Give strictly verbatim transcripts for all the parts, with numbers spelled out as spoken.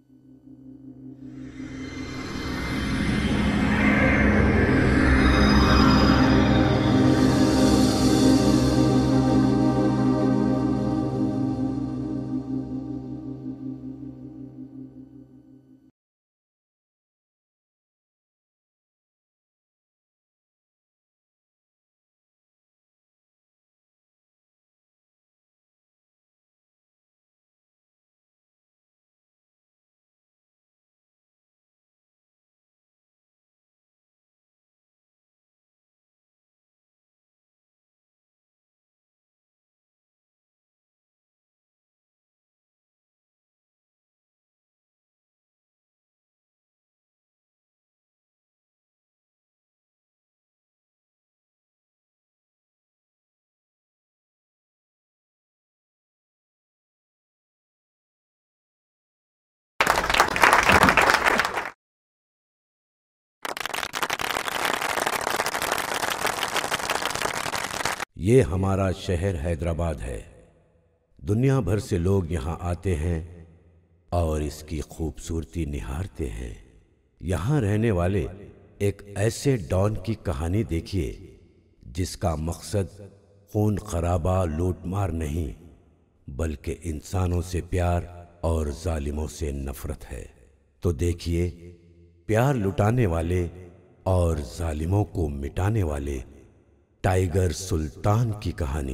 ये हमारा शहर हैदराबाद है। दुनिया भर से लोग यहाँ आते हैं और इसकी खूबसूरती निहारते हैं। यहाँ रहने वाले एक ऐसे डॉन की कहानी देखिए जिसका मकसद खून खराबा लूटमार नहीं बल्कि इंसानों से प्यार और जालिमों से नफरत है। तो देखिए प्यार लुटाने वाले और जालिमों को मिटाने वाले टाइगर सुल्तान की कहानी।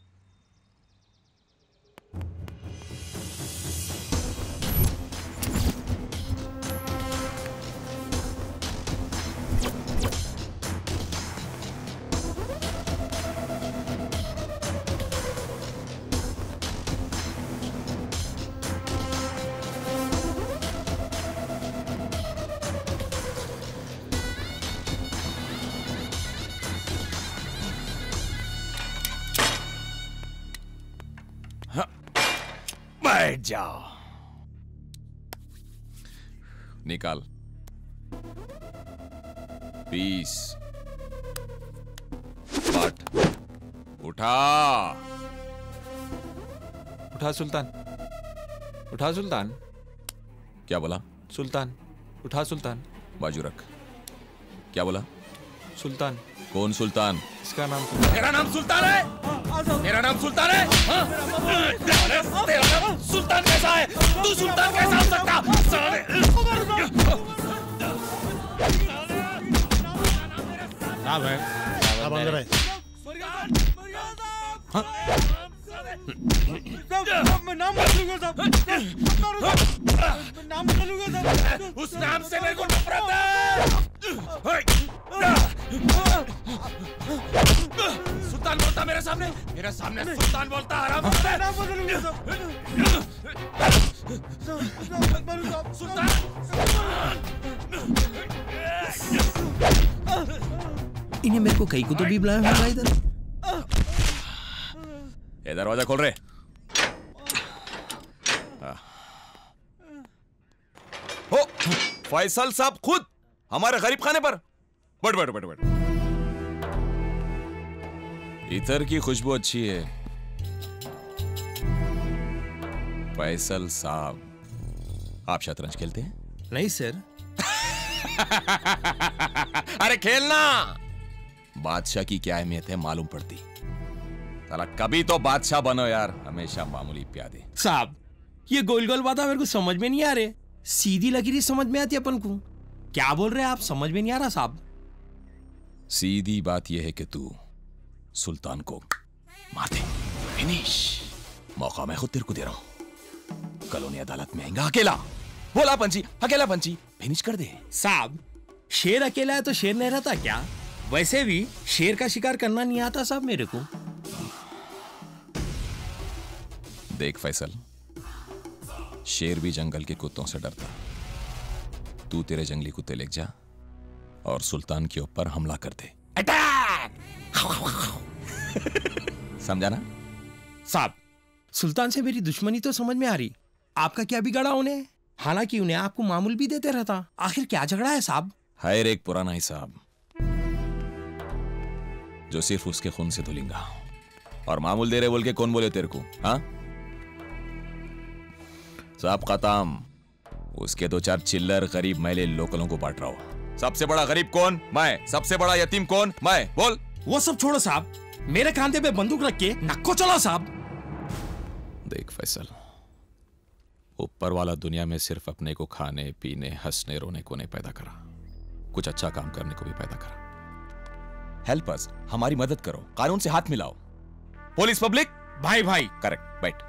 बैठ जाओ। निकाल। बीस। बाट। उठा। उठा सुल्तान, उठा सुल्तान। क्या बोला? सुल्तान, उठा सुल्तान। बाजू रख। क्या बोला? सुल्तान। कौन सुल्तान? इसका नाम सुल्तान। मेरा नाम सुल्तान है। मेरा नाम सुल्तान है। हाँ? तेरा नाम सुल्तान कैसा है? तू सुल्तान कैसा हो सकता? साहब है, साहब अंदर है। मैं नाम बदलूंगा साहब, मैं नाम बदलूंगा साहब। उस नाम से मेरे को नफरत है। सुल्तान बोलता मेरे सामने, मेरे सामने सुल्तान बोलता हराम। नाम बदलूंगा साहब। सुल्तान। इन्हें मेरे को कहीं को तो भी बुलाया होगा इधर। ये दरवाजा खोल रहे। हो फैसल साहब खुद हमारे गरीब खाने पर। बैठ बैठ बैठ बैठ। इतर की खुशबू अच्छी है। फैसल साहब, आप शतरंज खेलते हैं? नहीं सर। अरे खेलना। बादशाह की क्या अहमियत है मालूम पड़ती। साला कभी तो बादशाह बनो यार, हमेशा मामूली प्यादे। साहब ये गोल गोल बातें मेरे को समझ में नहीं आ रहे। सीधी लकीर समझ में आती अपन को। क्या बोल रहे हैं आप? समझ में नहीं आ रहा साहब। सीधी बात यह है कि तू सुल्तान को मार दे। फिनिश। मौका मैं खुद तेरे को दे रहा हूं। कॉलोनी अदालत में आएगा अकेला। बोला पंची, अकेला पंची। फिनिश कर दे। साहब शेर अकेला है तो शेर नहीं रहता क्या? वैसे भी शेर का शिकार करना नहीं आता साहब मेरे को। देख फैसल, शेर भी जंगल के कुत्तों से डरता। तू तेरे जंगली कुत्ते लेके जा और सुल्तान के ऊपर हमला कर दे। अटैक! समझा ना? साहब सुल्तान से मेरी दुश्मनी तो समझ में आ रही। आपका क्या बिगाड़ा उन्हें? हालांकि उन्हें आपको मामूल भी देते रहता। आखिर क्या झगड़ा है साहब? है एक पुराना हिसाब जो सिर्फ उसके खून से धुलेंगा। और मामूल दे रहे बोल के कौन बोले तेरे को? हाँ साहब खत्म। उसके दो चार चिल्लर गरीब मैले लोकलों को बांट रहा हो। सबसे बड़ा गरीब कौन? मैं। सबसे बड़ा यतीम कौन? मैं। बोल। वो सब छोड़ो साहब, मेरे कांधे पे बंदूक रख के नक्को चलो साहब। देख फैसल, ऊपर वाला दुनिया में सिर्फ अपने को खाने पीने हंसने रोने को नहीं पैदा करा, कुछ अच्छा काम करने को भी पैदा करा। हेल्प अस, हमारी मदद करो, कानून से हाथ मिलाओ। पुलिस पब्लिक भाई भाई। करेक्ट, बैठ।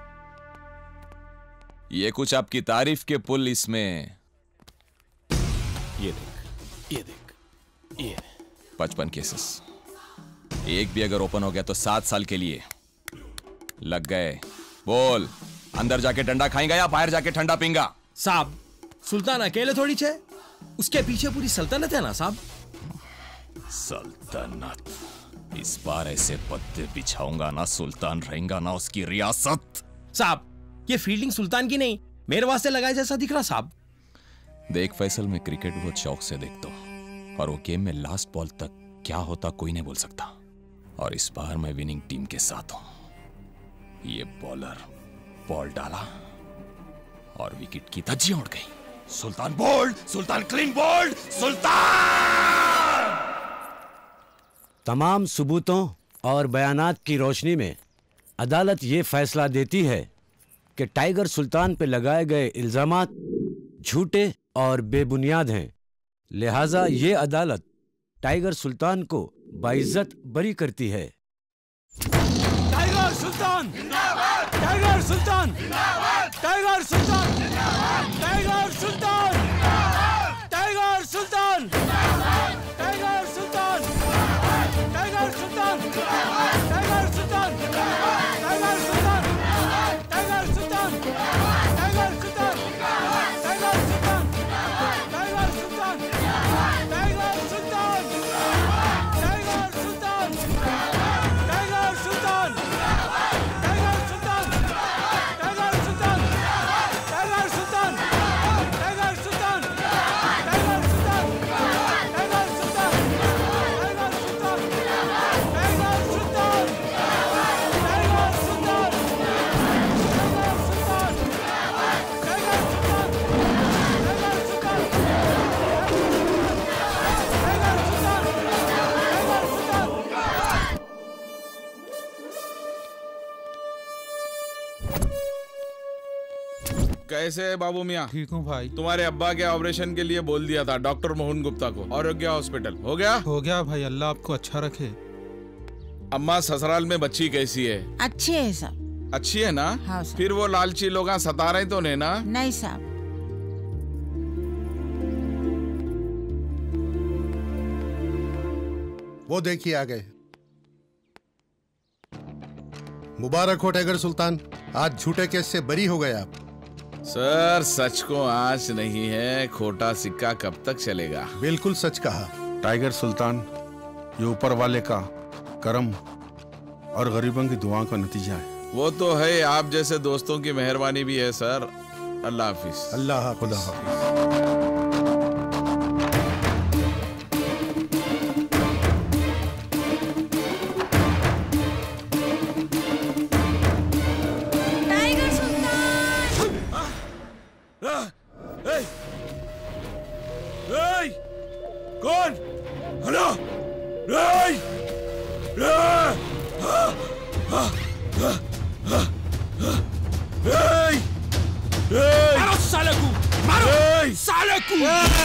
ये कुछ आपकी तारीफ के पुल इसमें, ये देख, ये देख, ये पचपन केसेस, एक भी अगर ओपन हो गया तो सात साल के लिए लग गए। बोल, अंदर जाके डंडा खाएंगा या बाहर जाके ठंडा पींगा? साहब, सुल्तान अकेले थोड़ी छे, उसके पीछे पूरी सल्तनत है ना साहब। सल्तनत? इस बार ऐसे पत्ते बिछाऊंगा ना, सुल्तान रहेगा ना उसकी रियासत। साहब, ये फील्डिंग सुल्तान की नहीं, मेरे वास्ते लगाए जैसा दिख रहा साहब। देख फैसल, मैं क्रिकेट बहुत शौक से देखता हूं और वो गेम में लास्ट बॉल तक क्या होता कोई नहीं बोल सकता, और इस बार मैं विनिंग टीम के साथ हूं। ये बॉलर बॉल डाला और विकेट की धज्जियां उड़ गई। Sultan bold, Sultan clean bold, Sultan. तमाम सबूतों और बयानात की रोशनी में अदालत ये फैसला देती है कि टाइगर सुल्तान पे लगाए गए इल्जामात झूठे और बेबुनियाद हैं। लिहाजा ये अदालत टाइगर सुल्तान को बाइज्जत बरी करती है। टाइगर सुल्तान जिंदाबाद, टाइगर सुल्तान जिंदाबाद, टाइगर सुल्तान जिंदाबाद, टाइगर सुल्तान जिंदाबाद, टाइगर सुल्तान जिंदाबाद, टाइगर सुल्तान जिंदाबाद, टाइगर सुल्तान जिंदाबाद, टाइगर सुल्तान जिंदाबाद, टाइगर सुल्तान जिंदाबाद, टाइगर सुल्तान जिंदाबाद, टाइगर सुल्तान जिंदाबाद, टाइगर सुल्तान जिंदाबाद, टाइगर सुल्तान जिंदाबाद, टाइगर सुल्तान जिंदाबाद, टाइगर सुल्तान जिंदाबाद, tiger Sultan tiger Sultan tiger Sultan tiger Sultan tiger Sultan tiger Sultan tiger Sultan tiger Sultan tiger Sultan tiger Sultan tiger Sultan tiger Sultan tiger Sultan tiger Sultan tiger Sultan. कैसे है बाबू मियाँ? ठीक हूँ भाई। तुम्हारे अब्बा के ऑपरेशन के लिए बोल दिया था डॉक्टर मोहन गुप्ता को, आरोग्य हॉस्पिटल। हो गया? हो गया भाई, अल्लाह आपको अच्छा रखे। अम्मा, ससुराल में बच्ची कैसी है? अच्छे है सब। अच्छी है ना? हाँ साहब। फिर वो लालची लोग सता रहे तो नहीं ना? नहीं साहब। वो देखिए आ गए। मुबारक हो टाइगर सुल्तान, आज झूठे केस से बरी हो गए आप। सर, सच को आंच नहीं है, खोटा सिक्का कब तक चलेगा? बिल्कुल सच कहा टाइगर सुल्तान, ये ऊपर वाले का करम और गरीबों की दुआ का नतीजा है। वो तो है, आप जैसे दोस्तों की मेहरबानी भी है सर। अल्लाह हाफिज। अल्लाह खुदा हाफिज। कौन? हेलो? राय! राय! राय! राय! मारो साले को, मारो राय! साले को।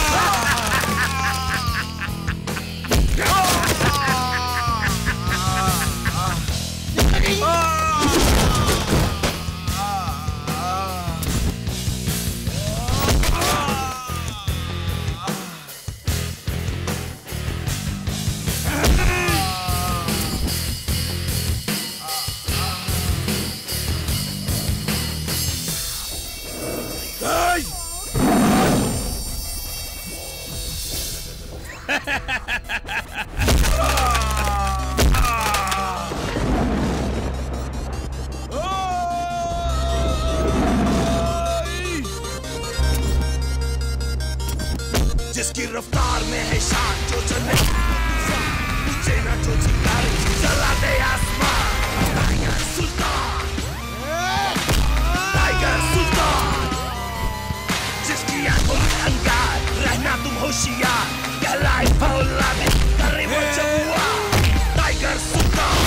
जिसकी रफ्तार में है शान, जो चले मुझे ना जो चिंगारी जला दे आसमान। टाइगर सुल्तान, टाइगर सुल्तान, जिसकी औलादे करीबो चबुआ टाइगर सुल्तान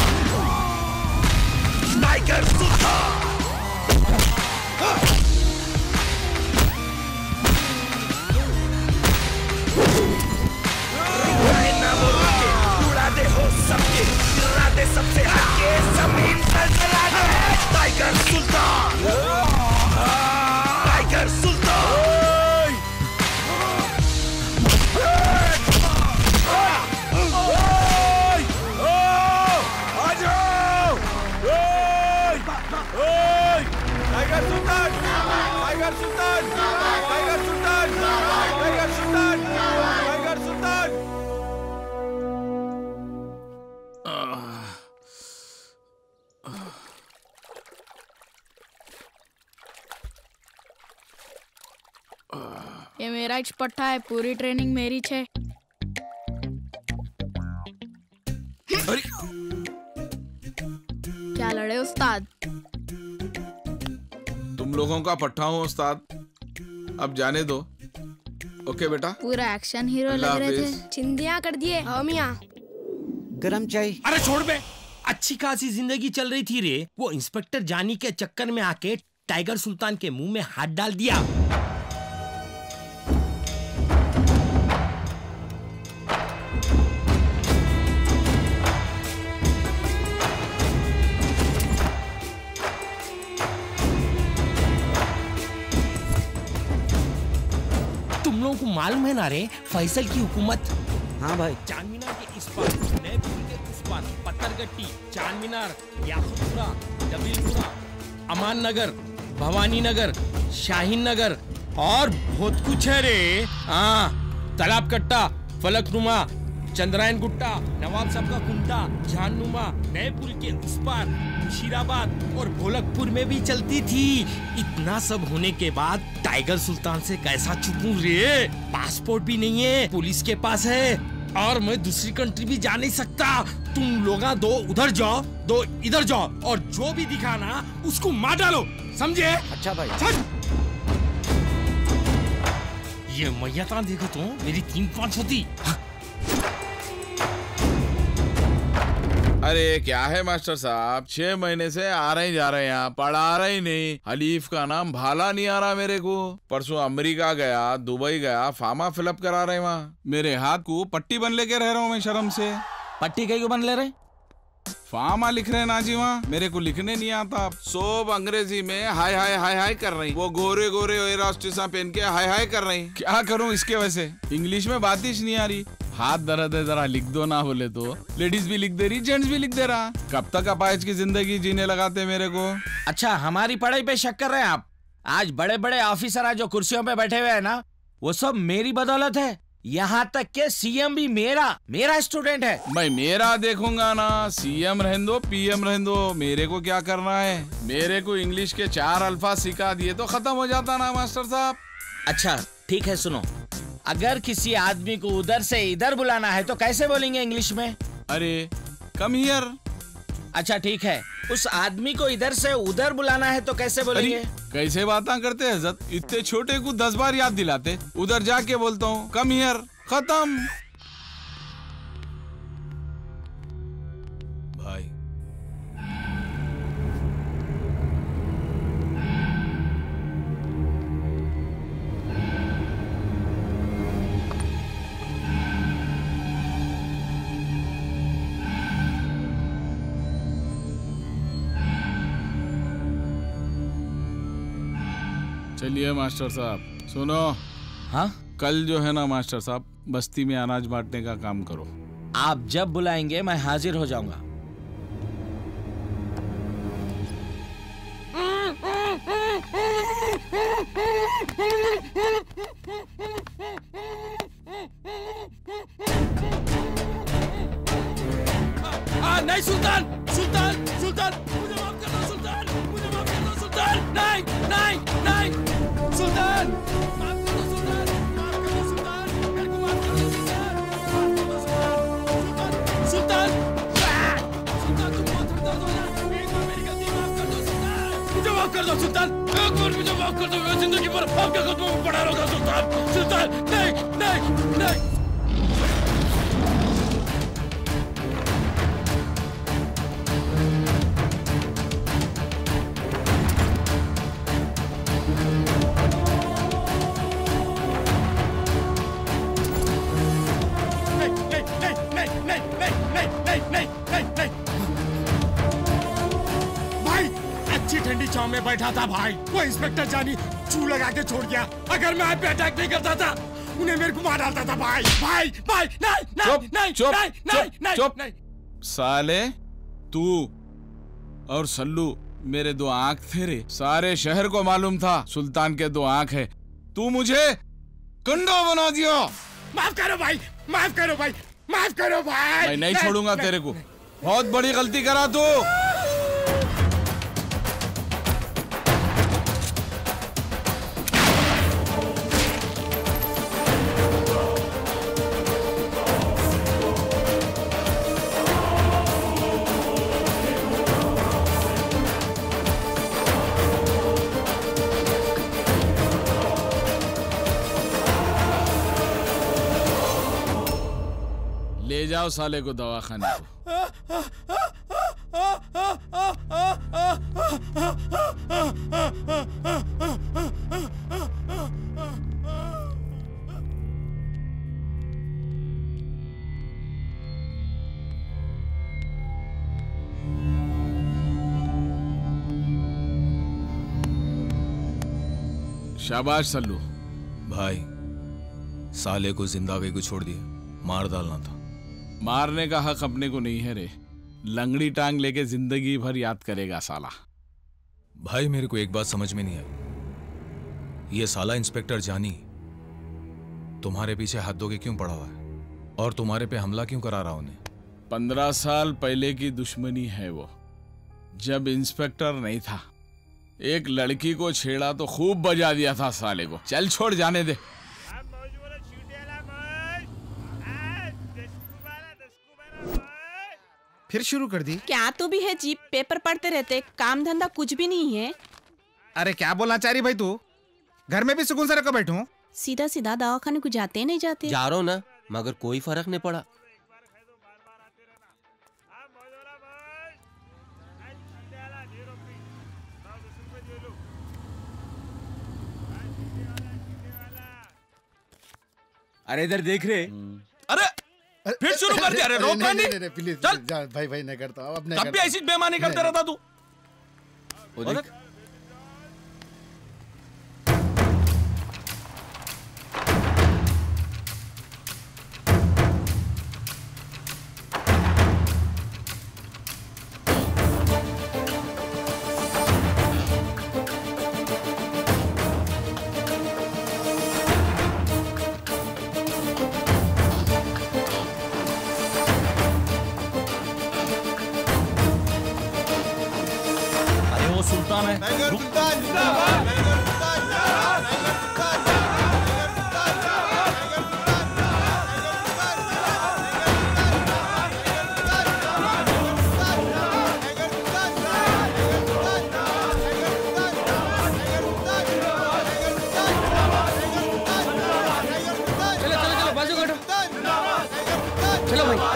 टाइगर सुल्तान दे हो सबके गिरा दे सबसे हटके जमीन पर जला दे टाइगर सुल्तान टाइगर सुल्तान आ जाओ tiger Sultan tiger Sultan tiger Sultan tiger Sultan tiger Sultan ये मेरा ज पट्टा है, पूरी ट्रेनिंग मेरी छे। क्या लड़े उस्ताद? तुम लोगों का पट्टा हूँ उस्ताद, अब जाने दो। ओके बेटा। पूरा एक्शन हीरो लग रहे थे, चिंदिया कर दिए। हाँ मियां। गरम चाय। अरे छोड़ बे, अच्छी खासी जिंदगी चल रही थी रे, वो इंस्पेक्टर जानी के चक्कर में आके टाइगर सुल्तान के मुंह में हाथ डाल दिया। तुम लोगों को मालूम है ना रे, फैसल की हुकूमत। हाँ भाई। चांदमीनार के इस पार, नए पुल के उस पार, पत्थरगट्टी, चांदमीनार, याकुतपुरा, जबीलपुरा, अमान नगर, भवानी नगर, शाहीन नगर और बहुत कुछ है रे। हाँ, तालाब कट्टा, फलकनुमा, चंद्रायन गुट्टा, नवाब साहब का कुंटा, जाननुमा, नए पुल के उस पार, मुशीराबाद और भोलकपुर में भी चलती थी। इतना सब होने के बाद टाइगर सुल्तान से कैसा छुपूं रे? पासपोर्ट भी नहीं है, पुलिस के पास है और मैं दूसरी कंट्री भी जा नहीं सकता। तुम लोग दो उधर जाओ, दो इधर जाओ और जो भी दिखाना उसको मार डालो, समझे? अच्छा भाई। ये मैया देखो तो मेरी तीन पांच होती। अरे क्या है मास्टर साहब, छह महीने से आ रहे ही जा रहे हैं यहाँ, पढ़ा रहे ही नहीं। हलीफ का नाम भाला नहीं आ रहा मेरे को। परसों अमेरिका गया, दुबई गया, फार्मा फिलअप करा रहे वहाँ। मेरे हाथ को पट्टी बन लेके रह रहा हूँ मैं शर्म से। पट्टी कहीं को बन ले रहे? फार्मा लिख रहे ना जी वहाँ, मेरे को लिखने नहीं आता। सब अंग्रेजी में हाय हाय हाय हाय कर रही। वो गोरे गोरे राष्ट्रीय पहन के हाय हाय कर रही। क्या करूँ इसके वजह से? इंग्लिश में बात ही नहीं आ रही। हाथ दर्द है, जरा लिख दो ना बोले तो। लेडीज भी लिख दे रही, जेंट्स भी लिख दे रहा। कब तक अपाहिज की जिंदगी जीने लगाते मेरे को? अच्छा, हमारी पढ़ाई पे शक कर रहे हैं आप? आज बड़े बड़े ऑफिसर जो कुर्सियों पे बैठे हुए हैं ना, वो सब मेरी बदौलत है। यहाँ तक के सीएम भी मेरा मेरा स्टूडेंट है। मैं मेरा देखूंगा ना, सीएम रहने दो, पीएम रहने दो, मेरे को क्या करना है? मेरे को इंग्लिश के चार अल्फाज सिखा दिए तो खत्म हो जाता ना मास्टर साहब। अच्छा ठीक है, सुनो, अगर किसी आदमी को उधर से इधर बुलाना है तो कैसे बोलेंगे इंग्लिश में? अरे कम हियर। अच्छा ठीक है, उस आदमी को इधर से उधर बुलाना है तो कैसे बोलेंगे? कैसे बातें करते हैं हज़रत, इतने छोटे को दस बार याद दिलाते। उधर जाके बोलता हूँ कम हियर, खत्म। भाई चलिए मास्टर साहब, सुनो। हाँ? कल जो है ना मास्टर साहब, बस्ती में अनाज बांटने का काम करो। आप जब बुलाएंगे मैं हाजिर हो जाऊंगा। आ, नहीं सुल्तान, सुल्तान, सुल्तान, मुझे माफ कर दो सुल्तान, मुझे माफ कर दो सुल्तान, नहीं, नहीं, नहीं, सुल्तान, माफ कर दो सुल्तान, माफ कर दो सुल्तान, मेरे को माफ कर दो सुल्तान, माफ कर दो सुल्तान, सुल्तान, सुल्तान तुम बहुत दर्द हो रहा है, एक बार मेरी गलती माफ कर दो सुल्तान, मुझे माफ कर दो सुल्तान, एक बार मुझे माफ कर दो, मैं जिंदगी भर आपके कदमों में पड़ा रहूंगा सुल्तान, सुल्तान, नहीं, नहीं, नहीं। नहीं नहीं नहीं नहीं नहीं नहीं भाई, अच्छी ठंडी छांव में बैठा था भाई, वो इंस्पेक्टर जानी चू लगा के छोड़ गया। अगर मैं आप पे अटैक नहीं करता था उन्हें मेरे को मार डालता था भाई। भाई भाई नहीं नहीं नहीं चुप नहीं नहीं नहीं चुप नहीं। साले तू और सल्लू मेरे दो आंख थे रे। सारे शहर को मालूम था सुल्तान के दो आंख है। तू मुझे गुंडा बना दिया। माफ करो भाई, माफ करो भाई, माफ करो भाई। मैं नहीं छोड़ूंगा तेरे को। बहुत बड़ी गलती करा तू। ले जाओ साले को दवाखाने को। शाबाश सल्लू। भाई साले को जिंदा को छोड़ दिया, मार डालना था। मारने का हक अपने को नहीं है रे। लंगड़ी टांग लेके जिंदगी भर याद करेगा साला। भाई मेरे को एक बात समझ में नहीं आई, ये साला इंस्पेक्टर जानी तुम्हारे पीछे हाथ धो के क्यों पड़ा हुआ है और तुम्हारे पे हमला क्यों करा रहा उन्हें? पंद्रह साल पहले की दुश्मनी है वो। जब इंस्पेक्टर नहीं था, एक लड़की को छेड़ा तो खूब बजा दिया था साले को। चल छोड़, जाने दे। फिर शुरू कर दी? क्या तू भी है जीप? पेपर पढ़ते रहते, काम धंधा कुछ भी नहीं है। अरे क्या बोलना चाह रही भाई तू? घर में भी सुकून से रखो बैठूं। सीधा सीधा दवाखाने को जाते नहीं जाते? जा रहा हूँ ना, मगर कोई फर्क नहीं पड़ा। अरे इधर देख रहे। अरे फिर शुरू कर दिया। अरे रोक नहीं नहीं नहीं प्लीज चल भाई भाई नहीं करता अब नहीं करता। तब भी ऐसी बेईमानी करता रहता तू। वो देख सुल्तान है। टाइगर सुल्तान जिंदाबाद, टाइगर सुल्तान जिंदाबाद, टाइगर सुल्तान चलो चलो चलो बाजू काटो। चलो भाई।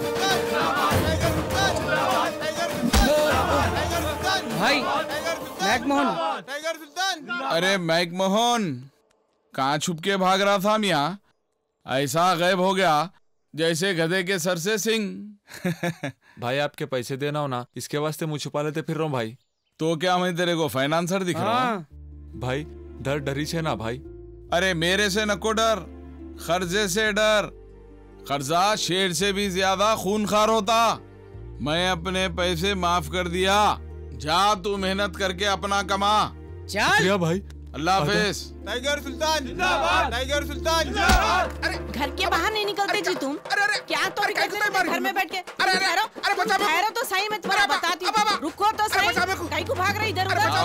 भाई मैकमोहन। अरे मैकमोहन कहाँ छुप के भाग रहा था मियाँ? ऐसा गायब हो गया जैसे गधे के सर से सिंह। भाई आपके पैसे देना हो ना, इसके वास्ते मुँह छुपा लेते फिर रहा हूँ भाई। तो क्या मैं तेरे को फाइनेंसर दिख रहा हूँ? भाई डर डरी से ना भाई। अरे मेरे से नको डर, कर्जे से डर। कर्जा शेर से भी ज्यादा खूनखार होता। मैं अपने पैसे माफ कर दिया। जा तू मेहनत करके अपना कमा। चल भाई। अल्लाह हाफिज। टाइगर सुल्तान जिंदाबाद, टाइगर सुल्तान जिंदाबाद। अरे घर के बाहर नहीं निकलते जी तुम? अरे अरे क्या तो घर में बैठ के? अरे अरे अरे बचा मेरे ठहरो तो सही, मैं तुम्हारा बताती हूँ। रुको तो सही। कहीं को भाग रही इधर उधर?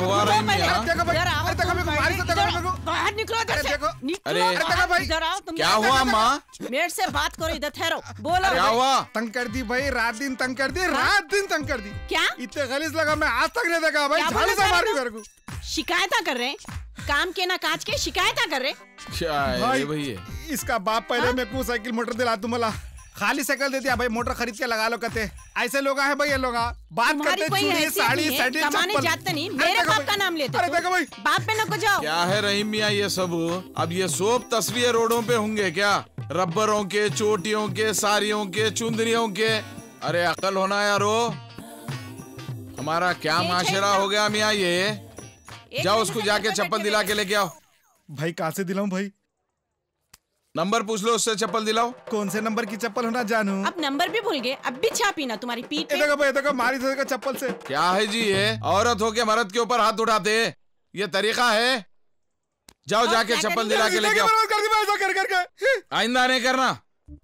बाहर निकलो इधर से। निकलो इधर आओ तुम। क्या हुआ माँ? मेरे से बात करो, इधर ठहरो। बोलो क्या हुआ? तंग कर दी भाई, रात दिन तंग कर दी, रात दिन तंग कर दी। क्या इतने गलीज लगा मैं आज तक नहीं देखा भाई। झाड़ू से मारी मेरे को। शिकायत कर रहे हैं? काम के ना काज के शिकायत कर रहे? क्या है भैया? इसका बाप पहले मेरे को साइकिल मोटर दिला तू मला, खाली साइकिल दे दिया भाई, मोटर खरीद के लगा लो कहते। ऐसे लोग हैं भाई ये लोग, बात करते चूड़ी साड़ी सैंडल कमाने जाते नहीं, मेरे बाप का नाम लेते। अरे देखो भाई बाप पे न को जाओ। क्या है रहीम मियाँ ये सब? अब ये सोप तस्वीर रोडों पे होंगे क्या? रबरों के, चोटियों के, साड़ियों के, चुंदरियों के। अरे अकल होना यारो, हमारा क्या माशरा हो गया मियाँ ये। जाओ उसको जाके चप्पल दिला के लेके आओ। भाई कहाँ से दिलाऊं भाई? नंबर पूछ लो उससे, चप्पल दिलाओ। कौन से नंबर की चप्पल होना जानू? अब नंबर भी भूल गए, अब भी छापी ना तुम्हारी पीठ पे। देखो भाई, देखो मारी तो चप्पल से। क्या है जी ये? औरत हो के मर्द के ऊपर हाथ उठाते, ये तरीका है? जाओ जाके चप्पल दिला के लेके आओ। कर कर कर आइंदा नहीं करना।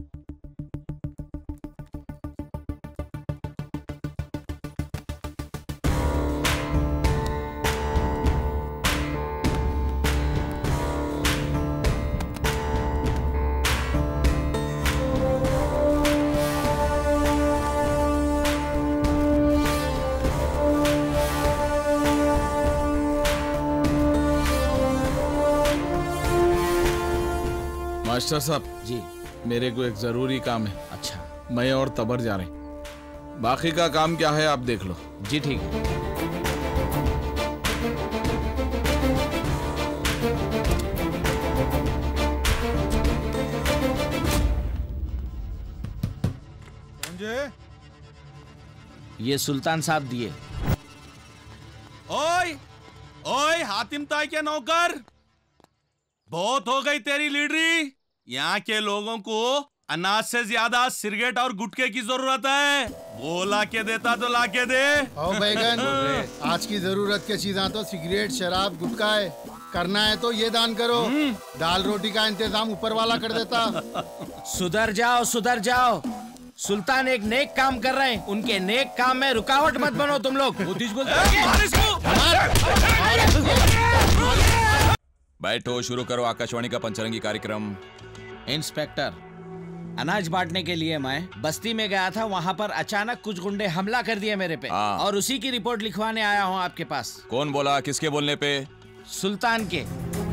मास्टर साहब जी, मेरे को एक जरूरी काम है। अच्छा। मैं और तबर जा रहे हैं, बाकी का काम क्या है आप देख लो। जी ठीक है। ये सुल्तान साहब दिए। ओए ओए हातिम ताई के नौकर, बहुत हो गई तेरी लीडरी। यहाँ के लोगों को अनाज से ज्यादा सिगरेट और गुटखे की जरूरत है। वो ला के देता तो ला के दे। ओ बैगन, आज की जरूरत की चीजें तो सिगरेट, शराब, गुटखा है। करना है तो ये दान करो, दाल रोटी का इंतजाम ऊपर वाला कर देता। सुधर जाओ, सुधर जाओ। सुल्तान एक नेक काम कर रहे हैं, उनके नेक काम में रुकावट मत बनो तुम लोग। बैठो, शुरू करो आकाशवाणी का पंचरंगी कार्यक्रम। इंस्पेक्टर, अनाज बांटने के लिए मैं बस्ती में गया था, वहाँ पर अचानक कुछ गुंडे हमला कर दिए मेरे पे, और उसी की रिपोर्ट लिखवाने आया हूँ आपके पास। कौन बोला? किसके बोलने पे? सुल्तान के।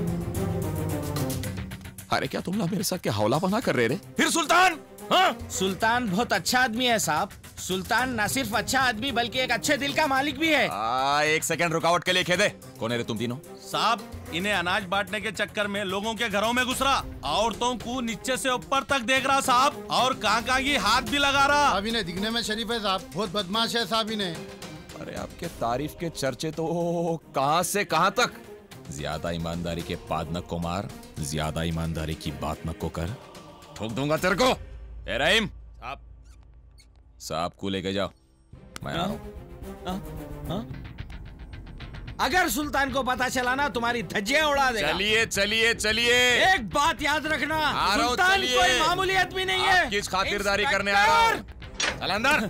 अरे क्या तुम लोग मेरे साथ क्या हौला बना कर रहे रे? फिर सुल्तान? हाँ? सुल्तान बहुत अच्छा आदमी है साहब। सुल्तान न सिर्फ अच्छा आदमी बल्कि एक अच्छे दिल का मालिक भी है। आ, एक सेकंड रुकावट के लिए खेदे। कौन है रे तुम तीनों? साहब, इन्हें अनाज बांटने के चक्कर में लोगों के घरों में घुस रहा, औरतों को नीचे से ऊपर तक देख रहा साहब, और कहाँ कहाँ की हाथ भी लगा रहा। साहब इन्हें दिखने में शरीफ है साहब, बहुत बदमाश है साहब इन्हें। अरे आपके तारीफ के चर्चे तो कहाँ से कहाँ तक। ज्यादा ईमानदारी के बाद न को मार, ज्यादा ईमानदारी की बात न को कर, ठोक दूंगा तेरे को। ए रहीम, साहब साहब को लेके जाओ, मैं आ रहा हूं। अगर सुल्तान को पता चला ना तुम्हारी धज्जियां उड़ा देगा। चलिए चलिए चलिए। एक बात याद रखना, आ रहा हूं, सुल्तान चलिए। कोई मामूली आदमी नहीं है। किस खातिरदारी करने आ रहा हूं? चल अंदर।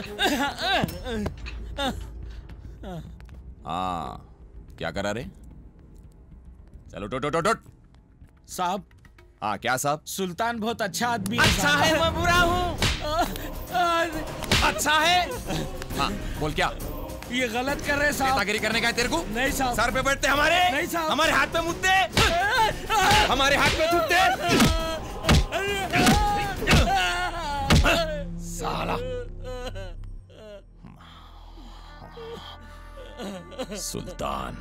हाँ, क्या करा रे? चलो टोट टोट टोट। साहब। हाँ क्या साहब? सुल्तान बहुत अच्छा आदमी है। अच्छा है, मैं बुरा हूँ। अच्छा है? हाँ बोल क्या? ये गलत कर रहे साहब। नेतागिरी करने का है तेरे को? नहीं साहब। सर पे बैठते हमारे? नहीं साहब। हमारे हाथ पे मुद्दे? हमारे हाथ पे थूकते? साला सुल्तान।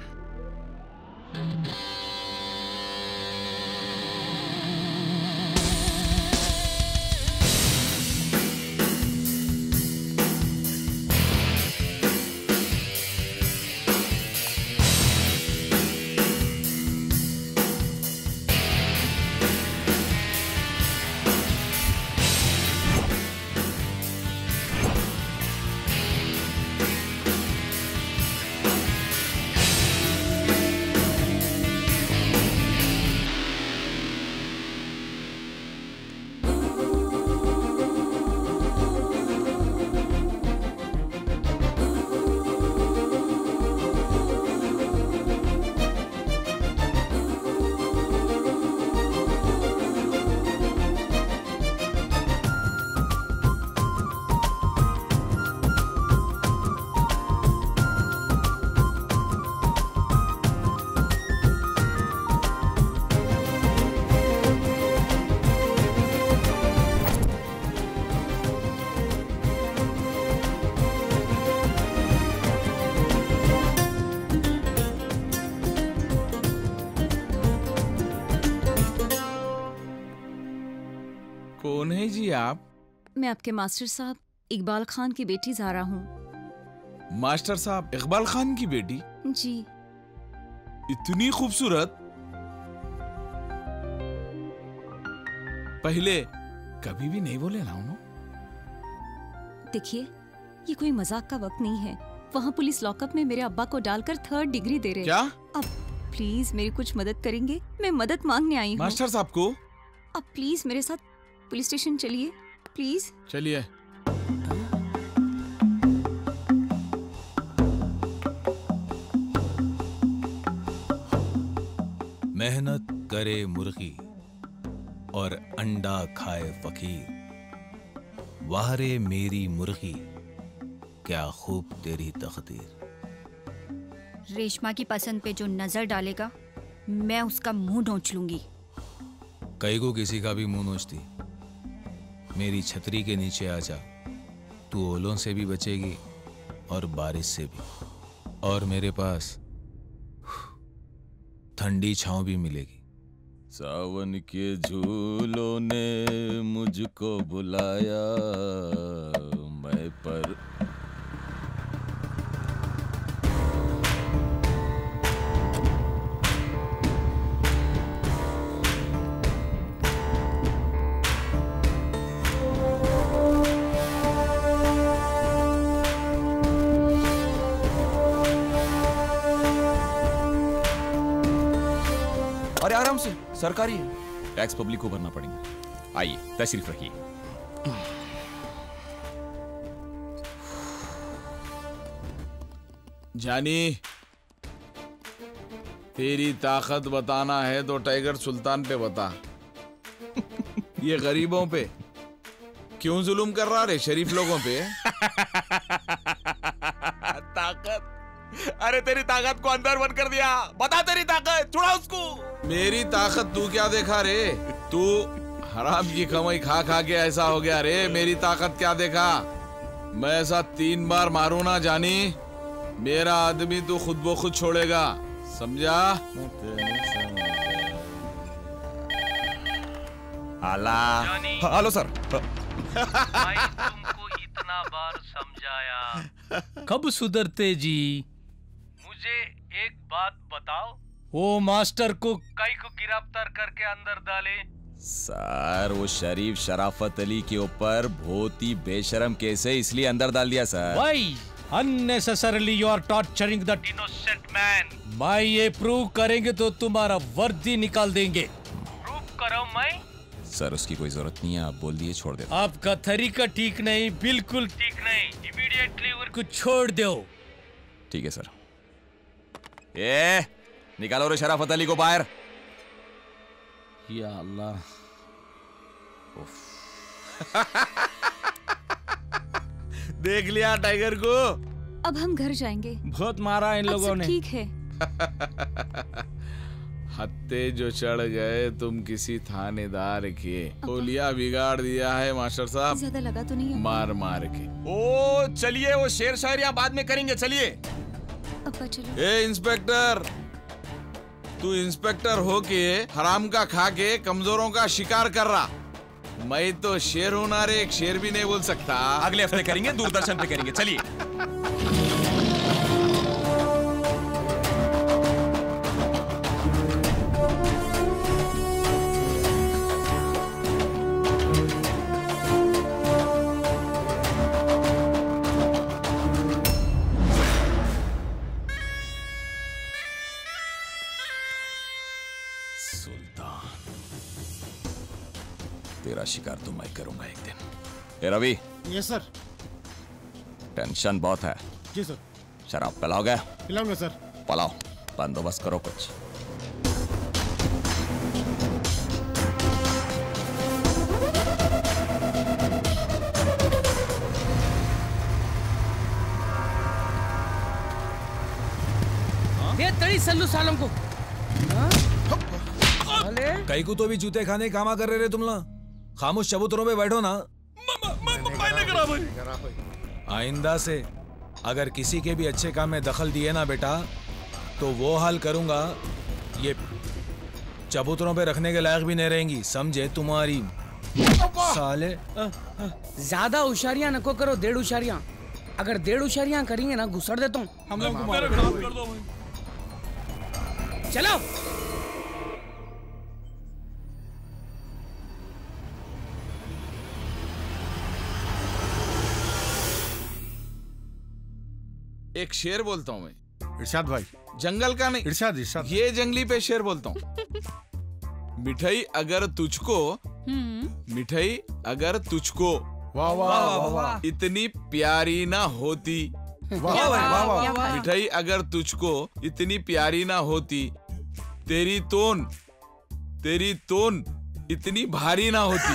चाहिए आप? मैं आपके मास्टर साहब इकबाल खान की बेटी ज़ारा हूँ। मास्टर साहब इकबाल खान की बेटी? जी। इतनी खूबसूरत पहले कभी भी नहीं बोले ना उन्होंने। देखिए, ये कोई मजाक का वक्त नहीं है। वहाँ पुलिस लॉकअप में मेरे अब्बा को डालकर थर्ड डिग्री दे रहे। क्या? अब प्लीज मेरी कुछ मदद करेंगे? मैं मदद मांगने आई हूँ। मास्टर साहब को? अब प्लीज मेरे साथ पुलिस स्टेशन चलिए, प्लीज। चलिए। मेहनत करे मुर्गी और अंडा खाए फकीर, वारे मेरी मुर्गी क्या खूब तेरी तकदीर। रेशमा की पसंद पे जो नजर डालेगा मैं उसका मुंह नोच लूंगी। कई को किसी का भी मुंह नोचती। मेरी छतरी के नीचे आ जा, तू ओलों से भी बचेगी और बारिश से भी, और मेरे पास ठंडी छांव भी मिलेगी। सावन के झूलों ने मुझको बुलाया, मैं पर अरे आराम से, सरकारी है। टैक्स पब्लिक को भरना पड़ेगा। आइए तशरीफ रखिए। जानी, तेरी ताकत बताना है तो टाइगर सुल्तान पे बता। ये गरीबों पे क्यों जुल्म कर रहा रे शरीफ लोगों पे? ताकत? अरे तेरी ताकत को अंदर बंद कर दिया। बता तेरी ताकत, छुड़ा उसको। मेरी ताकत तू क्या देखा रे? तू हराम की कमाई खा खा के ऐसा हो गया रे। मेरी ताकत क्या देखा? मैं ऐसा तीन बार मारू ना जानी, मेरा आदमी तू खुद ब खुद छोड़ेगा, समझा? आला। Hello sir. भाई तुमको इतना बार समझाया, कब सुधरते जी? मुझे एक बात बताओ, वो मास्टर को कई को गिरफ्तार करके अंदर डाले? सर वो शरीफ शराफत अली के ऊपर बहुत ही बेशरम केस है, इसलिए अंदर डाल दिया सर। भाई unnecessarily you are torturing the innocent man। भाई ये प्रूव करेंगे तो तुम्हारा वर्दी निकाल देंगे। प्रूव करो मैं? सर उसकी कोई जरूरत नहीं है, आप बोल दिए छोड़ दे। आपका तरीका ठीक नहीं, बिल्कुल ठीक नहीं। इमीडिएटली उनको छोड़ दो। ठीक है सर। ए, निकालो रे शराफत अली को बाहर। या अल्लाह। देख लिया टाइगर को? अब हम घर जाएंगे। बहुत मारा इन लोगों ने। ठीक है। हत्ते जो चढ़ गए तुम किसी थानेदार के। ओलिया बिगाड़ दिया है मास्टर साहब। ज्यादा लगा तो नहीं है? मार मार के। ओ चलिए, वो शेर शायरियां बाद में करेंगे, चलिए। अब्बा चलो। ए इंस्पेक्टर, तू इंस्पेक्टर हो के हराम का खा के कमजोरों का शिकार कर रहा। मैं तो शेर हूं ना रे, एक शेर भी नहीं बोल सकता। अगले हफ्ते करेंगे, दूरदर्शन पे करेंगे, चलिए। तेरा शिकार तो मैं करूंगा एक दिन। ए रवि। Yes sir. टेंशन बहुत है। जी सर। शराब पिलाओगे? पिलाऊंगा सर। पिलाओ, बंदोबस्त करो कुछ। दे तड़ी सल्लू सालम को। कई को तो भी जूते खाने कामा कर रहे रे तुम लोग। खामोश चबूतरों पे बैठो ना। आइंदा से अगर किसी के भी अच्छे काम में दखल दिए ना बेटा, तो वो हाल करूंगा, ये चबूतरों पे रखने के लायक भी नहीं रहेंगी, समझे? तुम्हारी साले ज्यादा होशियारियां नको करो, डेढ़ होशियारियां। अगर डेढ़ होशियारियां करेंगे ना घुसड़ देता हूँ। हम लोग को कर दो। चलो। एक शेर बोलता हूँ मैं। इरशाद भाई। जंगल का नहीं, इरशाद इरशाद। ये जंगली पे शेर बोलता हूँ। मिठाई अगर तुझको, मिठाई अगर तुझको वाह वाह वाह इतनी प्यारी ना होती, वाह वाह वाह। मिठाई अगर तुझको इतनी प्यारी ना होती, तेरी तोन तेरी तोन इतनी भारी ना होती।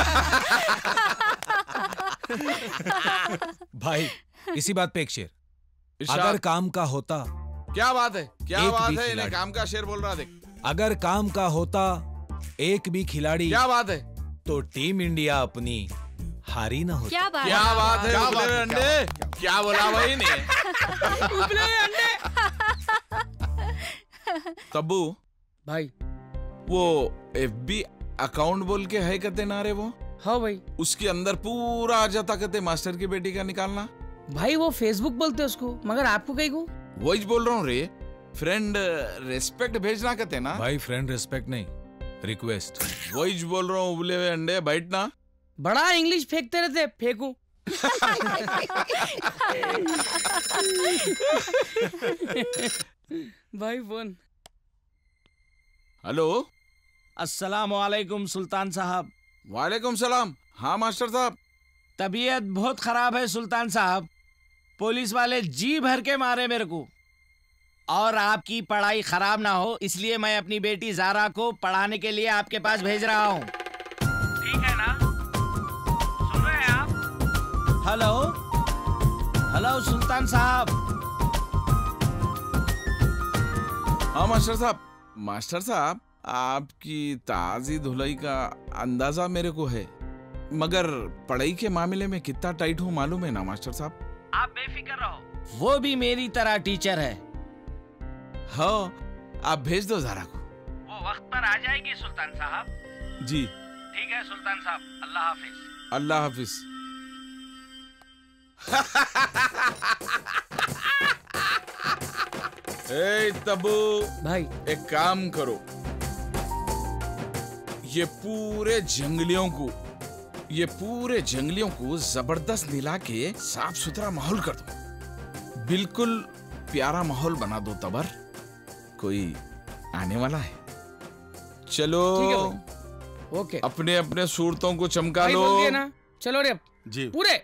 भाई इसी बात पे एक शेर, अगर काम का होता। क्या बात है, क्या एक बात भी है, इन्हें खिलाड़ी। काम का शेर बोल रहा देख। अगर काम का होता एक भी खिलाड़ी, क्या बात है, तो टीम इंडिया अपनी हारी ना होती। क्या बात क्या बात है, क्या उबले बात है, अंडे, क्या बोला भाई ने? उबले अंडे। तब्बू भाई वो एफबी अकाउंट बोल के है कहते ना रे वो? हाँ भाई। उसके अंदर पूरा आ जाता कहते मास्टर की बेटी का निकालना। भाई वो फेसबुक बोलते हैं उसको, मगर आपको कहीं को? वही बोल रहा हूँ रे, फ्रेंड रेस्पेक्ट भेजना कहते ना भाई। फ्रेंड रेस्पेक्ट नहीं, रिक्वेस्ट। वही बोल रहा हूँ, उबले हुए अंडे बैठना। बड़ा इंग्लिश फेंकते रहते, फेंकू। भाई फोन। हेलो, अस्सलाम वालेकुम सुल्तान साहब। वालेकुम सलाम। हाँ मास्टर साहब। तबीयत बहुत खराब है सुल्तान साहब, पुलिस वाले जी भर के मारे मेरे को। और आपकी पढ़ाई खराब ना हो इसलिए मैं अपनी बेटी जारा को पढ़ाने के लिए आपके पास भेज रहा हूँ। ठीक है ना? सुन रहे हैं आप? हेलो हेलो सुल्तान साहब। हाँ मास्टर साहब। मास्टर साहब, आपकी ताजी धुलाई का अंदाजा मेरे को है, मगर पढ़ाई के मामले में कितना टाइट हूँ मालूम है ना मास्टर साहब? आप बेफिक्र रहो, वो भी मेरी तरह टीचर है। हाँ, आप भेज दो जारा को। वो वक्त पर आ जाएगी सुल्तान साहब। जी ठीक है सुल्तान साहब, अल्लाह हाफिज। अल्लाह हाफिज। ए तब्बू भाई, एक काम करो, ये पूरे जंगलियों को ये पूरे जंगलियों को जबरदस्त मिला के साफ सुथरा माहौल कर दो। बिल्कुल प्यारा माहौल बना दो तबर, कोई आने वाला है। चलो ठीक है भाई। ओके। अपने अपने सूरतों को चमका भाई लो। बोल दिए ना, चलो रे जी पूरे।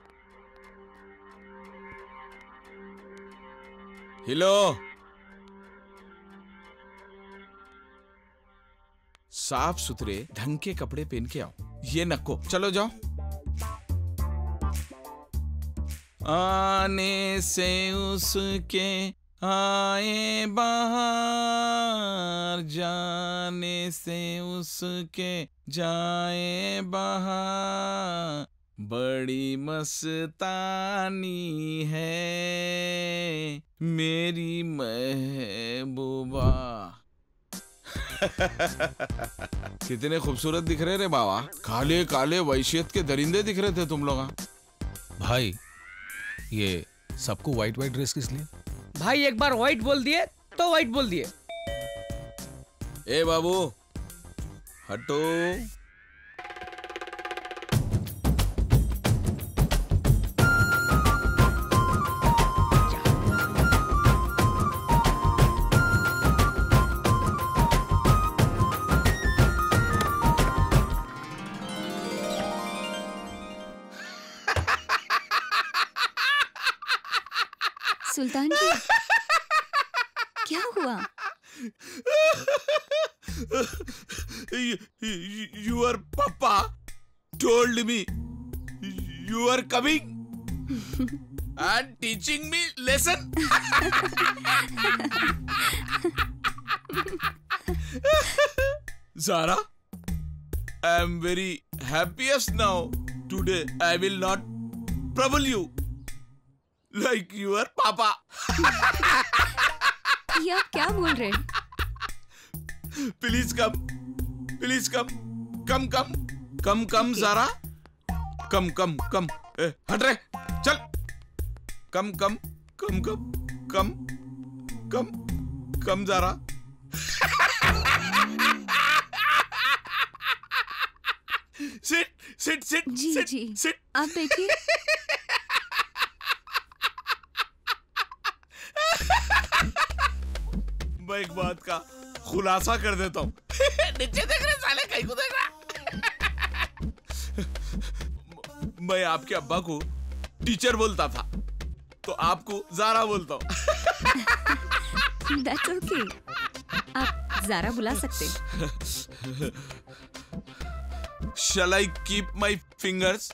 हिलो, साफ सुथरे ढंग के कपड़े पहन के आओ। ये नको, चलो जाओ। आने से उसके आए बाहर, जाने से उसके जाए बाहर, बड़ी मस्तानी है मेरी महबूबा। कितने खूबसूरत दिख रहे रे बाबा, काले काले वैश्यत के दरिंदे दिख रहे थे तुम लोग। भाई ये सबको व्हाइट व्हाइट ड्रेस किस लिए? भाई एक बार व्हाइट बोल दिए तो व्हाइट बोल दिए। ए बाबू हटो। सुल्तान जी क्या हुआ? Your papa told me you are coming and teaching me lesson. Zara, I am very happiest now. Today I will not trouble you like your papa. ये आप क्या बोल रहे हैं? Please come, please come, come come come come जरा, कम come कम, ए, हट रे, चल, कम come come come come come come जरा। सिट सिट सिट जी सिट, जी सिट। आप बैठिए। मैं एक बात का खुलासा कर देता हूँ। नीचे देख रहे साले, कहीं को देख रहा। मैं आपके अब्बा को टीचर बोलता था, तो आपको जारा बोलता हूँ। That's okay. आप जारा बुला सकते। Shall I keep my fingers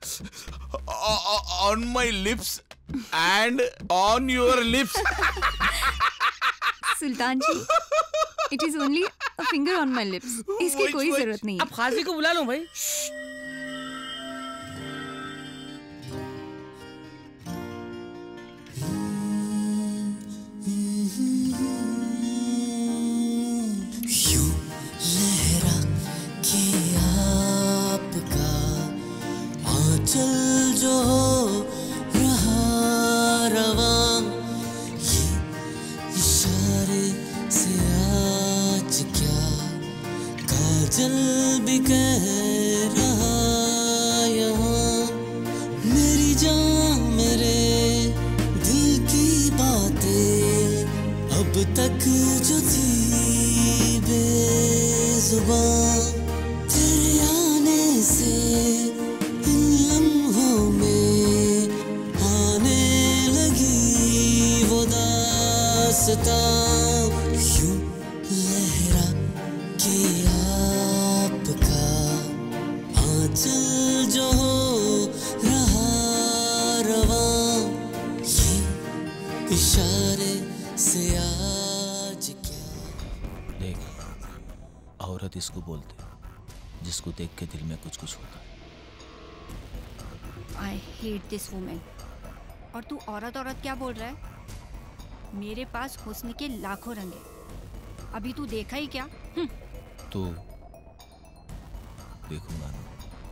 on my lips and on your lips? Sultan ji, it is only a finger on my lips. इसकी कोई जरूरत नहीं है। आप खाजी को बुला लो भाई। यूं लहरा के आपका आंचल जो रहा रवां, ये इशारे से आज क्या काजल भी कह रहा यहाँ। मेरी जान मेरे दिल की बातें अब तक जो थी बेजुबां, तेरे आने से इन लम्हों में आने लगी वो दास्तां। यूं लहरा के आपका आंचल जो रहा रवां, ये इशारे से आज क्या। देख, औरत इसको बोलते जिसको देख के दिल में कुछ कुछ होता है। I hate this women. और तू औरत औरत क्या बोल रहा है? मेरे पास हुस्न के लाखों रंग हैं। अभी तू देखा ही क्या? तो देखूंगा ना।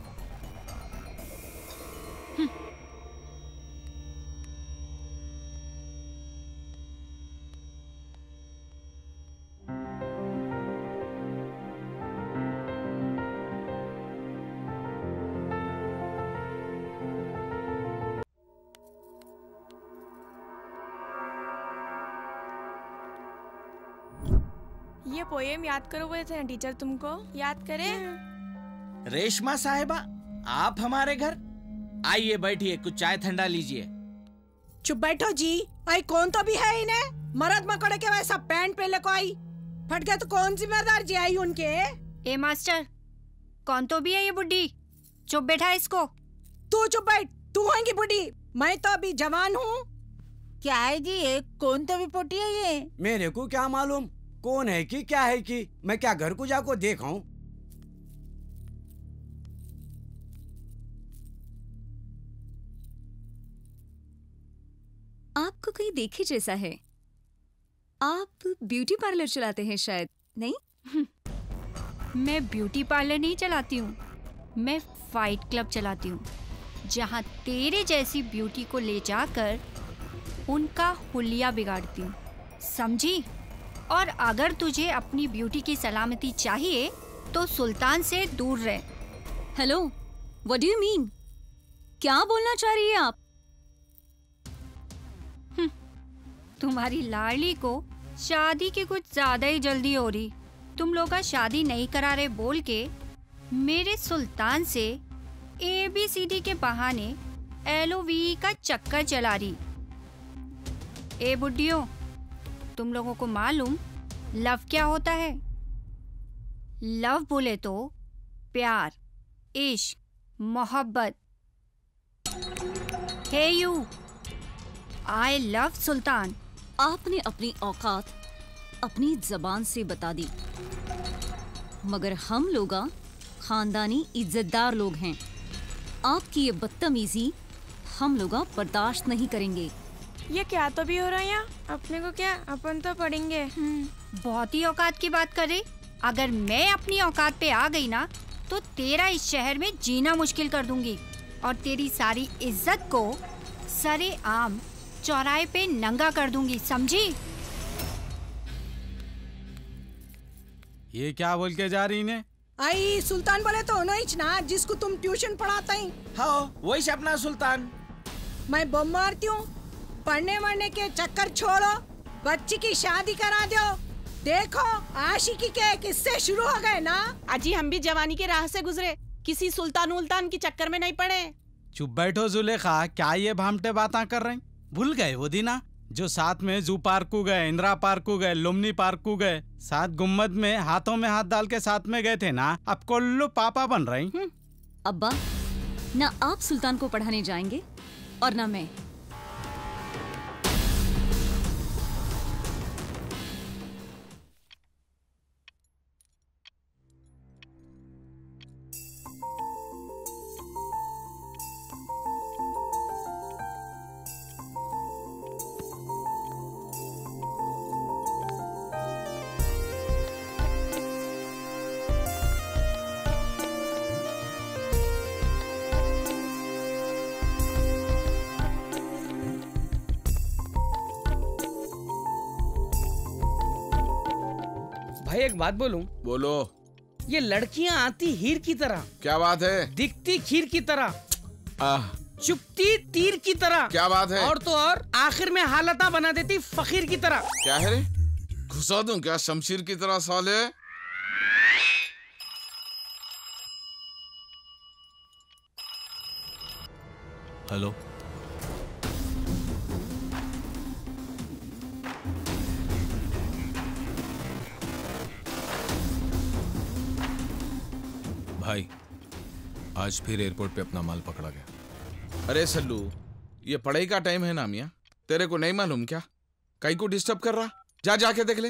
ये पोएम याद करो बोले थे ना टीचर तुमको, याद करें? रेशमा साहिबा, आप हमारे घर आइए, बैठिए, कुछ चाय ठंडा लीजिए। चुप बैठो जी। आई कौन तो भी है इन्हें मर्द मकड़े के वैसा पैंट पहले को आई फट गया तो कौन जिम्मेदार जी आई उनके? ए मास्टर, कौन तो भी है ये बुड्ढी? चुप बैठा इसको। तू चुप बैठ, तू होंगी बुढ़ी, मैं तो अभी जवान हूँ। क्या है जी ये? कौन तो भी पोटी है ये? मेरे को क्या मालूम कौन है कि क्या है कि मैं क्या घर को जाकर देखाऊं? आपको कहीं देखे जैसा है। आप ब्यूटी पार्लर चलाते हैं शायद, नहीं? मैं ब्यूटी पार्लर नहीं चलाती हूँ, मैं फाइट क्लब चलाती हूँ, जहाँ तेरे जैसी ब्यूटी को ले जाकर उनका हुलिया बिगाड़ती हूँ, समझी? और अगर तुझे अपनी ब्यूटी की सलामती चाहिए तो सुल्तान से दूर रह। Hello, what do you mean? क्या बोलना चाह रही है आप? तुम्हारी लाडली को शादी की कुछ ज्यादा ही जल्दी हो रही। तुम लोग का शादी नहीं करा रहे बोल के मेरे सुल्तान से ए बी सी डी के बहाने एल ओ वी का चक्कर चला रही। ए बुड्ढियों, तुम लोगों को मालूम लव क्या होता है? लव बोले तो प्यार, इश्क, मोहब्बत। Hey you, I love Sultan. आपने अपनी औकात अपनी जबान से बता दी, मगर हम लोग खानदानी इज्जतदार लोग हैं। आपकी ये बदतमीजी हम लोग बर्दाश्त नहीं करेंगे। ये क्या तो भी हो रहा है यहाँ? अपने को क्या, अपन तो पढ़ेंगे। बहुत ही औकात की बात करे। अगर मैं अपनी औकात पे आ गई ना तो तेरा इस शहर में जीना मुश्किल कर दूंगी और तेरी सारी इज्जत को सरे आम चौराहे पे नंगा कर दूंगी, समझी? ये क्या बोल के जा रही ने? आई सुल्तान बोले तो नहीं ना, जिसको तुम ट्यूशन पढ़ाता ही। हाँ वही अपना सुल्तान। मैं बम मारती हूँ, पढ़ने मरने के चक्कर छोड़ो, बच्ची की शादी करा दो। देखो आशिकी के किस्से शुरू हो गए ना। अजी हम भी जवानी के राह से गुजरे, किसी सुल्तान उल्तान के चक्कर में नहीं पड़े। चुप बैठो जुलेखा, क्या ये भामटे बातें कर रही? भूल गए वो दिना जो साथ में जू पार्क को गए, इंदिरा पार्क को गए, लुम्नी पार्क को गए, साथ गुम्मद में हाथों में हाथ डाल के साथ में गए थे ना। अब कोल्लू पापा बन रही। अब्बा, ना आप सुल्तान को पढ़ाने जाएंगे और ना मैं। भाई एक बात बोलूं? बोलो। ये लड़कियां आती हीर की तरह, क्या बात है? दिखती खीर की तरह, आह, चुपती तीर की तरह, क्या बात है? और तो और आखिर में हालता बना देती फकीर की तरह। क्या है रे? घुसा दूं क्या शमशीर की तरह साले? हेलो, भाई आज फिर एयरपोर्ट पे अपना माल पकड़ा गया। अरे सल्लू, ये पढ़ाई का टाइम है ना मियाँ, तेरे को नहीं मालूम क्या? कहीं को डिस्टर्ब कर रहा? जा जाके देख ले।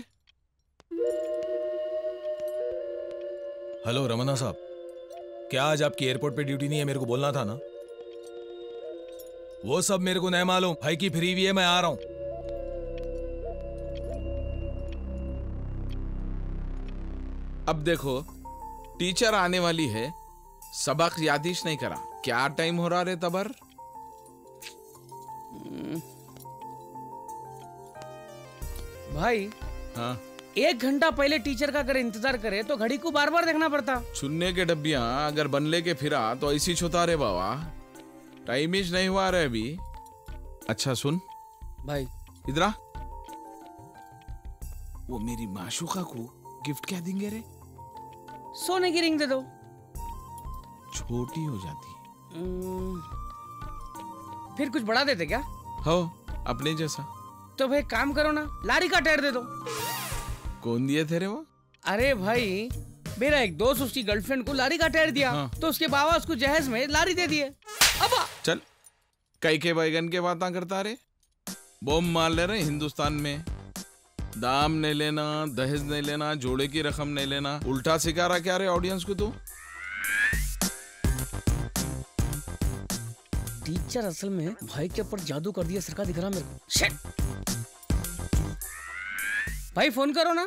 हेलो रमन्ना साहब, क्या आज आपकी एयरपोर्ट पे ड्यूटी नहीं है? मेरे को बोलना था ना। वो सब मेरे को नहीं मालूम, भाई की फ्री भी है, मैं आ रहा हूं। अब देखो टीचर आने वाली है, सबक यादिश नहीं करा। क्या टाइम हो रहा रे तबर? भाई हाँ, एक घंटा पहले टीचर का अगर इंतजार करे तो घड़ी को बार बार देखना पड़ता। चुनने के डब्बियां अगर बन ले के फिरा तो ऐसी छुता रे बाबा, टाइम ही नहीं हुआ रे अभी। अच्छा सुन भाई, इधर आ। वो मेरी माशूका को गिफ्ट क्या देंगे रे? सोने की रिंग दे दो। छोटी हो जाती है। फिर कुछ बढ़ा देते क्या? हो अपने जैसा। तो भाई काम करो ना, लारी का टायर दे दो। कौन दिए थे रे वो? अरे भाई मेरा एक दोस्त उसकी गर्लफ्रेंड को लारी का टायर दिया। हाँ। तो उसके बाबा उसको जहेज में लारी दे दिए। अब चल कई के बैगन के बातें करता रे। बम मार ले रहे हिंदुस्तान में, दाम नहीं लेना, दहेज नहीं लेना, जोड़े की रकम नहीं लेना, उल्टा सिखा रहा क्या रे ऑडियंस को तू? टीचर असल में भाई के ऊपर जादू कर दिया सरकार दिख रहा मेरे को। शिट! भाई फोन करो ना।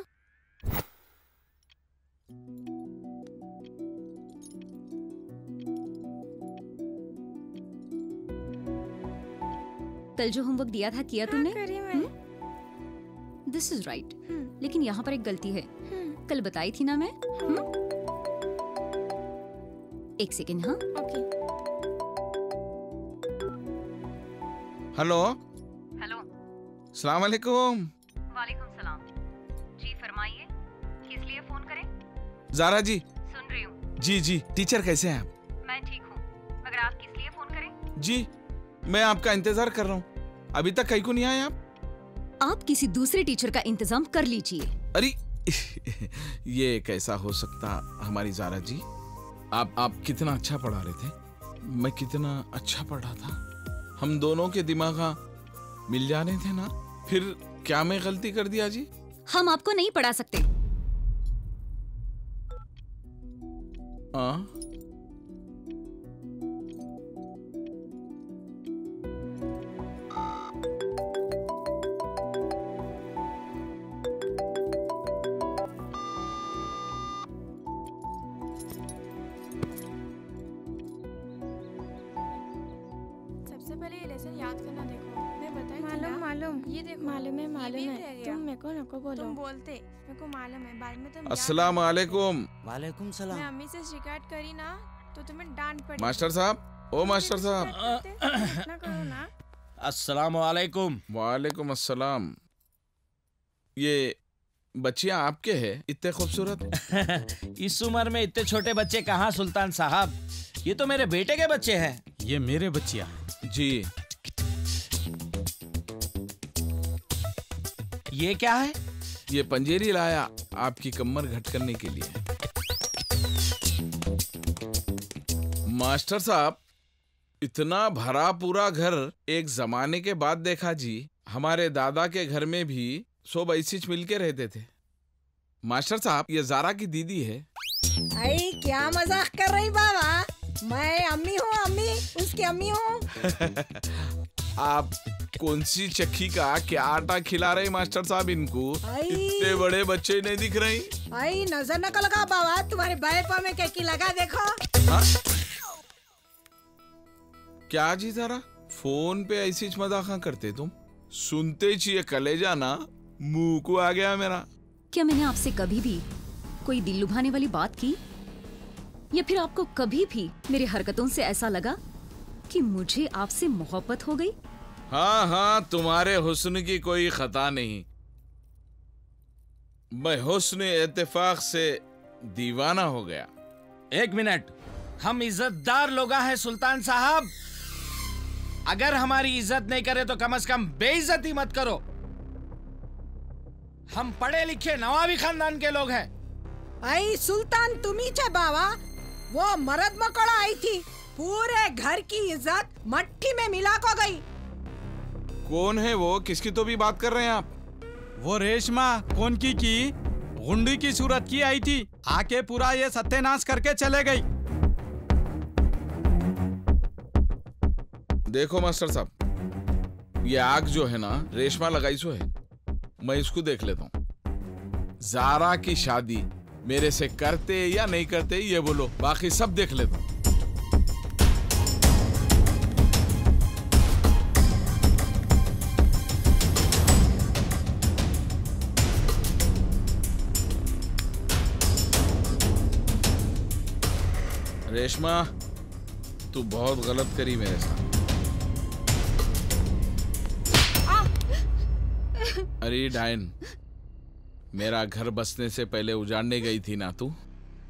कल जो होमवर्क दिया था किया तुमने? दिस इज राइट, लेकिन यहाँ पर एक गलती है। कल बताई थी ना मैं। हुँ? एक सेकेंड। हाँ ओके। हेलो हेलो, सलाम अलैकुम। वालेकुम सलाम। जी फरमाइए, किस लिए फोन करें? जारा जी। सुन रही हूँ। जी जी, टीचर कैसे हैं आप? मैं ठीक हूँ, मगर आप किस लिए फोन करें? जी मैं आपका इंतजार कर रहा हूँ, अभी तक कहीं को नहीं आए आप? आप किसी दूसरे टीचर का इंतजाम कर लीजिए। अरे ये कैसा हो सकता हमारी जारा जी? आप आप कितना अच्छा पढ़ा रहे थे, मैं कितना अच्छा पढ़ा था। हम दोनों के दिमाग मिल जाने थे ना, फिर क्या मैं गलती कर दिया जी? हम आपको नहीं पढ़ा सकते। आ? फैसल याद करना, देखो मैं बताई मालूम मालूम ये देखो मालूम है मालूम ये भी है एक तुम मेरे को नको बोलो। तुम बोलते मेरे को मालूम है, बाद में तुम अस्सलाम वालेकुम। वालेकुम मैं अम्मी से शिकायत करी ना तो तुम्हें डांट पड़ी। मास्टर साहब, ओ मास्टर साहब। इतना करो ना। अस्सलाम वालेकुम। वालेकुम अस्सलाम। ये बच्चियां आपके हैं, इतने खूबसूरत? इस उम्र में इतने छोटे बच्चे कहाँ सुल्तान साहब, ये तो मेरे बेटे के बच्चे हैं। ये मेरे बच्चियां। जी। ये क्या है? ये पंजेरी लाया आपकी कमर घट करने के लिए। मास्टर साहब, इतना भरा पूरा घर एक जमाने के बाद देखा जी। हमारे दादा के घर में भी सब ऐसी मिल के रहते थे। मास्टर साहब, ये जारा की दीदी है। आई क्या मजाक कर रही बाबा, मैं अम्मी हूँ, अम्मी उसकी अम्मी हूँ। आप कौन सी चक्की का क्या आटा खिला रहे मास्टर साहब इनको? आई। इतने बड़े बच्चे नहीं दिख रहे। आई नजर न लगा बाबा, तुम्हारे बाएं पाँव में क्या की लगा देखो। हाँ? क्या जी जरा फोन पे ऐसी मजाक करते तुम? सुनते चाहिए कलेजा ना मुंह को आ गया मेरा। क्या मैंने आपसे कभी भी कोई दिल लुभाने वाली बात की, या फिर आपको कभी भी मेरी हरकतों से ऐसा लगा कि मुझे आपसे मोहब्बत हो गई? हाँ हाँ, तुम्हारे हुस्न की कोई खता नहीं। मैं हुस्न इत्तेफाक से दीवाना हो गया। एक मिनट, हम इज्जतदार लोग हैं सुल्तान साहब। अगर हमारी इज्जत नहीं करे तो कम से कम बेइज्जती मत करो। हम पढ़े लिखे नवाबी खानदान के लोग हैं। आई सुल्तान तुम्ही चे बाबा, वो मर्द मकोड़ा आई थी, पूरे घर की इज्जत मट्टी में मिला को गई। कौन है वो? किसकी तो भी बात कर रहे हैं आप? वो रेशमा कौन की की गुंडी की सूरत की आई थी, आके पूरा ये सत्यानाश करके चले गई। देखो मास्टर साहब, ये आग जो है ना रेशमा लगाई सो है, मैं इसको देख लेता हूँ। जारा की शादी मेरे से करते या नहीं करते ये बोलो, बाकी सब देख लेता हूँ। रेशमा, तू बहुत गलत करी मेरे साथ। अरे डायन, मेरा घर बसने से पहले उजाड़ने गई थी ना तू?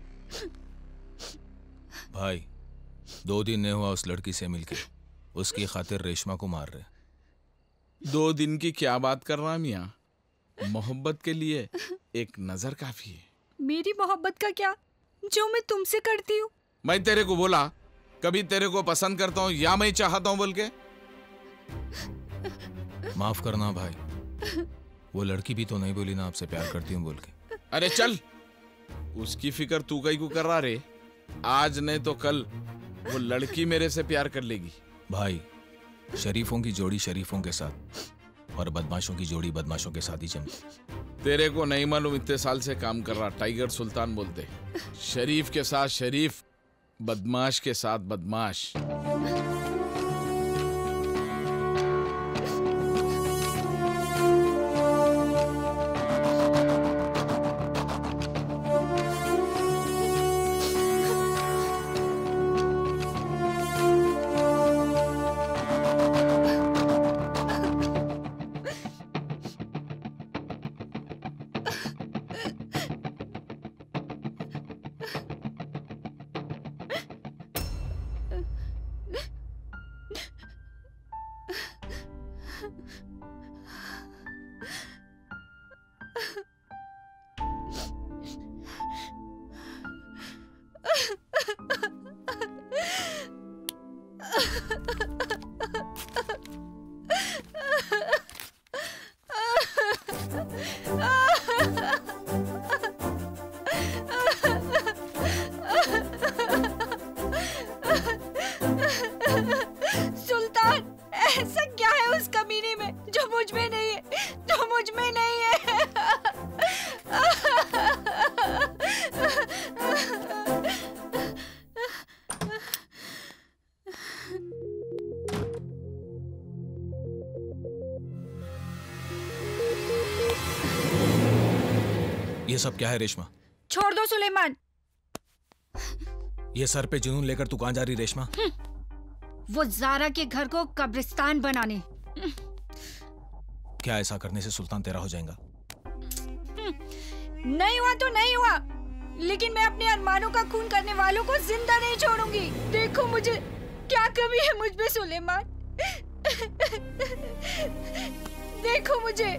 भाई, दो दिन नहीं हुआ उस लड़की से मिलके, उसकी खातिर रेशमा को मार रहे। दो दिन की क्या बात कर रहा मियाँ? मोहब्बत के लिए एक नजर काफी है। मेरी मोहब्बत का क्या, जो मैं तुमसे करती हूँ। मैं तेरे को बोला कभी तेरे को पसंद करता हूँ या मैं चाहता हूँ बोल के? माफ करना भाई, वो लड़की भी तो नहीं बोली ना आपसे प्यार करती हूँ बोल के। अरे चल, उसकी फिक्र तू कहीं को कर रहा रे? आज नहीं तो कल वो लड़की मेरे से प्यार कर लेगी। भाई, शरीफों की जोड़ी शरीफों के साथ और बदमाशों की जोड़ी बदमाशों के साथ ही जमती। तेरे को नहीं मालूम, इतने साल से काम कर रहा, टाइगर सुल्तान बोलते। शरीफ के साथ शरीफ, बदमाश के साथ बदमाश। सुल्तान, ऐसा क्या है उस कमीने में जो मुझ में नहीं है, जो मुझ में नहीं है। ये सब क्या है रेशमा? छोड़ दो सुलेमान। ये सर पे जुनून लेकर तू कहाँ जा रही रेशमा? वो जारा के घर को कब्रिस्तान बनाने। क्या ऐसा करने से सुल्तान तेरा हो जाएगा? नहीं हुआ तो नहीं हुआ, लेकिन मैं अपने अरमानों का खून करने वालों को जिंदा नहीं छोड़ूंगी। देखो मुझे क्या कमी है मुझ में सुलेमान। देखो मुझे।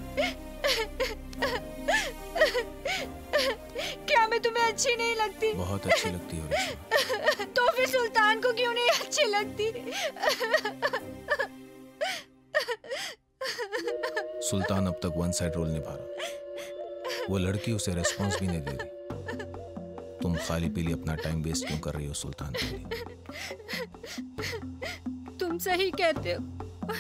क्या मैं तुम्हें अच्छी नहीं लगती? बहुत अच्छी लगती हो रेशमा। तो फिर सुल्तान को क्यों नहीं अच्छी लगती? सुल्तान अब तक वन साइड रोल निभा रहा, वो लड़की उसे रेस्पॉन्स भी नहीं दे रही। तुम खाली पीली अपना टाइम वेस्ट क्यों कर रही हो सुल्तान के लिए? तुम सही कहते हो।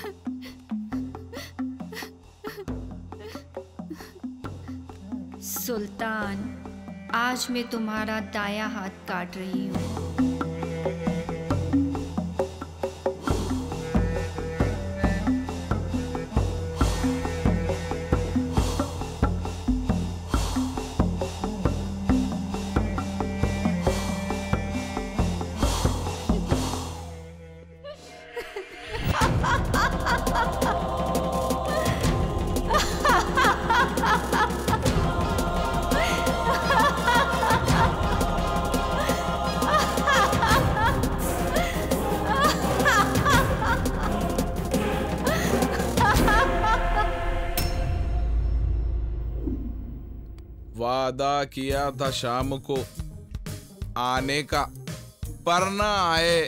सुल्तान, आज मैं तुम्हारा दायां हाथ काट रही हूँ। वादा किया था शाम को आने का, पर ना आए।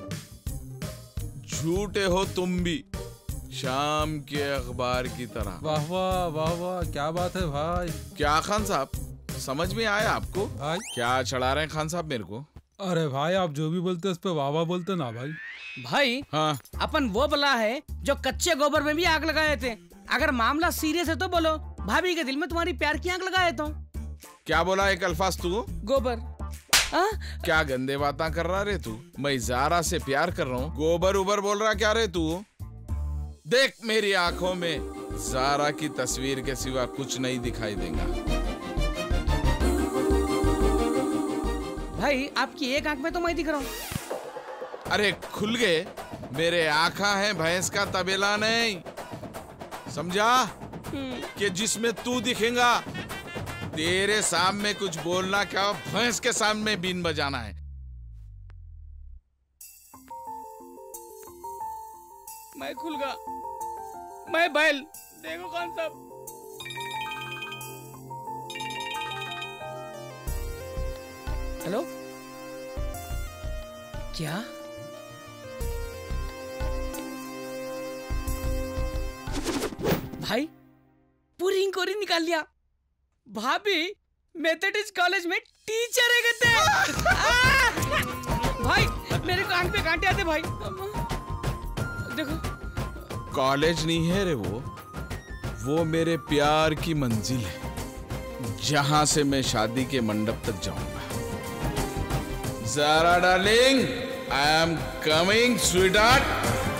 झूठे हो तुम भी, शाम के अखबार की तरह। वाह वाह वाह वाह, क्या बात है भाई। क्या खान साहब, समझ में आया आपको? भाई क्या चढ़ा रहे हैं खान साहब मेरे को? अरे भाई आप जो भी बोलते उस पे वाह वाह बोलते ना भाई। भाई हाँ, अपन वो बला है जो कच्चे गोबर में भी आग लगाए थे। अगर मामला सीरियस है तो बोलो, भाभी के दिल में तुम्हारी प्यार की आग लगाए तो। क्या बोला एक अल्फाज तू? गोबर। आ? क्या गंदे बातें कर रहा रे तू? मैं जारा से प्यार कर रहा हूँ, गोबर उबर बोल रहा क्या रे तू? देख मेरी आंखों में जारा की तस्वीर के सिवा कुछ नहीं दिखाई देगा। भाई आपकी एक आंख में तो मैं दिख रहा हूँ। अरे खुल गए, मेरे आंखा है भैंस का तबेला नहीं, समझा? कि जिसमें तू दिखेगा। तेरे सामने कुछ बोलना क्या, भैंस के सामने बीन बजाना है। मैं खुल गया, मैं बैल। देखो कौन सा। हेलो, क्या? भाई पूरी इंक्वायरी निकाल लिया। भाभी मेथोडिस्ट कॉलेज में टीचर है कहते हैं। भाई मेरे को आंख पे कांटे आते भाई। देखो कॉलेज नहीं है रे वो, वो मेरे प्यार की मंजिल है, जहां से मैं शादी के मंडप तक जाऊंगा। Zara darling, I am coming sweetheart.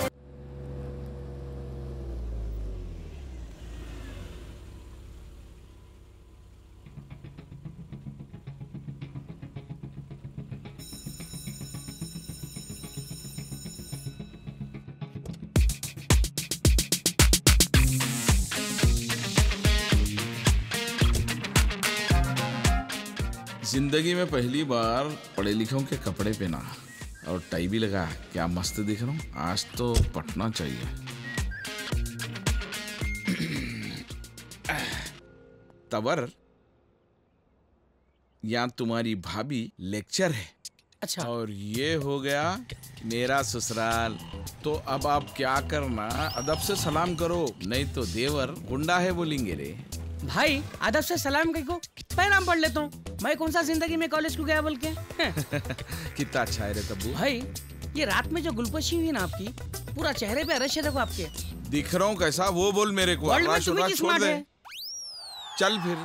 जिंदगी में पहली बार पढ़े लिखों के कपड़े पहना और टाई भी लगा। क्या मस्त दिख रहा हूँ, आज तो पटना चाहिए। तवर, यहाँ तुम्हारी भाभी लेक्चर है। अच्छा। और ये हो गया मेरा ससुराल। तो अब आप क्या करना, अदब से सलाम करो, नहीं तो देवर गुंडा है बोलेंगे रे। भाई अदब से सलाम कहीं को पैराम पढ़ लेता हूँ। मैं कौन सा जिंदगी में कॉलेज को गया बोल के। कितना अच्छा है रे तब्बू। भाई ये रात में जो गुलपोशी हुई ना आपकी, पूरा चेहरे पे रश है देखो आपके। दिख रहा हूँ कैसा, वो बोल मेरे को। वर्ल्ड में तुम्हें किस स्मार्ट है? चल फिर।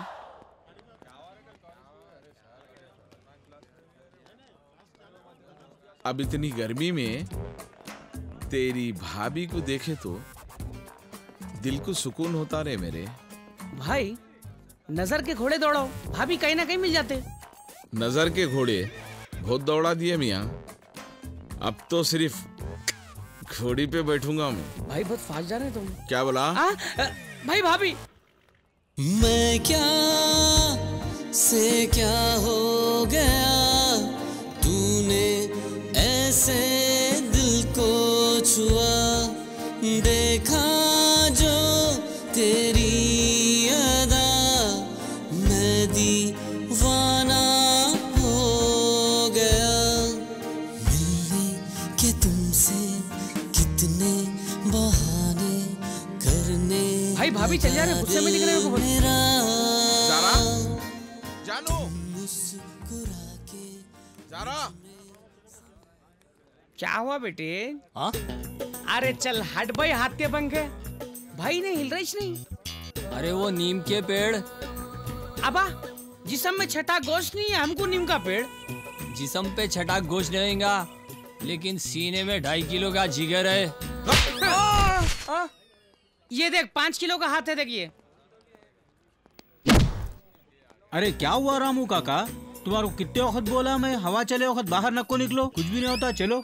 अब इतनी गर्मी में तेरी भाभी को देखे तो दिल को सुकून होता रे मेरे। भाई नजर के घोड़े दौड़ो, भाभी कहीं ना कहीं मिल जाते। नजर के घोड़े बहुत दौड़ा दिए मियाँ, अब तो सिर्फ घोड़ी पे बैठूंगा मैं। भाई बहुत फास्ट जा रहे तुम। क्या बोला? आ, भाई भाभी मैं क्या से क्या हो गया, तूने ऐसे दिल को छुआ, देखा जो तेरी अदा, मैं दीवाना हो गया। मिलने के तुमसे कितने बहाने करने, भाई भाभी चल जा रहे, गुस्से में दिख रहे हो। ज़ारा, जानू, ज़ारा, क्या हुआ बेटे? हाँ? अरे चल हट भाई, हाथ के पंखे। भाई ने हिल रही नहीं। अरे वो नीम के पेड़। अबा जिसम में छठा गोश्त नहीं है, हमको नीम का पेड़। जिसम पे छठा गोश्त रहेगा, लेकिन सीने में ढाई किलो का जिगर है। आ, आ, ये देख पांच किलो का हाथ है, देखिए। अरे क्या हुआ रामू काका, तुम्हारे को कितने वक्त बोला मैं हवा चले वक्त बाहर नको निकलो, कुछ भी नहीं होता, चलो।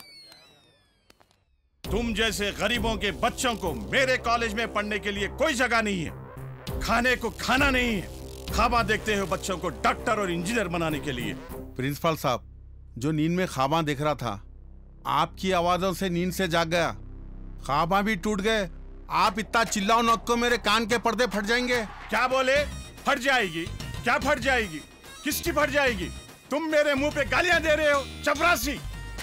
तुम जैसे गरीबों के बच्चों को मेरे कॉलेज में पढ़ने के लिए कोई जगह नहीं है, खाने को खाना नहीं है, ख्वाबा देखते हो बच्चों को डॉक्टर और इंजीनियर बनाने के लिए। प्रिंसिपल साहब, जो नींद में ख्वाबा देख रहा था, आपकी आवाजों से नींद से जाग गया, ख्वाबा भी टूट गए। आप इतना चिल्लाओ नको, मेरे कान के पर्दे फट जाएंगे। क्या बोले? फट जाएगी? क्या फट जाएगी? किसकी फट जाएगी? तुम मेरे मुंह पे गालियां दे रहे हो, चपरासी,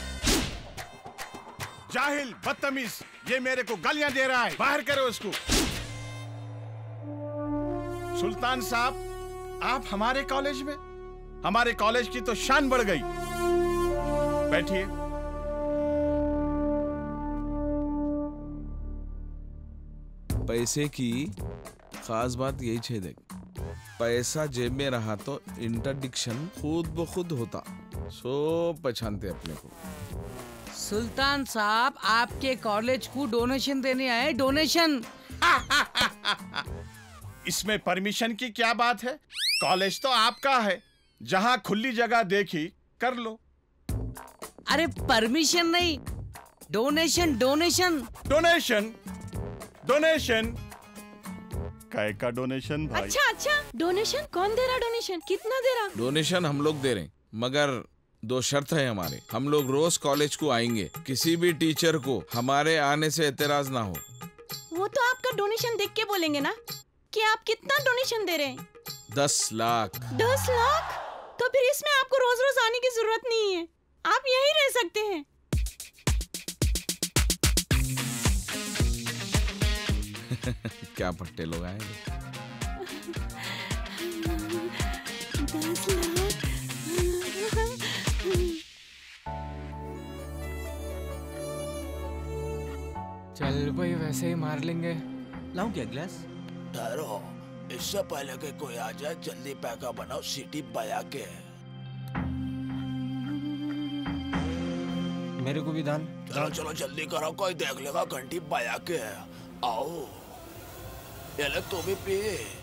जाहिल, बदतमीज, ये मेरे को गालियां दे रहा है, बाहर करो इसको। सुल्तान साहब, आप हमारे कॉलेज में, हमारे कॉलेज की तो शान बढ़ गई। बैठिए। पैसे की खास बात यही छे, देख, पैसा जेब में रहा तो इंटरडिक्शन खुद ब खुद होता, सो पहचानते अपने को। सुल्तान साहब आपके कॉलेज को डोनेशन देने आए, डोनेशन। इसमें परमिशन की क्या बात है? कॉलेज तो आपका है, जहां खुली जगह देखी कर लो। अरे परमिशन नहीं, डोनेशन, डोनेशन, डोनेशन, डोनेशन। काय का डोनेशन भाई? अच्छा अच्छा, डोनेशन कौन दे रहा? डोनेशन कितना दे रहा? डोनेशन हम लोग दे रहे हैं, मगर दो शर्त है हमारे। हम लोग रोज कॉलेज को आएंगे, किसी भी टीचर को हमारे आने से एतराज ना हो। वो तो आपका डोनेशन देख के बोलेंगे ना कि आप कितना डोनेशन दे रहे हैं। दस लाख। दस लाख? तो फिर इसमें आपको रोज रोज आने की जरूरत नहीं है, आप यहीं रह सकते हैं। क्या पट्टे लोग आएंगे। दस लाख। चल भाई, वैसे ही मार लेंगे। लाऊं क्या ग्लास? ठहरो, इससे पहले कि कोई आ जाए जल्दी पैका बनाओ, सीटी बजा के। मेरे को भी दान। चलो चलो जल्दी करो, कोई देख लेगा, घंटी बजा के। आओ, ये ले तू भी पी।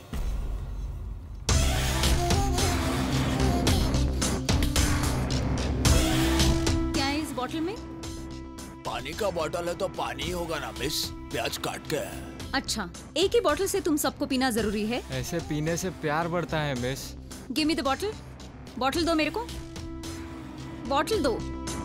क्या है इस बोतल में? पानी का बोतल है तो पानी ही होगा ना मिस, प्याज काट के। अच्छा, एक ही बोतल से तुम सबको पीना जरूरी है? ऐसे पीने से प्यार बढ़ता है मिस। गिव मी द बोतल। बोतल दो मेरे को, बोतल दो।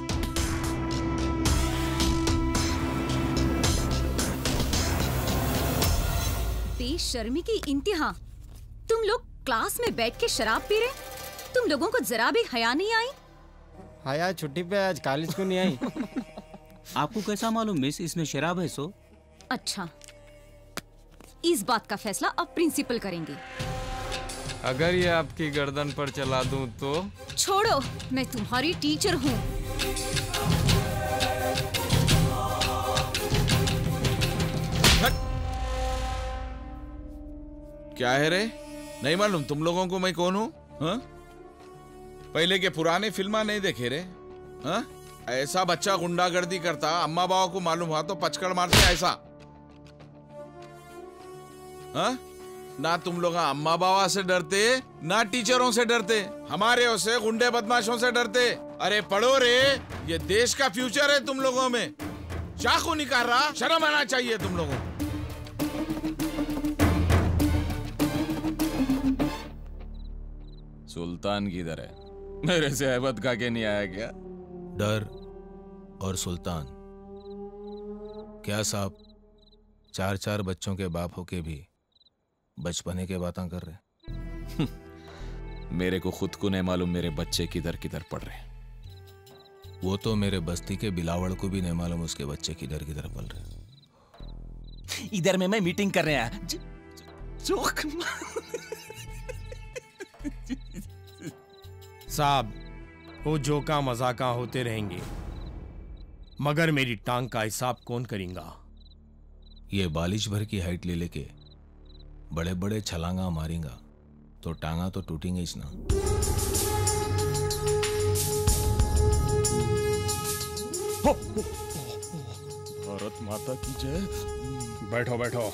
बेशर्मी की इंतहा। तुम लोग क्लास में बैठ के शराब पी रहे, तुम लोगों को जरा भी हया नहीं आई? हया छुट्टी पे आज कॉलेज को नहीं आई। आपको कैसा मालूम मिस इसमें शराब है? सो अच्छा, इस बात का फैसला अब प्रिंसिपल करेंगे। अगर ये आपकी गर्दन पर चला दूं तो? छोड़ो, मैं तुम्हारी टीचर हूँ। क्या है रे? नहीं मालूम तुम लोगों को मैं कौन हूँ? हाँ? पहले के पुराने फिल्मा नहीं देखे रे? हाँ? ऐसा बच्चा गुंडागर्दी करता, अम्मा बाबा को मालूम हुआ तो पचकड़ मारते ऐसा। हाँ? ना तुम लोग अम्मा बाबा से डरते ना टीचरों से डरते, हमारे से गुंडे बदमाशों से डरते। अरे पढ़ो रे, ये देश का फ्यूचर है तुम लोगों में। चाकू निकाल रहा, शर्म आना चाहिए तुम लोगों को। सुल्तान किधर है? मेरे से अहमद का के नहीं आया क्या? डर और सुल्तान, क्या साहब चार चार बच्चों के बाप होके भी बचपने के बातें कर रहे? मेरे को खुद को नहीं मालूम मेरे बच्चे किधर किधर पढ़ रहे। वो तो मेरे बस्ती के बिलावड़ को भी नहीं मालूम उसके बच्चे किधर किधर पल रहे। इधर में मैं मीटिंग कर रहा है। जोक साहब, वो जोका मजाका होते रहेंगे, मगर मेरी टांग का हिसाब कौन करेगा? ये बालिश भर की हाइट ले लेके बड़े बड़े छलांगा मारेगा तो टांगा तो टूटेंगे ही ना। भारत माता की जय। बैठो बैठो।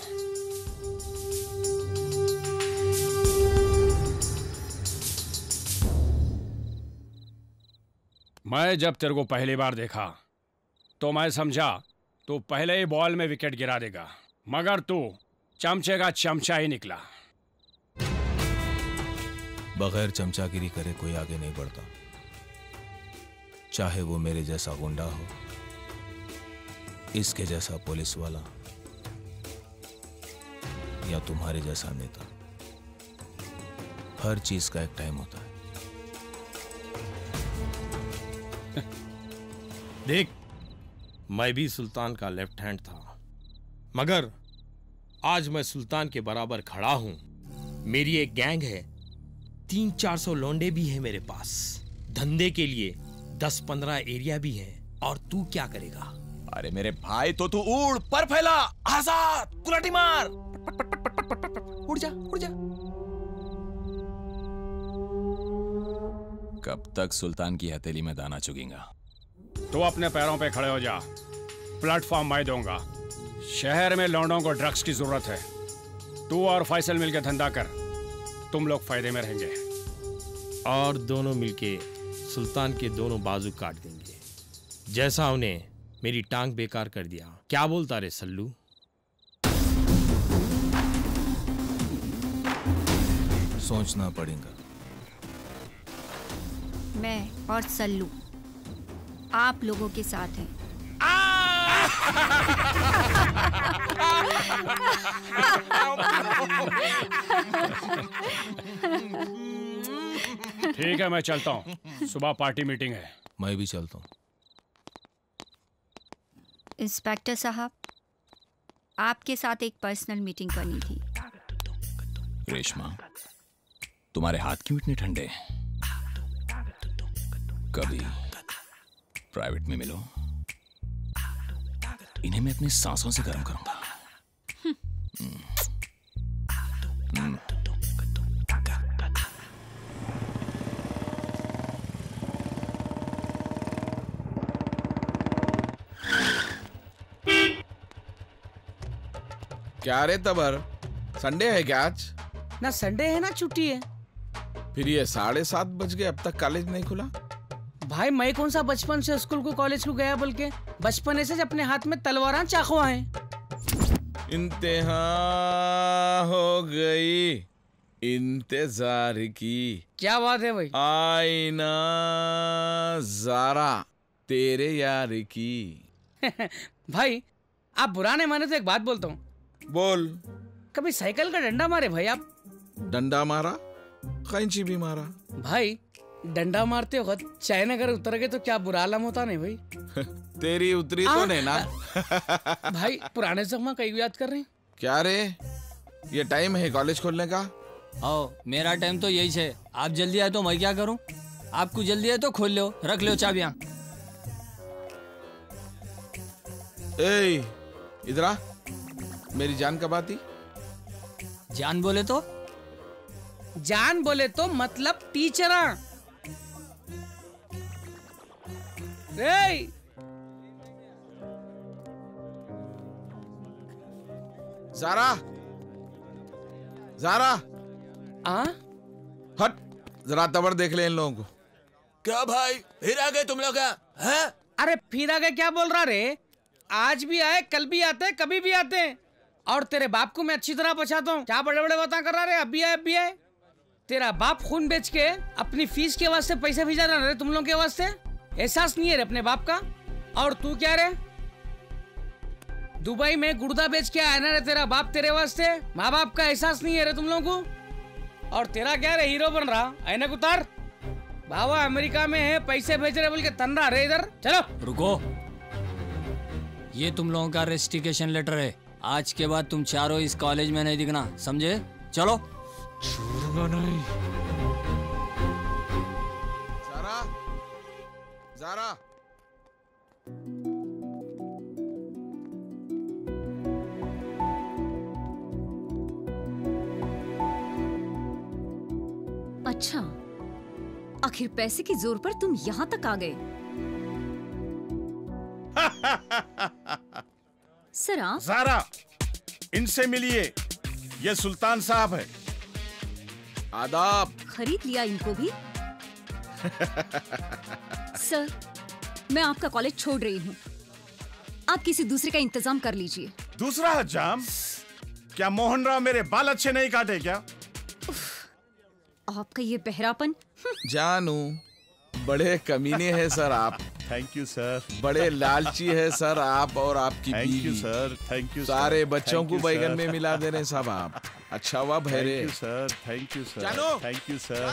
मैं जब तेरे को पहली बार देखा तो मैं समझा तू पहले ही बॉल में विकेट गिरा देगा, मगर तू चमचे का चमचा ही निकला। बगैर चमचागिरी करे कोई आगे नहीं बढ़ता, चाहे वो मेरे जैसा गुंडा हो, इसके जैसा पुलिस वाला या तुम्हारे जैसा नेता। हर चीज का एक टाइम होता है। देख, मैं भी सुल्तान का लेफ्ट हैंड था, मगर आज मैं सुल्तान के बराबर खड़ा हूं। मेरी एक गैंग है, तीन चार सौ लौंडे भी हैं मेरे पास, धंधे के लिए दस पंद्रह एरिया भी है। और तू क्या करेगा? अरे मेरे भाई, तो तू उड़, पर फैला, आजाद, कुलाटी मार, उड़ जा उड़ जा। कब तक सुल्तान की हथेली में दाना चुगेगा? तू अपने पैरों पे खड़े हो जा, प्लेटफॉर्म मैं दूंगा। शहर में लौंडों को ड्रग्स की जरूरत है, तू और फैसल मिलकर धंधा कर, तुम लोग फायदे में रहेंगे। और दोनों मिलके सुल्तान के दोनों बाजू काट देंगे, जैसा उन्हें मेरी टांग बेकार कर दिया। क्या बोलता रे सल्लू? सोचना पड़ेगा। मैं और सल्लू आप लोगों के साथ हैं। ठीक है, मैं चलता हूँ, सुबह पार्टी मीटिंग है। मैं भी चलता हूँ। इंस्पेक्टर साहब, आपके साथ एक पर्सनल मीटिंग करनी थी। रेशमा, तुम्हारे हाथ क्यों इतने ठंडे हैं? कभी प्राइवेट में मिलो, इन्हें मैं अपनी सांसों से गर्म करूंगा। हम्म। हम्म। क्या रे तबर, संडे है क्या आज? ना संडे है ना छुट्टी है। फिर ये साढ़े सात बज गए, अब तक कॉलेज नहीं खुला? भाई मैं कौन सा बचपन से स्कूल को कॉलेज को गया, बल्कि बचपन से अपने हाथ में तलवार चाकू है। इंतहा हो गई इंतजार की। क्या बात है भाई? आईना ज़ारा तेरे यार की। भाई आप बुरा नहीं माने तो एक बात बोलता हूँ। बोल। कभी साइकिल का डंडा मारे भाई आप? डंडा मारा, कैंची भी मारा। भाई डंडा मारते वक्त चैन अगर उतर गए तो क्या बुरा आलम होता नहीं भाई? तेरी उतरी तो नहीं ना। भाई पुराने जख्मा कई याद कर रहे हैं क्या रे? ये टाइम है कॉलेज खोलने का। आओ, मेरा टाइम तो यही है। आप जल्दी आए तो मैं क्या करूं? आपको जल्दी है तो खोल लो, रख लो चाबियां। ए, इधर आ, मेरी जान कब आती? जान बोले तो? जान बोले तो मतलब टीचरा। ए! ज़ारा, जारा आ? हट, जरा तबर देख ले इन लोगों को। क्या भाई, फिर आ गए तुम लोग? हैं? अरे फिर आ गए क्या बोल रहा रे? आज भी आए, कल भी आते हैं, कभी भी आते हैं। और तेरे बाप को मैं अच्छी तरह पहचानता हूँ। क्या बड़े बड़े बातें कर रहा रे? अब भी आए, अब भी आए। तेरा बाप खून बेच के अपनी फीस के वास्ते पैसे भेजा रहा रे तुम लोग के वास्ते। एहसास नहीं है रे अपने बाप का? और तू क्या रे, दुबई में गुर्दा बेच के आया ना रे तेरा बाप तेरे वास्ते? माँ बाप का एहसास नहीं है रे तुम लोगों को? और तेरा क्या रे, हीरो बन रहा? ऐनक उतार। बाबा अमेरिका में है, पैसे भेज रहे बोल के तन रहा रे इधर। चलो रुको, ये तुम लोगों का रेस्टिकेशन लेटर है। आज के बाद तुम चारों इस कॉलेज में नहीं दिखना, समझे? चलो। छोड़ूंगा नहीं। जारा, जारा। अच्छा, आखिर पैसे की जोर पर तुम यहाँ तक आ गए। सर आप? जारा, इनसे मिलिए, ये सुल्तान साहब है। आदाब। खरीद लिया इनको भी। सर, मैं आपका कॉलेज छोड़ रही हूँ। आप किसी दूसरे का इंतजाम कर लीजिए। दूसरा हजाम? क्या मोहन राव मेरे बाल अच्छे नहीं काटे क्या? आपका ये बहरापन। जानू, बड़े कमीने हैं सर आप। Thank you sir. बड़े लालची है सर आप और आपकी बीवी। Thank you sir, thank you. सारे बच्चों को बैगन में मिला दे रहे सब आप। अच्छा हुआ भैरे। Thank you sir, thank you sir. जानू, थैंक यू सर।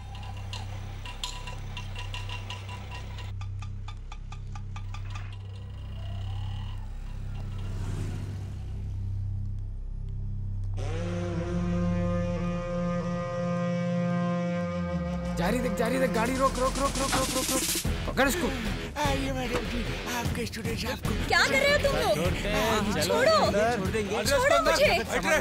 जारी देख, जारी देख, गाड़ी रोक रोक रोक रोक रोक रोक रोक पकड़ इसको। आइए मैडम जी, आपके स्टूडेंट आपको क्या कर रहे हो तुम लोग? छोड़ो, छोड़ो मुझे।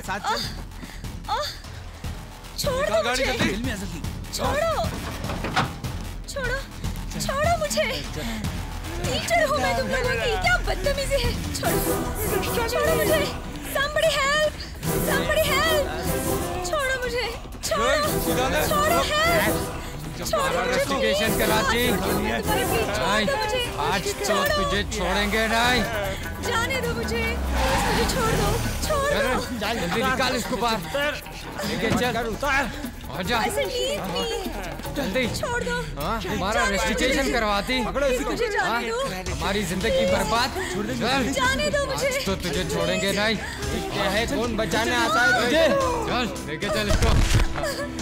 छोड़ दो मुझे। छोड़ो, छोड़ो, छोड़ो मुझे। टीचर हूँ मैं तुम लोगों की, क्या बदतमीजी है। छोड़ो, छोड़ो मुझे। Somebody help, somebody help। छोड़ो मुझे, छोड़ो, छोड़ो help। इन्वेस्टिगेशन कराती। आज तो तुझे छोड़ेंगे नहीं। जाने दो मुझे, मुझे छोड़ दो, छोड़ दो। जल्दी निकाल इसको बाहर। लेके चल, आजा। जल्दी छोड़ दो। हाँ, हमारा इन्वेस्टिगेशन करवाती। मुझे जाने दो। हमारी जिंदगी बर्बाद। चल, जाने दो मुझे। आज तो तुझे छोड़ेंगे नहीं। क्या है, कौन बचाने आता है तुझे? चल, लेके चल इसको।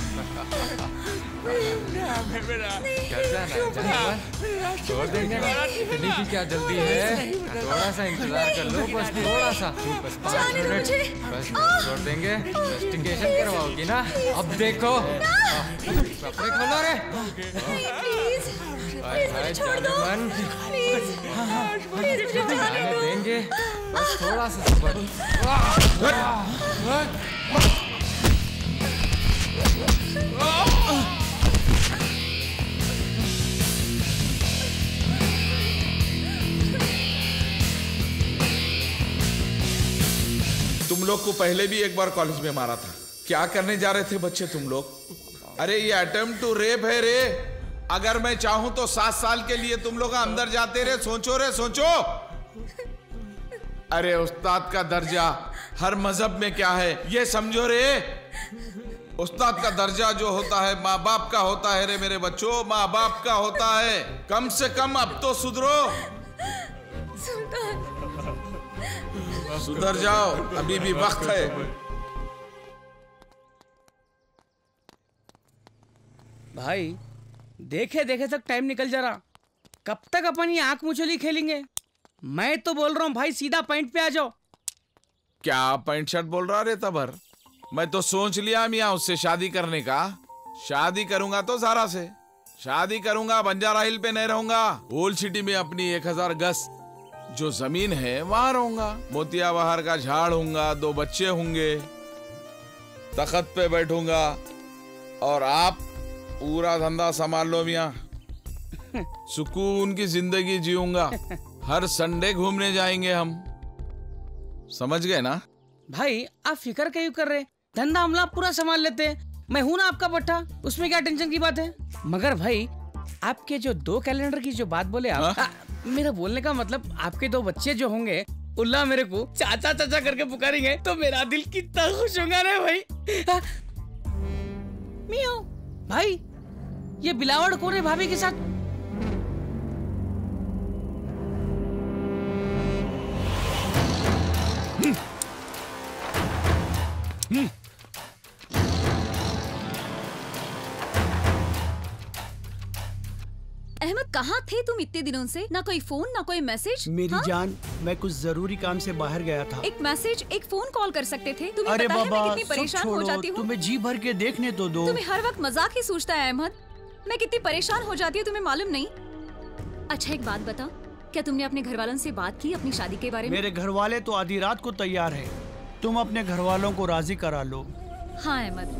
छोड़ देंगे, इतनी भी क्या जल्दी है? थोड़ा सा इंतजार कर लो, बस थोड़ा सा, बस पाँच मिनट, बस छोड़ देंगे। इन्वेस्टिगेशन करवाओगी ना? अब देखो, कपड़े खोलो रे। मन देंगे, बस थोड़ा सा सबर। तुम लोग को पहले भी एक बार कॉलेज में मारा था। क्या करने जा रहे थे बच्चे तुम लोग? अरे ये अटेम्प्ट टू रेप है रे। अगर मैं चाहूं तो सात साल के लिए तुम लोग अंदर जाते रे। सोचो रे, सोचो। अरे उस्ताद का दर्जा हर मजहब में क्या है ये समझो रे। उस्ताद का दर्जा जो होता है माँ बाप का होता है रे मेरे बच्चों, माँ बाप का होता है। कम से कम अब तो सुधरो, सुधर जाओ, अभी भी वक्त है। भाई देखे देखे तक टाइम निकल जा रहा। कब तक अपन ये आंख मुचली खेलेंगे? मैं तो बोल रहा हूँ भाई, सीधा पॉइंट पे आ जाओ। क्या पॉइंट शर्ट बोल रहा रे तबर? मैं तो सोच लिया मियाँ उससे शादी करने का। शादी करूंगा तो जारा से शादी करूंगा, बंजारा हिल पे नहीं रहूंगा। ओल्ड सिटी में अपनी एक हजार गज जो जमीन है वहां रहूंगा। मोतिया बहार का झाड़ होऊंगा, दो बच्चे होंगे, तख्त पे बैठूंगा और आप पूरा धंधा संभाल लो मियाँ। सुकून की जिंदगी जीऊंगा। हर संडे घूमने जाएंगे हम, समझ गए ना? भाई आप फिक्र क्यों कर रहे? धंधा हमला पूरा संभाल लेते हैं। मैं हूं ना आपका पट्टा, उसमें क्या टेंशन की बात है। मगर भाई आपके जो दो कैलेंडर की जो बात बोले आप, आ, मेरा बोलने का मतलब आपके दो बच्चे जो होंगे, उल्ला मेरे को चाचा चाचा करके पुकारेंगे तो मेरा दिल कितना खुश होगा रे भाई। मियाओ भाई, ये बिलावड़ कौन है भाभी के साथ? अहमद, कहाँ थे तुम इतने दिनों से? ना कोई फोन ना कोई मैसेज। मेरी हाँ? जान, मैं कुछ जरूरी काम से बाहर गया था। एक मैसेज, एक फोन कॉल कर सकते थे। तुम्हें अरे पता है बाबा, मैं कितनी परेशान हो जाती हूँ। तुम्हें जी भर के देखने तो दो। तुम्हें हर वक्त मजाक ही सूझता है अहमद। मैं कितनी परेशान हो जाती हूँ तुम्हें मालूम नहीं। अच्छा एक बात बता, क्या तुमने अपने घर वालों से बात की अपनी शादी के बारे में? मेरे घर वाले तो आधी रात को तैयार है, तुम अपने घर वालों को राजी करा लो। हाँ अहमद।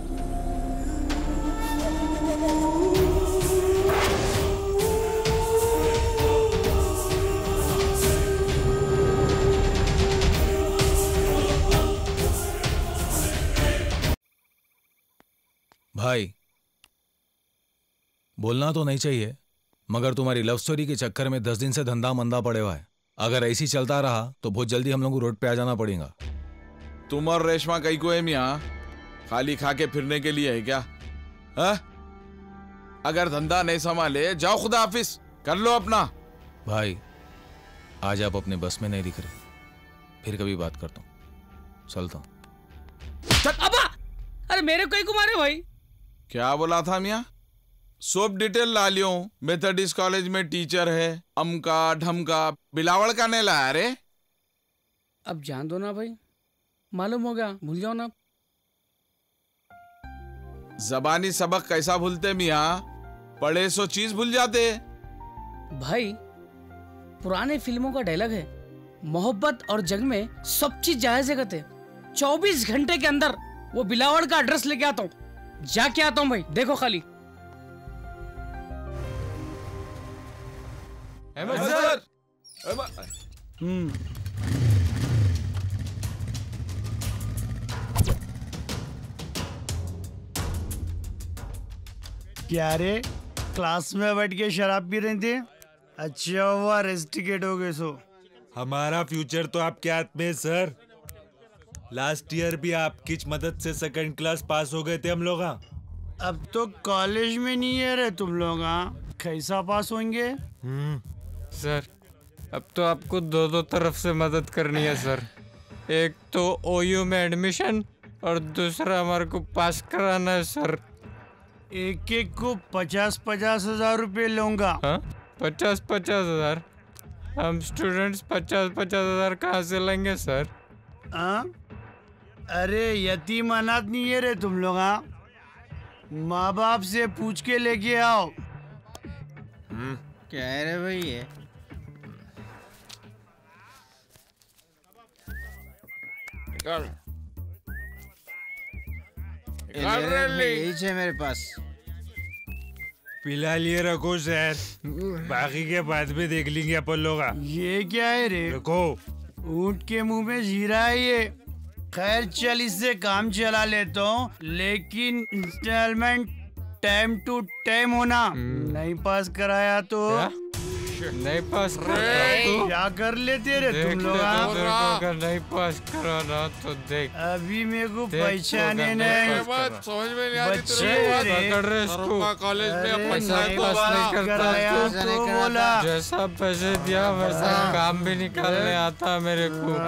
भाई बोलना तो नहीं चाहिए, मगर तुम्हारी लव स्टोरी के चक्कर में दस दिन से धंधा मंदा पड़े हुआ है। अगर ऐसी चलता रहा तो बहुत जल्दी हम लोग को रोड पे आ जाना पड़ेगा। तुम और रेशमा कहीं को है मियाँ, खाली खा के फिरने के लिए है क्या? हा? अगर धंधा नहीं संभाले जाओ खुदा हाफिज कर लो अपना। भाई आज आप अपने बस में नहीं दिख रहे, फिर कभी बात करता हूँ, चलता हूँ। अबा, अरे मेरे को ही कुमारे भाई। क्या बोला था मियाँ? सब डिटेल ला लियो, मेथडिस्ट कॉलेज में टीचर है, अमका ढमका, बिलावड़ का नहीं लाया रे। अब जान दो ना भाई, मालूम हो गया, भूल जाओ ना। जबानी सबक कैसा भूलते मियाँ, पढ़े सो चीज भूल जाते। भाई पुराने फिल्मों का डायलॉग है, मोहब्बत और जंग में सब चीज जायज है कहते। चौबीस घंटे के अंदर वो बिलावड़ का एड्रेस लेके आता हूँ, जाके आता हूँ भाई, देखो खाली। सर हम्म क्या रे, क्लास में बैठ के शराब पी रहे थे? अच्छा हुआ रेस्टिकेट हो गए। सो हमारा फ्यूचर तो आपके हाथ में है सर। लास्ट ईयर भी आपकी मदद से सेकंड क्लास पास हो गए थे हम लोग। अब तो कॉलेज में नहीं है रे तुम लोग, कैसा पास होंगे? सर अब तो आपको दो दो तरफ से मदद करनी है सर। एक तो ओयू में एडमिशन और दूसरा हमारे को पास कराना है सर। एक एक को पचास पचास हजार रुपये लूंगा। हाँ? पचास पचास हजार? हम स्टूडेंट्स पचास पचास हजार कहाँ से लेंगे सर? हाँ? अरे यतीम अनाथ नहीं है रे तुम लोग, हाँ? माँ बाप से पूछ के लेके आओ। क्या है रे भाई ये? यही है मेरे पास। पिला लिए रखो सर, बाकी के बाद में देख लेंगे अपन लोग। ये क्या है रे? देखो ऊंट के मुंह में जीरा है ये। खैर चल, इससे काम चला लेता हूँ, लेकिन इंस्टॉलमेंट टाइम टू टाइम होना। नहीं पास कराया तो नहीं पास कराया तो क्या कर लेते रे तुम लोग? अगर नहीं पास कराना तो देख, अभी मेरे को पहचाने नहीं। समझ में नहीं आती बच्चे रे, कॉलेज में अपन नहीं पास नहीं करता तो बोला जैसा पैसे दिया वैसा काम भी निकालने आता मेरे को।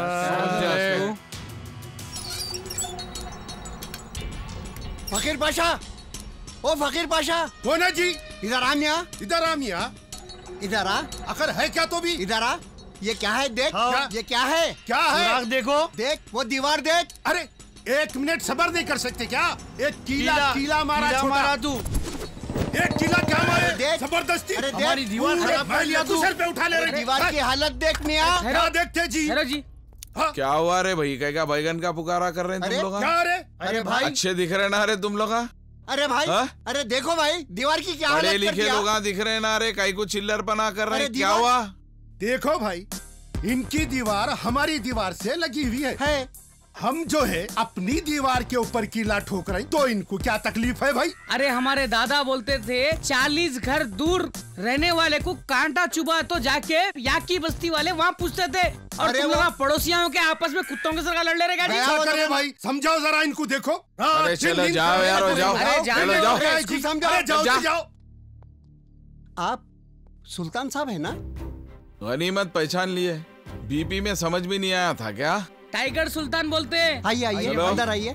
फकीर पाशा, ओ फकीर पाशा। कौन है जी? इधर आ मियां। इधर आ मियां। इधर आ। आखिर है क्या तो भी? इधर आ। ये क्या है देख? हाँ। ये क्या है? क्या है? सुराग देखो। देख वो दीवार देख। अरे एक मिनट सबर नहीं कर सकते क्या? एक कीला कीला, कीला मारा कीला छोटा। मारा तू। एक कीला क्या मारे? देख जबरदस्ती। अरे देख, हमारी दीवार खराब कर लिया तू। सर पे उठा ले रही। दीवार की हालत देख मियां। क्या देखते जी? जी हाँ? क्या हुआ रे भाई? क्या क्या बैगन का पुकारा कर रहे हैं तुम लोग? क्या रे? अरे भाई अच्छे दिख रहे ना रे तुम लोग? अरे भाई हा? अरे देखो भाई, दीवार की क्या हालत पढ़े कर लिखे दिया। लोग दिख रहे ना रे, कहीं को चिल्लर पना कर रहे हैं। क्या दीवार- हुआ? देखो भाई, इनकी दीवार हमारी दीवार से लगी हुई है, है? हम जो है अपनी दीवार के ऊपर कीला ठोक रहे, तो इनको क्या तकलीफ है भाई? अरे हमारे दादा बोलते थे चालीस घर दूर रहने वाले को कांटा चुभा तो जाके याकी बस्ती वाले वहाँ पूछते थे, और तुम लोग पड़ोसियों के आपस में कुत्तों के सरकार लड़ ले रहे करे भाई, समझाओ जरा इनको, देखो। अरे चलो जाओ यार, जाओ चलो जाओ समझाओ जाओ जाओ। आप सुल्तान साहब है ना? गनीमत पहचान लिए, बीपी में समझ भी नहीं आया था क्या? टाइगर सुल्तान बोलते हैं। आइए आइए अंदर आइए।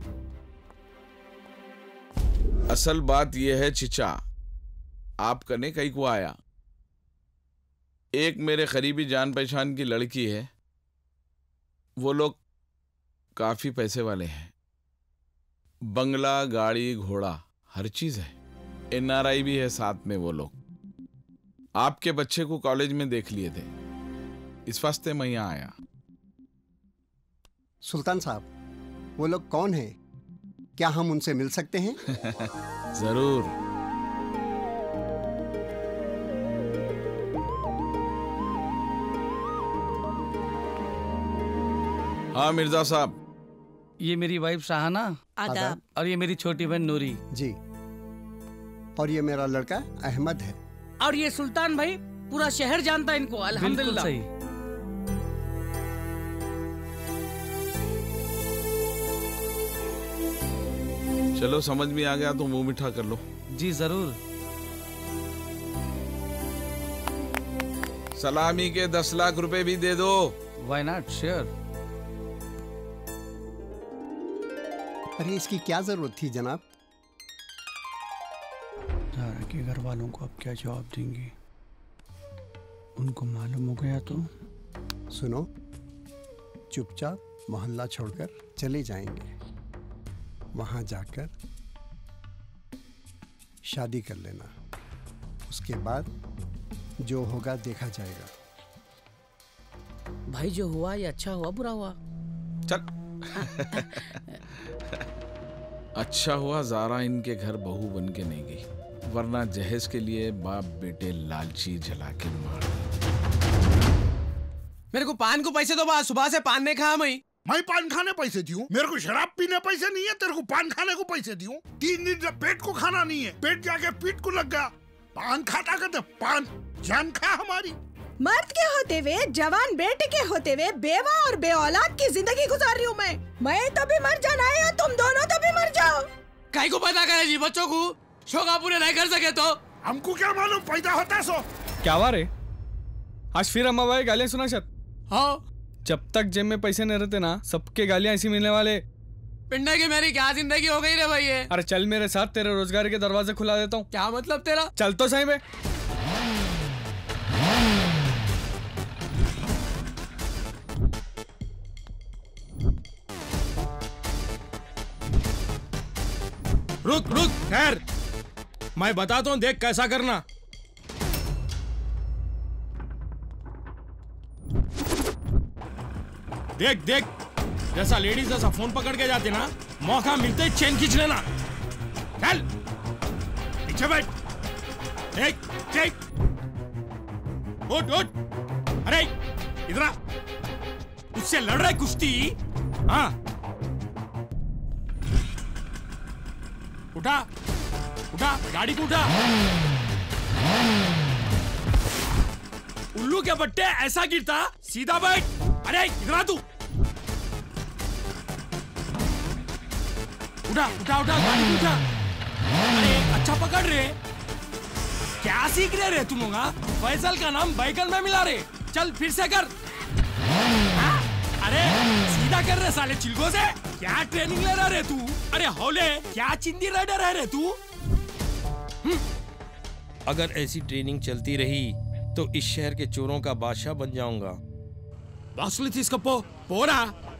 असल बात यह है चिचा, आप कने कहीं को आया। एक मेरे करीबी जान पहचान की लड़की है, वो लोग काफी पैसे वाले हैं, बंगला गाड़ी घोड़ा हर चीज है, एनआरआई भी है साथ में। वो लोग आपके बच्चे को कॉलेज में देख लिए थे, इस वास्ते मैं यहाँ आया। सुल्तान साहब, वो लोग कौन हैं? क्या हम उनसे मिल सकते हैं? जरूर। हाँ मिर्जा साहब। ये मेरी वाइफ शाहाना। आदाब। और ये मेरी छोटी बहन नूरी। जी। और ये मेरा लड़का अहमद है। और ये सुल्तान भाई, पूरा शहर जानता है इनको, अल्हम्दुलिल्लाह। सही। चलो समझ में आ गया तो मुंह मीठा कर लो। जी जरूर। सलामी के दस लाख रुपए भी दे दो। Why not? Sure. अरे इसकी क्या जरूरत थी जनाब? ज़ारा के घर वालों को अब क्या जवाब देंगे? उनको मालूम हो गया तो? सुनो, चुपचाप मोहल्ला छोड़कर चले जाएंगे, वहां जाकर शादी कर लेना, उसके बाद जो होगा देखा जाएगा। भाई जो हुआ ये अच्छा हुआ बुरा हुआ? चल। अच्छा हुआ ज़ारा इनके घर बहू बन के नहीं गई, वरना जहेज के लिए बाप बेटे लालची जला के मार। मेरे को पान को पैसे दो, बात सुबह से पान नहीं खाया मैं। मैं पान खाने पैसे दूं? मेरे को शराब पीने पैसे नहीं है, तेरे को पान खाने को पैसे दूं? तीन दिन से पेट को खाना नहीं है, पेट जाके पीठ को लग गया, पान खाता करते पान जान खा हमारी। मर्द के होते हुए, जवान बेटे के होते हुए, बेवा और बे औलाद की जिंदगी गुजार रही हूँ मैं। मैं तो भी मर जाना है, तुम दोनों तो भी मर जाओ। काहे को पैदा करे जी बच्चों को, शौका पूरे नहीं कर सके तो? हमको क्या मालूम पैदा होता सो। क्या हुआ रे? आज फिर अम्मा भाई गालियाँ सुना शायद? हाँ। जब तक जेब में पैसे नहीं रहते ना, सबके गालियाँ ऐसी मिलने वाले। पिंडा की मेरी क्या जिंदगी हो गई रे भाई ये। अरे चल मेरे साथ, तेरे रोजगार के दरवाजे खुला देता हूँ। क्या मतलब तेरा? चल तो सही में। रुक रुक खैर, मैं बताता हूँ, देख कैसा करना। देख देख, जैसा लेडीज जैसा फोन पकड़ के जाते ना, मौका मिलते ही चेन खींच लेना। चल पीछे बैठ, देख देख, उठ उठ। अरे इधर आ, उससे लड़ रहा है कुश्ती? हाँ उठा उठा, गाड़ी को उठा। उल्लू के बट्टे ऐसा गिरता, सीधा बैठ। अरे इधर आ तू, उठा उठा उठा, गाड़ी को उठा। अरे अच्छा पकड़ रहे, क्या सीख रहे रे तुम लोग? फैसल का नाम बैगन में मिला रहे। चल फिर से कर। हाँ? अरे सीधा कर रहे साले चिलगो से, क्या ट्रेनिंग ले रहा रे तू? अरे हौले, क्या चिंदी राइडर है रे तू? अगर ऐसी ट्रेनिंग चलती रही तो इस शहर के चोरों का बादशाह बन जाऊंगा। बासुली थी इसका पो पोरा।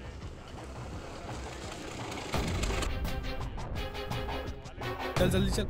चल जल्दी चल।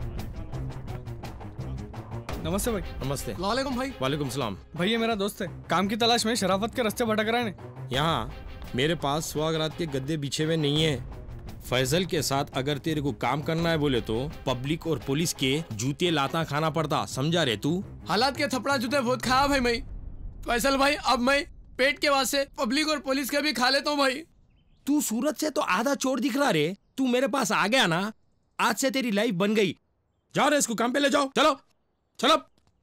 नमस्ते भाई। नमस्ते। वालेकुम भाई। वालेकुम सलाम। भाई ये मेरा दोस्त है, काम की तलाश में शराफत के रास्ते भटक रहा है। यहाँ मेरे पास स्वागरात के गद्दे बिछे हुए नहीं है। फैजल के साथ अगर तेरे को काम करना है बोले तो पब्लिक और पुलिस के जूते लाता खाना पड़ता, समझा रे तू? हालात के थपड़ा जूते बहुत खाया भाई मैं। फैसल भाई अब मैं पेट के वास्ते पब्लिक और पुलिस के भी खा लेता हूँ भाई। तू सूरत से तो आधा चोर दिख रहा रे। तू मेरे पास आ गया ना, आज से तेरी लाइफ बन गई। जाओ रे, इसको काम पे ले जाओ। चलो चलो।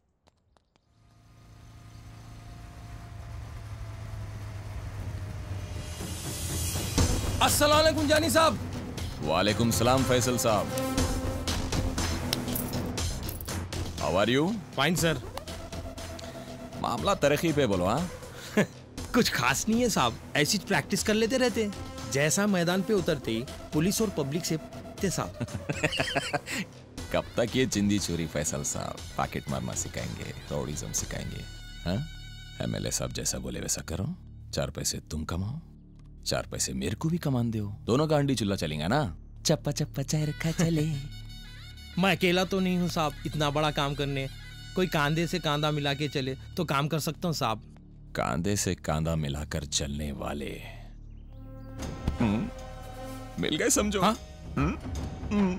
अस्सलाम वालेकुम जानी साहब। वालेकुम सलाम फैसल साहब। How are you? Fine sir. मामला तरक्की पे बोलो। हाँ कुछ खास नहीं है साहब, ऐसी प्रैक्टिस कर लेते रहते। जैसा मैदान पे उतरते ही पुलिस और पब्लिक से साहब। कब तक ये चिंदी चोरी फैसल साहब? पैकेट मारना सिखाएंगे, रॉडिज्म सिखाएंगे। हाँ एमएलए साहब जैसा बोले वैसा करो। चार पैसे तुम कमाओ, चार पैसे मेरे को भी कमान दो। दोनों का अंडी चुल्ला चलेगा ना। चप्पा चप्पा चरखा चले। मैं अकेला तो नहीं हूँ साहब इतना बड़ा काम करने। कोई कांधे से कांधा मिला के चले तो काम कर सकता हूँ साहब। कांधे से कांधा मिलाकर चलने वाले मिल गए समझो। हाँ? हुँ? हुँ?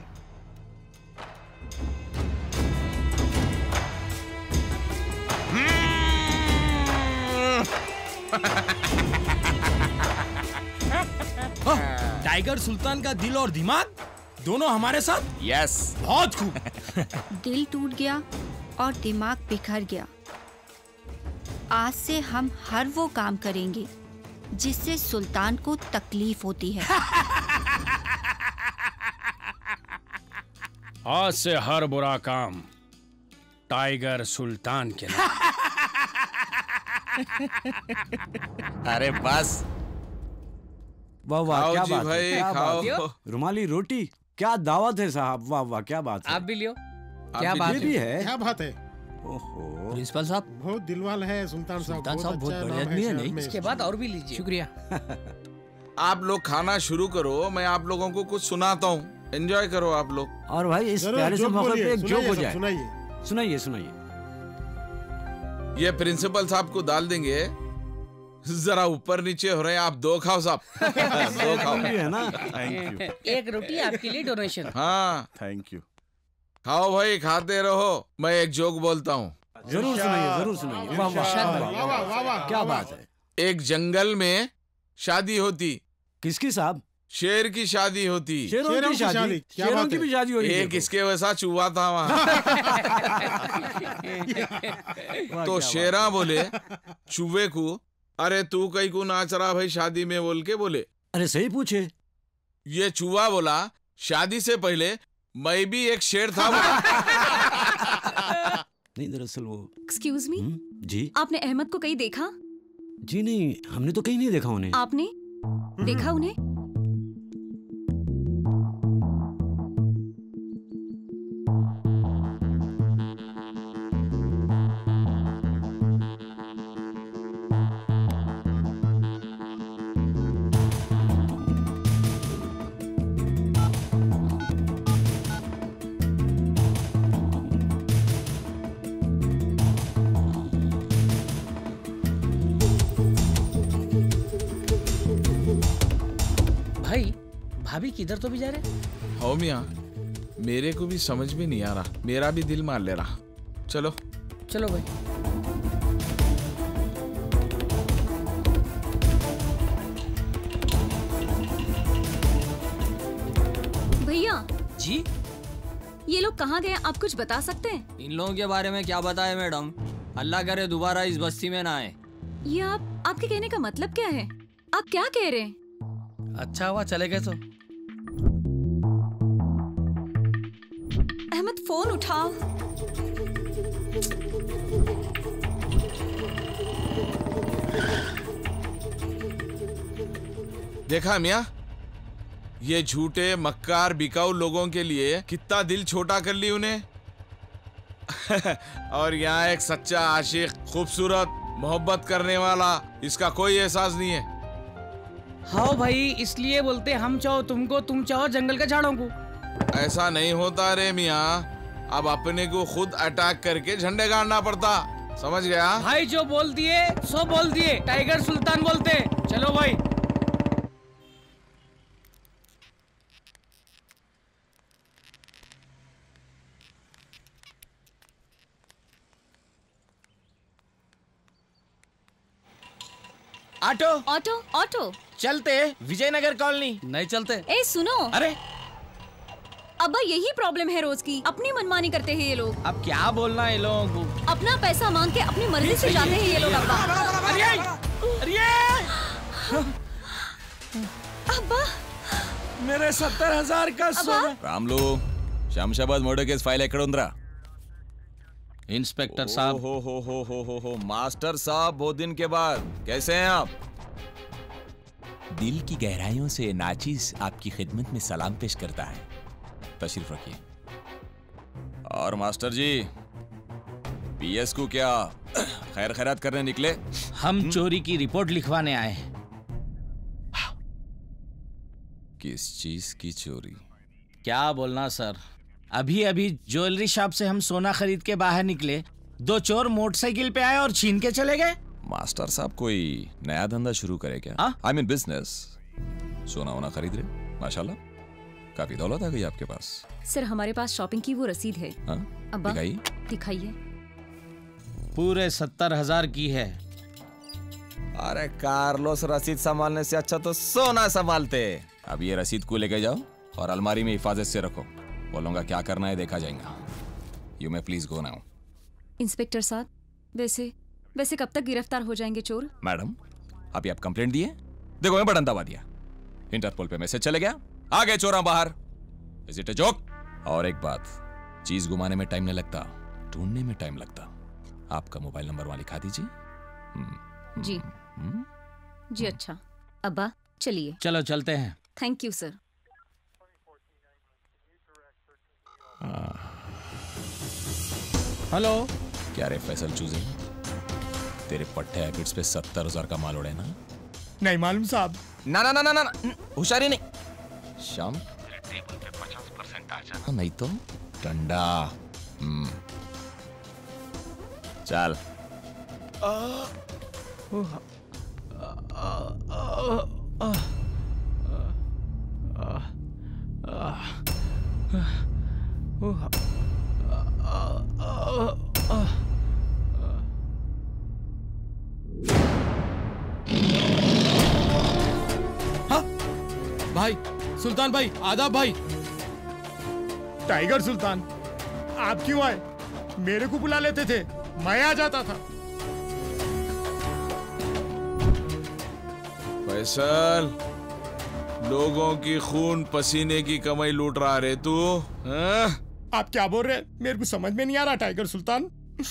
टाइगर सुल्तान का दिल और दिमाग दोनों हमारे साथ। यस बहुत खूब। दिल टूट गया और दिमाग बिखर गया। आज से हम हर वो काम करेंगे जिससे सुल्तान को तकलीफ होती है। आज से हर बुरा काम टाइगर सुल्तान के नाम। अरे बस वाह वाह, खाओ क्या जी बात भाई, है, क्या खाओ। बात है। रुमाली रोटी, क्या दावत है साहब। वाह वाह, क्या बात है। आप भी लियो। क्या बात भी है। क्या बात है। ओहो प्रिंसिपल साहब बहुत दिलवाल है सुल्तान साहब। सुल्तान साहब बहुत अच्छा बड़े नाम आदमी है शहर नहीं? में। इसके बाद और भी लीजिए। शुक्रिया। आप लोग खाना शुरू करो, मैं आप लोगों को कुछ सुनाता हूँ। एंजॉय करो आप लोग। और भाई इस जरूर, प्यारे से जोक मौके बोलिए, पे एक जोक हो सुनाइए जाए। सब, सुनाइए। सुनाइए सुनाइए। ये प्रिंसिपल साहब को डाल देंगे। जरा ऊपर नीचे हो रहे हैं, आप दो खाओ साहब। दो खाओ है ना। Thank you. एक रोटी आपके लिए डोनेशन। हाँ थैंक यू। खाओ भाई, खाते रहो। मैं एक जोक बोलता हूँ। जरूर सुनाइए, जरूर सुनाइए। वाह वाह, वाह वाह, वाह वाह, क्या वाह बात वाह। है। एक जंगल में शादी होती। किसकी साहब? शेर की शादी होती। शेरों की शादी। क्या शेरों बात की है। भी शादी हो रही है। एक इसके वैसा चूहा था वहां। तो शेरा बोले चूहे को, अरे तू कहीं को नाच रहा भाई शादी में? बोल के बोले। अरे सही पूछे। ये चूहा बोला शादी से पहले मैं भी एक शेर था। नहीं दरअसल वो। एक्सक्यूज मी, जी आपने अहमद को कहीं देखा? जी नहीं, हमने तो कहीं नहीं देखा उन्हें। आपने देखा उन्हें? भाई भाभी किधर तो भी जा रहे। हो मियाँ, मेरे को भी समझ में नहीं आ रहा। मेरा भी दिल मार ले रहा। चलो चलो भाई। भैया जी ये लोग कहाँ गए, आप कुछ बता सकते हैं? इन लोगों के बारे में क्या बताए मैडम? अल्लाह करे दोबारा इस बस्ती में ना आए। ये आप आपके कहने का मतलब क्या है? आप क्या कह रहे हैं? अच्छा हुआ चले गए तो। अहमद फोन उठाओ। देखा मियाँ, ये झूठे मक्कार बिकाऊ लोगों के लिए कितना दिल छोटा कर ली उन्हें। और यहाँ एक सच्चा आशिक, खूबसूरत, मोहब्बत करने वाला, इसका कोई एहसास नहीं है। हाँ भाई, इसलिए बोलते हम चाहो तुमको, तुम चाहो जंगल के झाड़ों को। ऐसा नहीं होता रे मियाँ। अब अपने को खुद अटैक करके झंडे गाड़ना पड़ता। समझ गया? भाई जो बोल दिए सो बोल दिए, टाइगर सुल्तान बोलते। चलो भाई। ऑटो ऑटो ऑटो चलते विजयनगर कॉलोनी। नहीं चलते। ए सुनो। अरे अब्बा यही प्रॉब्लम है रोज की, अपनी मनमानी करते हैं ये लोग। अब क्या बोलना है लोगों को? अपना पैसा मांग के अपनी मर्जी से जाते हैं ये लोग। अब्बा अब्बा मेरे सत्तर हजार का सोना। Ramulu Shamshabad murder case file ఎక్కడ ఉందిరా? इंस्पेक्टर साहब। हो हो हो हो हो हो मास्टर साहब, बहुत दिन के बाद कैसे हैं आप? दिल की गहराइयों से नाचिस आपकी खिदमत में सलाम पेश करता है। तशरीफ रखिए। और मास्टर जी पीएस को क्या खैर खैरात करने निकले? हम चोरी की रिपोर्ट लिखवाने आए हैं। किस चीज की चोरी? क्या बोलना सर, अभी अभी ज्वेलरी शॉप से हम सोना खरीद के बाहर निकले, दो चोर मोटरसाइकिल पे आए और छीन के चले गए। मास्टर साहब कोई नया धंधा शुरू करे क्या? I mean business. सोना वोना खरीद रहे? माशाल्लाह, काफी दौलत आ गई आपके पास। सर हमारे पास शॉपिंग की वो रसीद है। अब्बा दिखाइए। दिखाइए। पूरे सत्तर हजार की है। अरे कार्लोस, रसीद संभालने से अच्छा तो सोना संभालते। अब ये रसीद को लेके जाओ और अलमारी में हिफाजत से रखो। बोलूंगा क्या करना है देखा जाएगा। You may please go now. Inspector साहब, वैसे वैसे कब तक गिरफ्तार हो जाएंगे चोर? मैडम अभी आप कंप्लेंट दिए, देखो मैं बटन दबा दिया, इंटरपोल पे मैसेज चले गया, आ गए चोरा बाहर। Is it a joke? और एक बात, चीज घुमाने में टाइम नहीं लगता, ढूंढने में टाइम लगता। आपका मोबाइल नंबर वहां लिखा दीजिए। जी जी अच्छा। अब्बा चलिए। चलो चलते हैं। Thank you sir. हेलो। क्या रे फैसल चूजे, तेरे पट्टे हैबिट्स पे सत्तर हजार का माल उड़े ना? नहीं मालूम साहब। ना ना ना ना ना होशियारी नहीं। शाम टेबल पे पचास परसेंट आ जाना, नहीं तो ठंडा। हम्म चल। भाई सुल्तान भाई, आदाब भाई। टाइगर सुल्तान, आप क्यों आए? मेरे को बुला लेते थे, मैं आ जाता था। फैसल, लोगों की खून पसीने की कमाई लूट रहा रे तू? आप क्या बोल रहे हैं? मेरे को समझ में नहीं आ रहा टाइगर सुल्तान।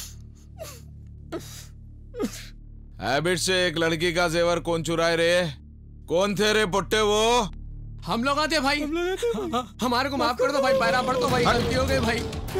हैबिट से एक लड़की का जेवर कौन चुराए रे? कौन थे रे पुट्टे वो? हम लोग आते भाई। हमारे को माफ कर दो भाई, पैरा पड़ दो भाई, गलती हो गई भाई।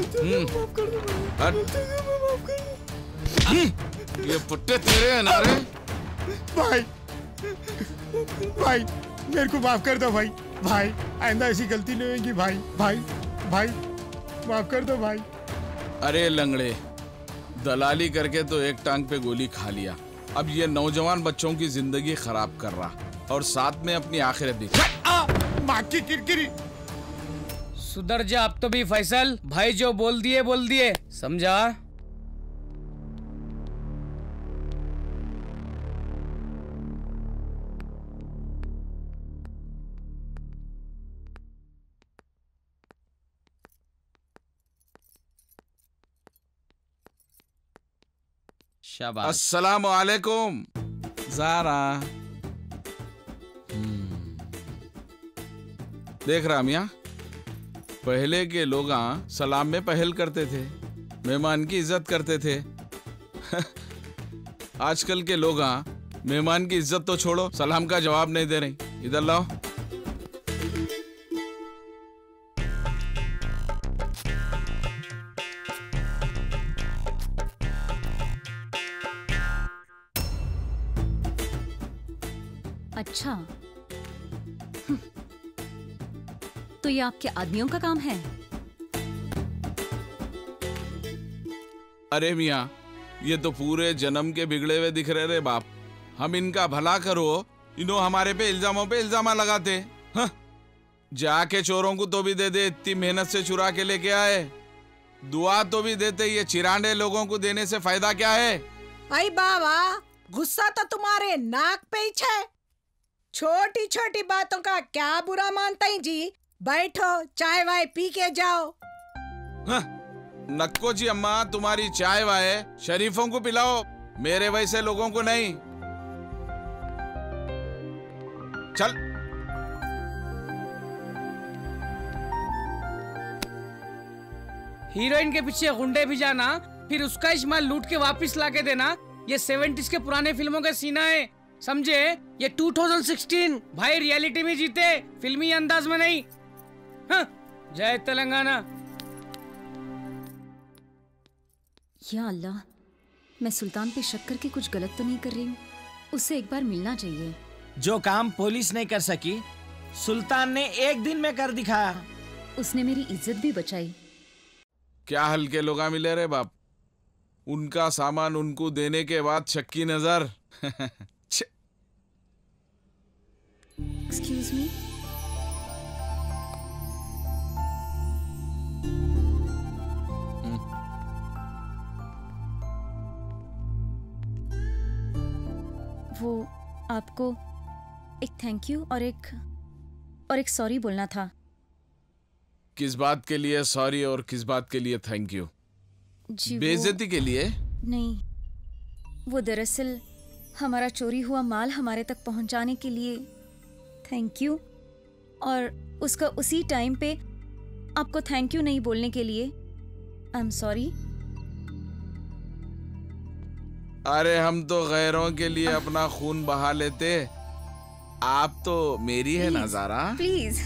ये पुट्टे तेरे हैं ना रे? भाई भाई मेरे को माफ कर दो भाई। भाई आइंदा ऐसी गलती नहीं होगी भाई। भाई भाई माफ कर दो भाई। अरे लंगड़े, दलाली करके तो एक टांग पे गोली खा लिया, अब ये नौजवान बच्चों की जिंदगी खराब कर रहा और साथ में अपनी आखिरत भी। माँ की किरकिरी। सुधर जा अब तो भी फैसल भाई, जो बोल दिए बोल दिए, समझा? शाबाश। अस्सलाम वालेकुम ज़ारा। देख रहा मियाँ, पहले के लोग सलाम में पहल करते थे, मेहमान की इज्जत करते थे। आजकल के लोग मेहमान की इज्जत तो छोड़ो, सलाम का जवाब नहीं दे रहे। इधर लाओ। अच्छा, तो ये आपके आदमियों का काम है? अरे मियाँ, ये तो पूरे जन्म के बिगड़े हुए दिख रहे रे बाप। हम इनका भला करो, इन्हों हमारे पे इल्जामों पे इल्जाम लगाते। हाँ? जाके चोरों को तो भी दे दे, इतनी मेहनत से चुरा के लेके आए। दुआ तो भी देते, ये चिरांडे लोगों को देने से फायदा क्या है? आई बाबा, गुस्सा तो तुम्हारे नाक पे ही है। छोटी छोटी बातों का क्या बुरा मानता ही जी। बैठो, चाय वाय पी के जाओ। हाँ, नक्को जी अम्मा, तुम्हारी चाय वाय शरीफों को पिलाओ, मेरे वैसे लोगों को नहीं। चल। हीरोइन के पीछे गुंडे भी जाना, फिर उसका इस्माल लूट के वापस ला के देना, ये सेवेंटीज के पुराने फिल्मों का सीना है, समझे? ये टू थाउजेंड सिक्सटीन भाई रियलिटी में जीते, फिल्मी अंदाज में नहीं। हाँ, जय तेलंगाना। या अल्लाह, मैं सुल्तान पे शक करके कुछ गलत तो नहीं कर रही हूँ? उससे एक बार मिलना चाहिए। जो काम पुलिस नहीं कर सकी, सुल्तान ने एक दिन में कर दिखाया। उसने मेरी इज्जत भी बचाई। क्या हल्के लोग मिले रे बाप, उनका सामान उनको देने के बाद शक की नजर। Excuse me. वो आपको एक थैंक यू और एक और एक सॉरी बोलना था। किस बात के लिए सॉरी और किस बात के लिए थैंक यू? बेइज्जती के लिए? नहीं, वो दरअसल हमारा चोरी हुआ माल हमारे तक पहुंचाने के लिए थैंक यू, और उसका उसी टाइम पे आपको थैंक यू नहीं बोलने के लिए आई एम सॉरी। अरे हम तो गैरों के लिए अपना खून बहा लेते, आप तो मेरी है ना ज़ारा। प्लीज।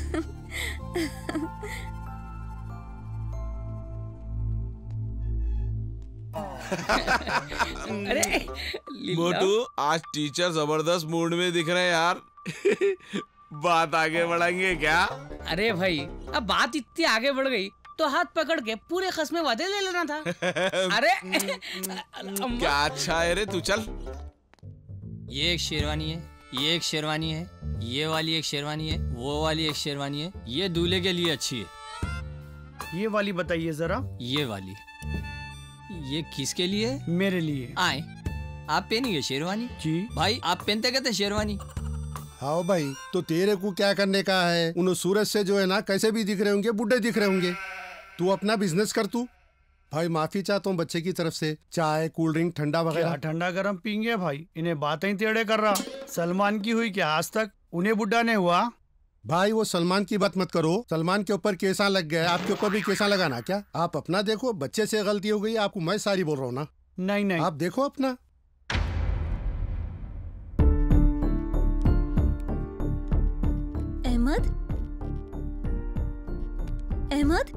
अरे मोटू, आज टीचर जबरदस्त मूड में दिख रहे हैं यार। बात आगे बढ़ाएंगे क्या? अरे भाई, अब बात इतनी आगे बढ़ गई तो हाथ पकड़ के पूरे खस्मे वादे ले लेना था। अरे क्या अच्छा है रे, तू चल। ये एक शेरवानी है, ये एक शेरवानी है, ये वाली एक शेरवानी है, वो वाली एक शेरवानी है, ये दूल्हे के लिए अच्छी है। ये वाली बताइए जरा। ये वाली। ये किसके लिए? मेरे लिए। आए, आप पहनिए शेरवानी। जी भाई, आप पहनते कहते शेरवानी। हाँ भाई, तो तेरे को क्या करने का है? उन सूरज से जो है ना, कैसे भी दिख रहे होंगे, बुढ़े दिख रहे होंगे। तू अपना बिजनेस कर। तू भाई, माफी चाहता हूँ बच्चे की तरफ से। चाय, कोल्ड ड्रिंक, ठंडा वगैरह। ठंडा गरम पीएंगे भाई, इन्हें बातें ही टेढ़े कर रहा। सलमान की हुई क्या आज तक? उन्हें बुढ़ा ने हुआ। भाई, वो सलमान की बात मत करो। सलमान के ऊपर केसा लग गया, आपके ऊपर भी केसा लगाना क्या? आप अपना देखो, बच्चे से गलती हो गई, आपको मैं सारी बोल रहा हूँ ना। नहीं नहीं, आप देखो अपना। अहमद, अहमद,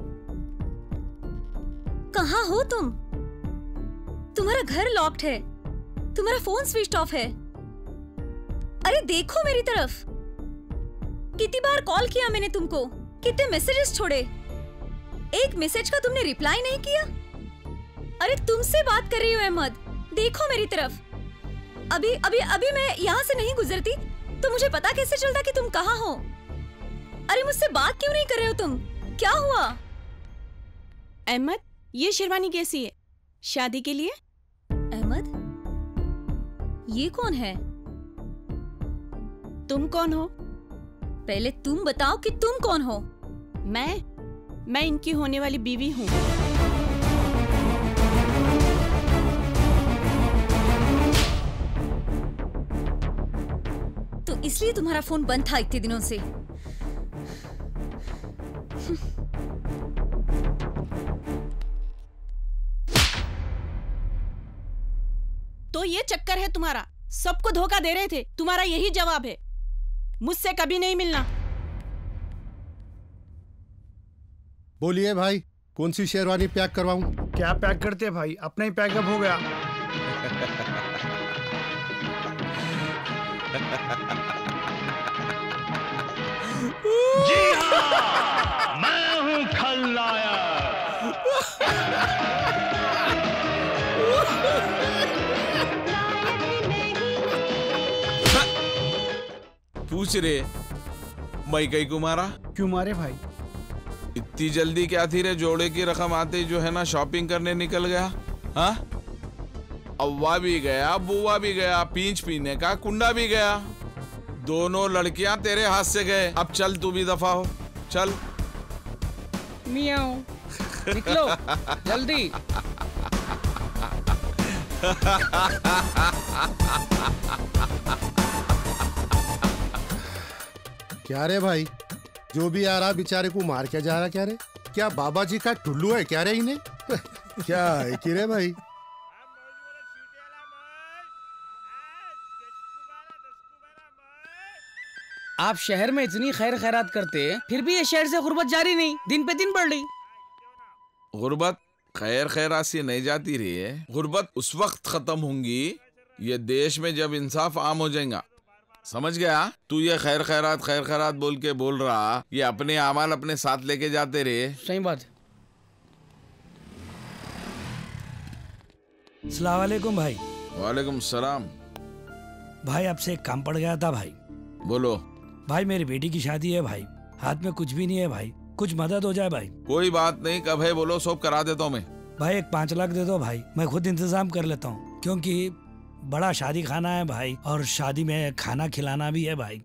कहाँ हो तुम? तुम्हारा घर लॉक्ड है, तुम्हारा फोन स्विच ऑफ है। अरे देखो मेरी तरफ। कितनी बार कॉल किया मैंने तुमको, कितने मैसेजेस छोड़े, एक मैसेज का तुमने रिप्लाई नहीं किया। अरे तुमसे बात कर रही हूँ अहमद, देखो मेरी तरफ। अभी अभी अभी मैं यहाँ से नहीं गुजरती तो मुझे पता कैसे चलता कि तुम कहाँ हो? अरे मुझसे बात क्यों नहीं कर रहे हो तुम? क्या हुआ? अहमद, ये शेरवानी कैसी है शादी के लिए? अहमद, ये कौन है? तुम कौन हो? पहले तुम बताओ कि तुम कौन हो? मैं मैं इनकी होने वाली बीवी हूँ। तो इसलिए तुम्हारा फोन बंद था इतने दिनों से? तो ये चक्कर है तुम्हारा, सबको धोखा दे रहे थे, तुम्हारा यही जवाब है। मुझसे कभी नहीं मिलना। बोलिए भाई, कौन सी शेरवानी पैक करवाऊं? क्या पैक करते भाई, अपना ही पैकअप हो गया। जी हाँ, मैं हूँ खलनायक। पूछ रे, मैं कहीं को मारा? क्यों मारे भाई? इतनी जल्दी क्या थी रे? जोड़े की रकम आते जो है ना शॉपिंग करने निकल गया। हाँ, अव्वा भी गया, बुआ भी गया, पींच पीने का कुंडा भी गया। दोनों लड़कियां तेरे हाथ से गए, अब चल तू भी दफा हो, चल। मियाओ, निकलो जल्दी। क्या रे भाई, जो भी आ रहा बेचारे को मार के जा रहा क्या रे? क्या बाबा जी का टुल्लू है क्या रे इन्हें? क्या है कि रे भाई? आप शहर में इतनी खैर खैरात करते हैं, फिर भी ये शहर से गुर्बत जारी नहीं, दिन पे दिन बढ़ रही। गुर्बत खैर खैरात से नहीं जाती रही है। गुर्बत उस वक्त खत्म होंगी ये देश में जब इंसाफ आम हो जाएगा, समझ गया? तू ये खैर खैरात खैर खैरात बोल के बोल रहा, ये अपने अमाल अपने साथ लेके जाते रहे। सही बात। अस्सलाम वालेकुम भाई। वालेकुम सलाम। भाई आपसे एक काम पड़ गया था भाई। बोलो। भाई मेरी बेटी की शादी है भाई, हाथ में कुछ भी नहीं है भाई, कुछ मदद हो जाए भाई। कोई बात नहीं, कब है बोलो, सब करा देता हूँ मैं। भाई एक पाँच लाख दे दो भाई, मैं खुद इंतजाम कर लेता हूँ, क्योंकि बड़ा शादी खाना है भाई, और शादी में खाना खिलाना भी है भाई।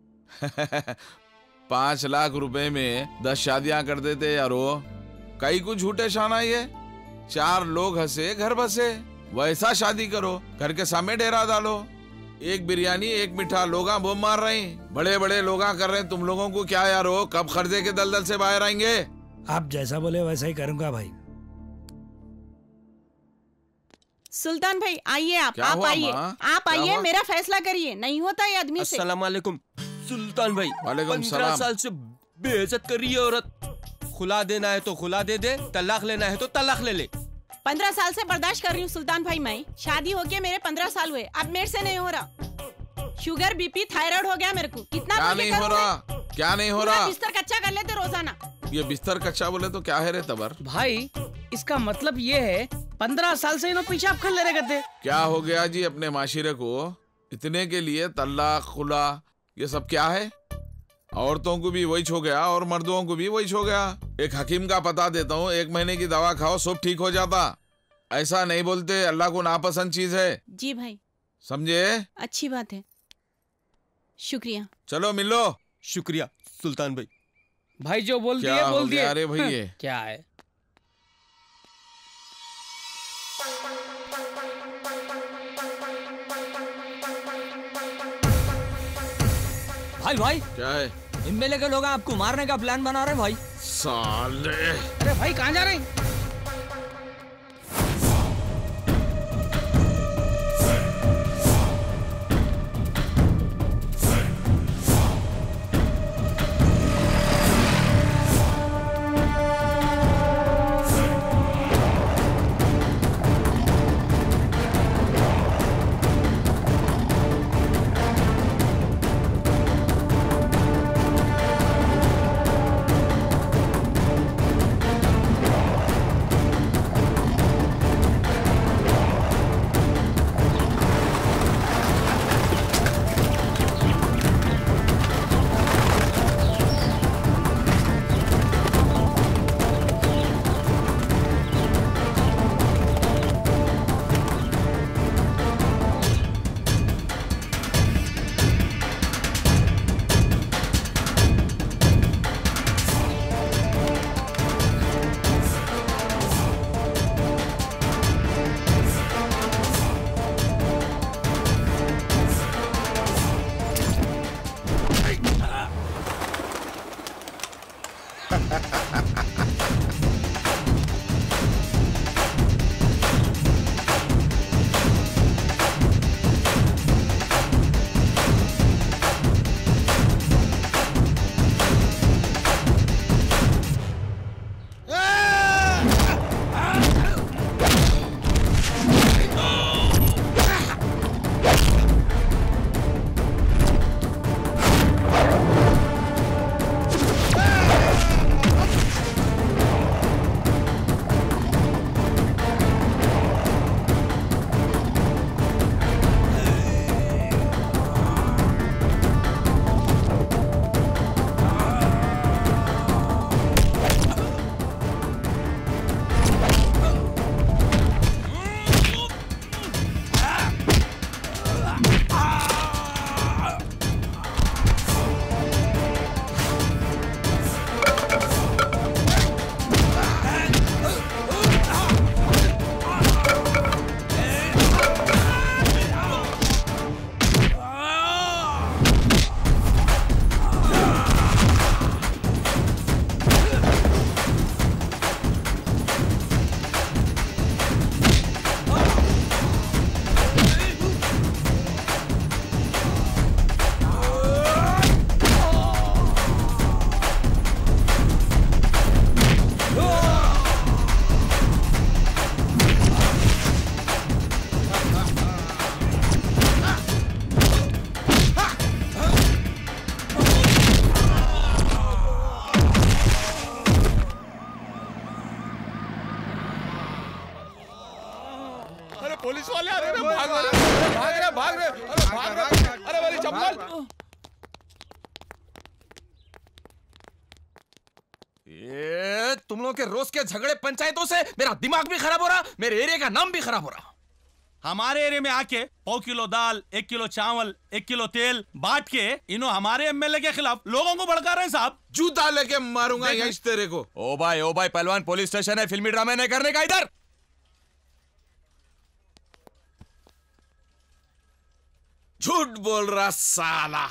पाँच लाख रुपए में दस शादियां कर देते यारो, कई कुछ झूठे शाना ये। चार लोग हंसे घर बसे, वैसा शादी करो, घर के सामने डेरा डालो, एक बिरयानी एक मिठा, लोगा बोम मार रहे हैं, बड़े बड़े लोगा कर रहे हैं, तुम लोगों को क्या यारो, कब खर्चे के दलदल से बाहर आएंगे? आप जैसा बोले वैसा ही करूंगा भाई। सुल्तान भाई आइए, आप क्या आप हुआ, आइए, माँ? आप क्या आइए, हुआ? मेरा फैसला करिए, नहीं होता ये आदमी से। अस्सलाम वालेकुम सुल्तान भाई। वालेकुम पंद्रह सलाम। साल से बेइज्जत कर रही है औरत। खुला देना है तो खुला दे दे, तलाक लेना है तो तलाक ले ले। पंद्रह साल से बर्दाश्त कर रही हूँ सुल्तान भाई, मैं शादी हो गया मेरे पंद्रह साल हुए, अब मेरे से नहीं हो रहा। शुगर बीपी थायराइड हो गया मेरे को, कितना क्या बोल के नहीं हो करूं रहा? मैं? क्या नहीं हो पूरा रहा? बिस्तर कच्चा कर लेते रोजाना। ये बिस्तर कच्चा बोले तो क्या है रे तबर? भाई इसका मतलब ये है पंद्रह साल से इन्होंने पेशाब कर ले रहे करते। क्या हो गया जी अपने माशिरे को? इतने के लिए तलाक खुला ये सब क्या है? औरतों को भी वही हो गया और मर्दों को भी वही हो गया। एक हकीम का पता देता हूँ, एक महीने की दवा खाओ सब ठीक हो जाता। ऐसा नहीं बोलते, अल्लाह को नापसंद चीज है। जी भाई समझे? अच्छी बात है, शुक्रिया। चलो मिलो। शुक्रिया सुल्तान भाई। भाई जो बोल क्या दिए हो बोल दिए। गया रे भाई ये? क्या है? भाई भाई क्या है? एमएलए के लोग आपको मारने का प्लान बना रहे भाई। साले। अरे भाई कहाँ जा रहे हैं? अरे अरे भाग रहे भाग रहे भाग रहे अरे भाग रहे अरे मेरी चप्पल। ये तुम लोगों के रोज के झगड़े पंचायतों से मेरा दिमाग भी खराब हो रहा, मेरे एरिया का नाम भी खराब हो रहा। हमारे एरिया में आके पौ किलो दाल, एक किलो चावल, एक किलो तेल बांट के इन्हों हमारे एमएलए के खिलाफ लोगों को भड़का रहे हैं साहब। जूता लेके मारूंगा यहीं तेरे को। ओ भाई ओ भाई पहलवान, पुलिस स्टेशन है, फिल्मी ड्रामे नहीं करने का इधर। झूठ बोल रहा साला।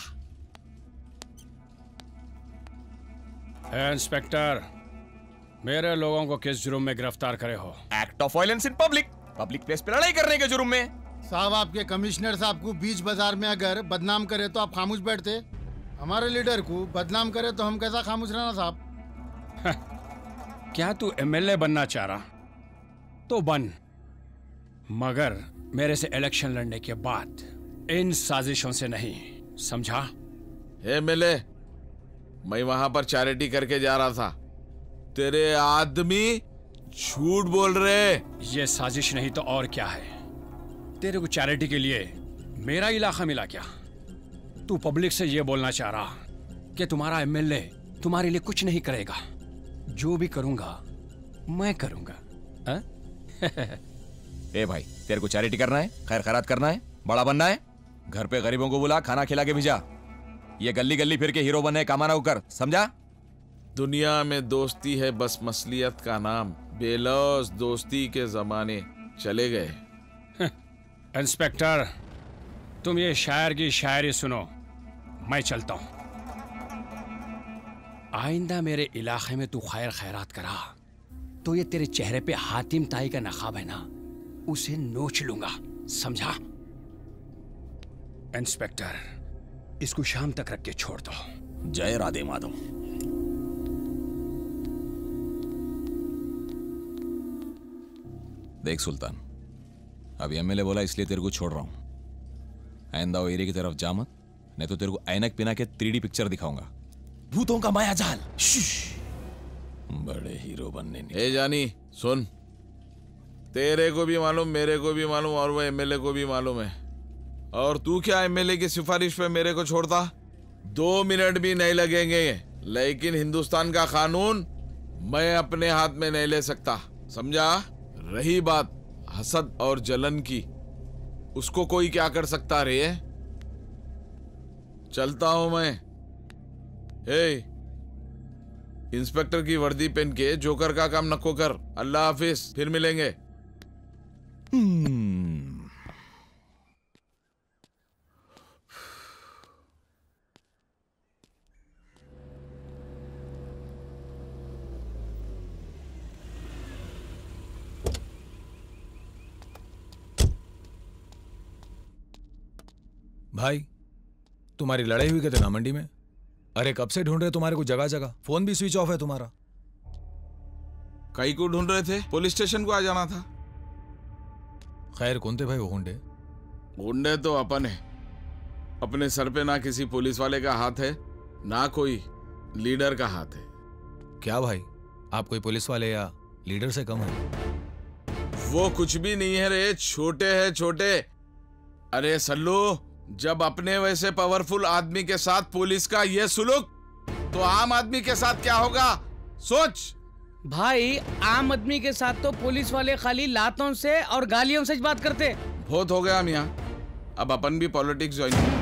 इंस्पेक्टर, मेरे लोगों को किस जुर्म में गिरफ्तार करे हो? Act of violence in public, public place पे लड़ाई करने के जुर्म में। साहब, आपके कमिश्नर साहब को बीच बाजार में अगर बदनाम करे तो आप खामोश बैठते? हमारे लीडर को बदनाम करे तो हम कैसा खामोश रहना साहब? क्या तू एमएलए बनना चाह रहा तो बन, मगर मेरे से इलेक्शन लड़ने के बाद इन साजिशों से नहीं, समझा? एमएलए, मैं वहां पर चैरिटी करके जा रहा था, तेरे आदमी झूठ बोल रहे। ये साजिश नहीं तो और क्या है? तेरे को चैरिटी के लिए मेरा इलाका मिला क्या? तू पब्लिक से ये बोलना चाह रहा कि तुम्हारा एमएलए तुम्हारे लिए कुछ नहीं करेगा, जो भी करूंगा मैं करूंगा। ए भाई, तेरे को चैरिटी करना है, खैर खैरात करना है, बड़ा बनना है, घर पे गरीबों को बुला, खाना खिला के भेजा। ये गली गली फिर के हीरो बने, कमाना होकर, समझा? दुनिया में दोस्ती है बस मसलियत का नाम, बेलौस दोस्ती के जमाने चले गए। इंस्पेक्टर, तुम ये शायर की शायरी सुनो, मैं चलता हूं। आइंदा मेरे इलाके में तू खैर खैरात करा तो ये तेरे चेहरे पे हातिम ताई का नकाब है ना, उसे नोच लूंगा, समझा? इंस्पेक्टर, इसको शाम तक रख के छोड़ दो। जय राधे माधव। देख सुल्तान, अभी एमएलए बोला इसलिए तेरे को छोड़ रहा हूं। आइंदा वो एरिया की तरफ जा मत, नहीं तो तेरे को ऐनक पिना के थ्री डी पिक्चर दिखाऊंगा, भूतों का माया जाल। बड़े हीरो बनने नहीं। ए जानी सुन, तेरे को भी मालूम, मेरे को भी मालूम, और वो एमएलए को भी मालूम है। और तू क्या एमएलए की सिफारिश पे मेरे को छोड़ता? दो मिनट भी नहीं लगेंगे, लेकिन हिंदुस्तान का कानून मैं अपने हाथ में नहीं ले सकता, समझा? रही बात हसद और जलन की, उसको कोई क्या कर सकता रे? चलता हूं मैं। ए, इंस्पेक्टर की वर्दी पहन के जोकर का काम नको कर। अल्लाह हाफिज, फिर मिलेंगे। भाई, तुम्हारी लड़ाई हुई कहते ना मंडी में? अरे कब से ढूंढ रहे तुम्हारे को जगह जगह, फोन भी स्विच ऑफ है तुम्हारा। कई को ढूंढ रहे थे? पुलिस स्टेशन को आ जाना था। खैर कौन थे भाई वो गुंडे? गुंडे तो अपन है, अपने सर पे ना किसी पुलिस वाले का हाथ है, ना कोई लीडर का हाथ है। क्या भाई, आप कोई पुलिस वाले या लीडर से कम हो? वो कुछ भी नहीं है रे, छोटे है छोटे। अरे सल्लू, जब अपने वैसे पावरफुल आदमी के साथ पुलिस का ये सुलूक, तो आम आदमी के साथ क्या होगा सोच। भाई, आम आदमी के साथ तो पुलिस वाले खाली लातों से और गालियों से बात करते। बहुत हो गया मियां, अब अपन भी पॉलिटिक्स ज्वाइन।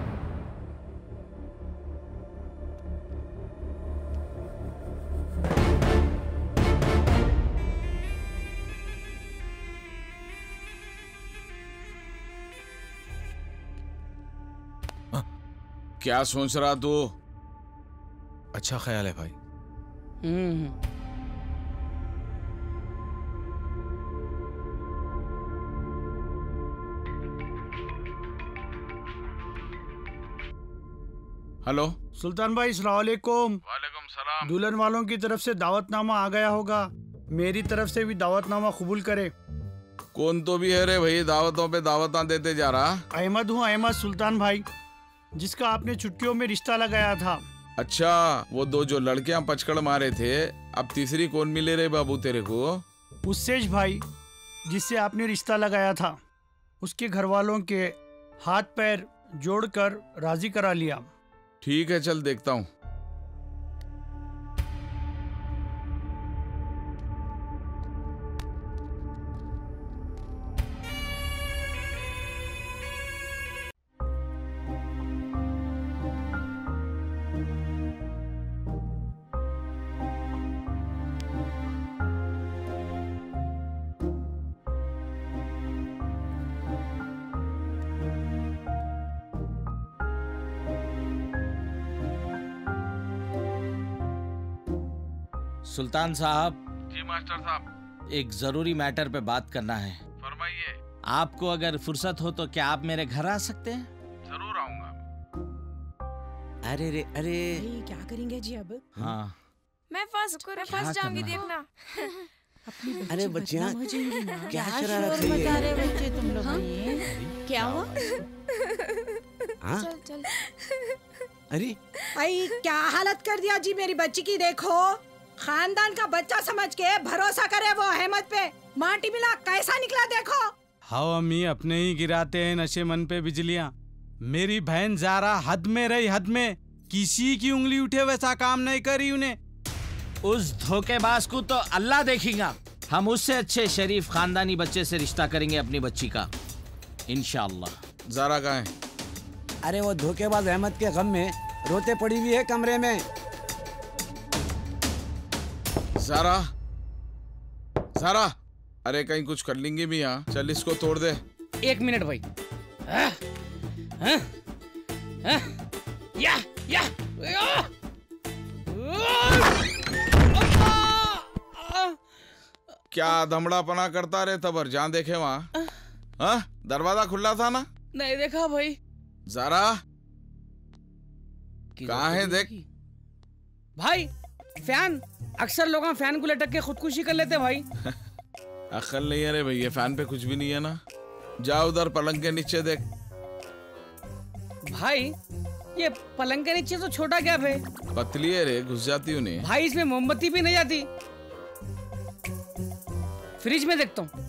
क्या सोच रहा तू? अच्छा ख्याल है भाई। हम्म। हेलो सुल्तान भाई, अस्सलाम वालेकुम। वालेकुम सलाम। दुल्हन वालों की तरफ से दावतनामा आ गया होगा, मेरी तरफ से भी दावतनामा कबूल करे। कौन तो भी है रे भाई, दावतों पे दावतां देते जा रहा? अहमद हूँ, अहमद सुल्तान भाई, जिसका आपने छुट्टियों में रिश्ता लगाया था। अच्छा, वो दो जो लड़कियां पचकड़ मारे थे, अब तीसरी कौन मिले रे बाबू तेरे को? उस्सेज भाई, जिससे आपने रिश्ता लगाया था। उसके घर वालों के हाथ पैर जोड़कर राजी करा लिया। ठीक है, चल देखता हूँ। सुल्तान साहब। जी मास्टर साहब। एक जरूरी मैटर पे बात करना है। फरमाइए। आपको अगर फुर्सत हो तो क्या आप मेरे घर आ सकते हैं? जरूर आऊंगा। अरे रे अरे क्या करेंगे जी अब? हाँ मैं फर्स्ट मैं फर्स्ट जाऊंगी देखना। अरे बच्चियाँ क्या शरारत शोर है मचा ये? रहे बच्चे तुम लोग? क्या हुआ? हाँ? चल चल। अरे आई क्या हालत कर दिया जी मेरी बच्ची की, देखो। खानदान का बच्चा समझ के भरोसा करे वो अहमद पे, माटी मिला कैसा निकला देखो। हाँ अम्मी, अपने ही गिराते हैं नशे मन पे बिजलियाँ। मेरी बहन जारा हद में रही, हद में। किसी की उंगली उठे वैसा काम नहीं करी उन्हें। उस धोखेबाज को तो अल्लाह देखेगा। हम उससे अच्छे शरीफ खानदानी बच्चे से रिश्ता करेंगे अपनी बच्ची का, इंशाअल्लाह। जारा कहाँ है? अरे वो धोखेबाज अहमद के गम में रोते पड़ी हुई है कमरे में। जारा, जारा, अरे कहीं कुछ कर लेंगे भी यहाँ। चल इसको तोड़ दे। एक मिनट भाई। हाँ, हाँ, हाँ, या, या, या, क्या धमड़ापना करता रहे तबर, जहाँ देखे वहाँ। हाँ, दरवाजा खुला था ना? नहीं देखा भाई। जारा कहाँ है देख। भाई फैन, अक्सर लोग फैन को लटक के खुदकुशी कर लेते भाई। अक्ल नहीं है रे भैया, फैन पे कुछ भी नहीं है ना। जा उधर पलंग के नीचे देख। भाई ये पलंग के नीचे तो छोटा गैप है। पतली है रे, घुस जाती उन्हें। भाई इसमें मोमबत्ती भी नहीं आती। फ्रिज में देखता हूँ,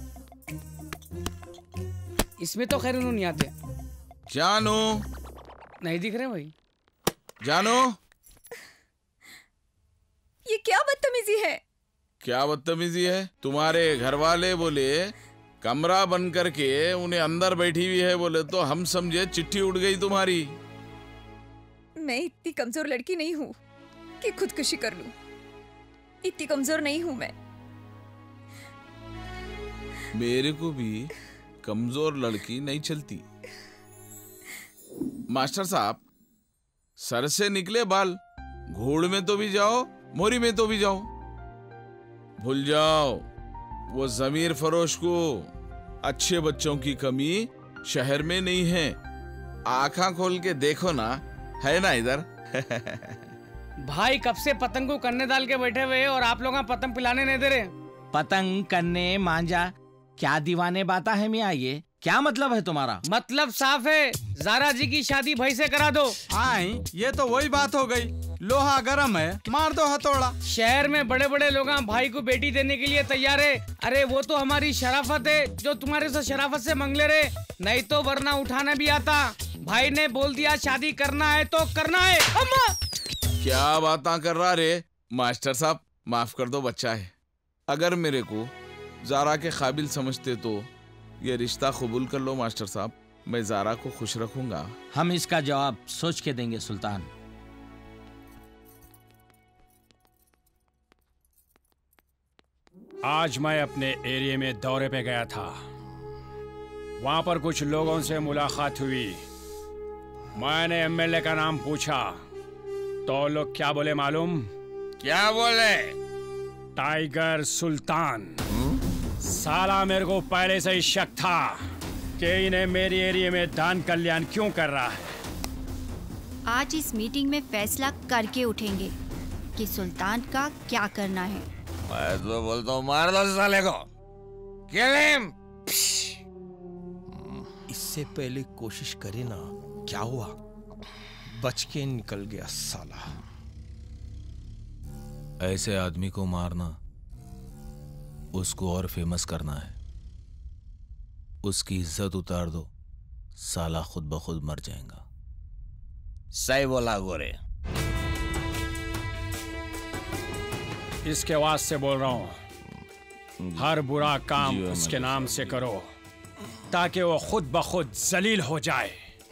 इसमें तो खैर नहीं आते। जानू नहीं दिख रहे भाई। जानू ये क्या बदतमीजी है? क्या बदतमीजी है? तुम्हारे घर वाले बोले कमरा बंद करके उन्हें अंदर बैठी हुई है बोले, तो हम समझे चिट्ठी उड़ गई तुम्हारी। मैं इतनी कमजोर लड़की नहीं हूँ कि खुदकुशी कर लूं। इतनी कमजोर नहीं हूँ मैं। मेरे को भी कमजोर लड़की नहीं चलती। मास्टर साहब, सर से निकले बाल, घोड़ में तो भी जाओ, मोरी में तो भी जाओ। भूल जाओ वो जमीर फरोश को। अच्छे बच्चों की कमी शहर में नहीं है। आंखा खोल के देखो ना, है ना इधर। भाई कब से पतंग को कन्ने डाल के बैठे हुए और आप लोग पतंग पिलाने नहीं दे रहे। पतंग कन्ने मांझा क्या दीवाने बाता है मियाँ, ये क्या मतलब है तुम्हारा? मतलब साफ है, जारा जी की शादी भाई से करा दो। आई ये तो वही बात हो गई, लोहा गरम है मार दो हथौड़ा। शहर में बड़े बड़े लोग भाई को बेटी देने के लिए तैयार है। अरे वो तो हमारी शराफत है जो तुम्हारे से शराफत से मंगले रहे, नहीं तो वरना उठाना भी आता। भाई ने बोल दिया शादी करना है तो करना है। अम्मा क्या बातें कर रहा रे? मास्टर साहब माफ कर दो, बच्चा है। अगर मेरे को जारा के काबिल समझते तो ये रिश्ता कबूल कर लो मास्टर साहब, मैं जारा को खुश रखूंगा। हम इसका जवाब सोच के देंगे सुल्तान। आज मैं अपने एरिया में दौरे पे गया था। वहां पर कुछ लोगों से मुलाकात हुई। मैंने एमएलए का नाम पूछा तो लोग क्या बोले मालूम? क्या बोले? टाइगर सुल्तान। साला मेरे को पहले से ही शक था कि इन्हें मेरी एरिया में दान कल्याण क्यों कर रहा है। आज इस मीटिंग में फैसला करके उठेंगे कि सुल्तान का क्या करना है। मैं तो बोलता हूँ मार दो साले को। इससे पहले कोशिश करे ना, क्या हुआ? बच के निकल गया साला। ऐसे आदमी को मारना उसको और फेमस करना है। उसकी इज्जत उतार दो, साला खुद ब खुद मर जाएगा। सही बोला गोरे। इसके वास्ते से बोल रहा हूँ, हर बुरा काम उसके नाम से करो ताकि वो खुद ब खुद जलील हो जाए।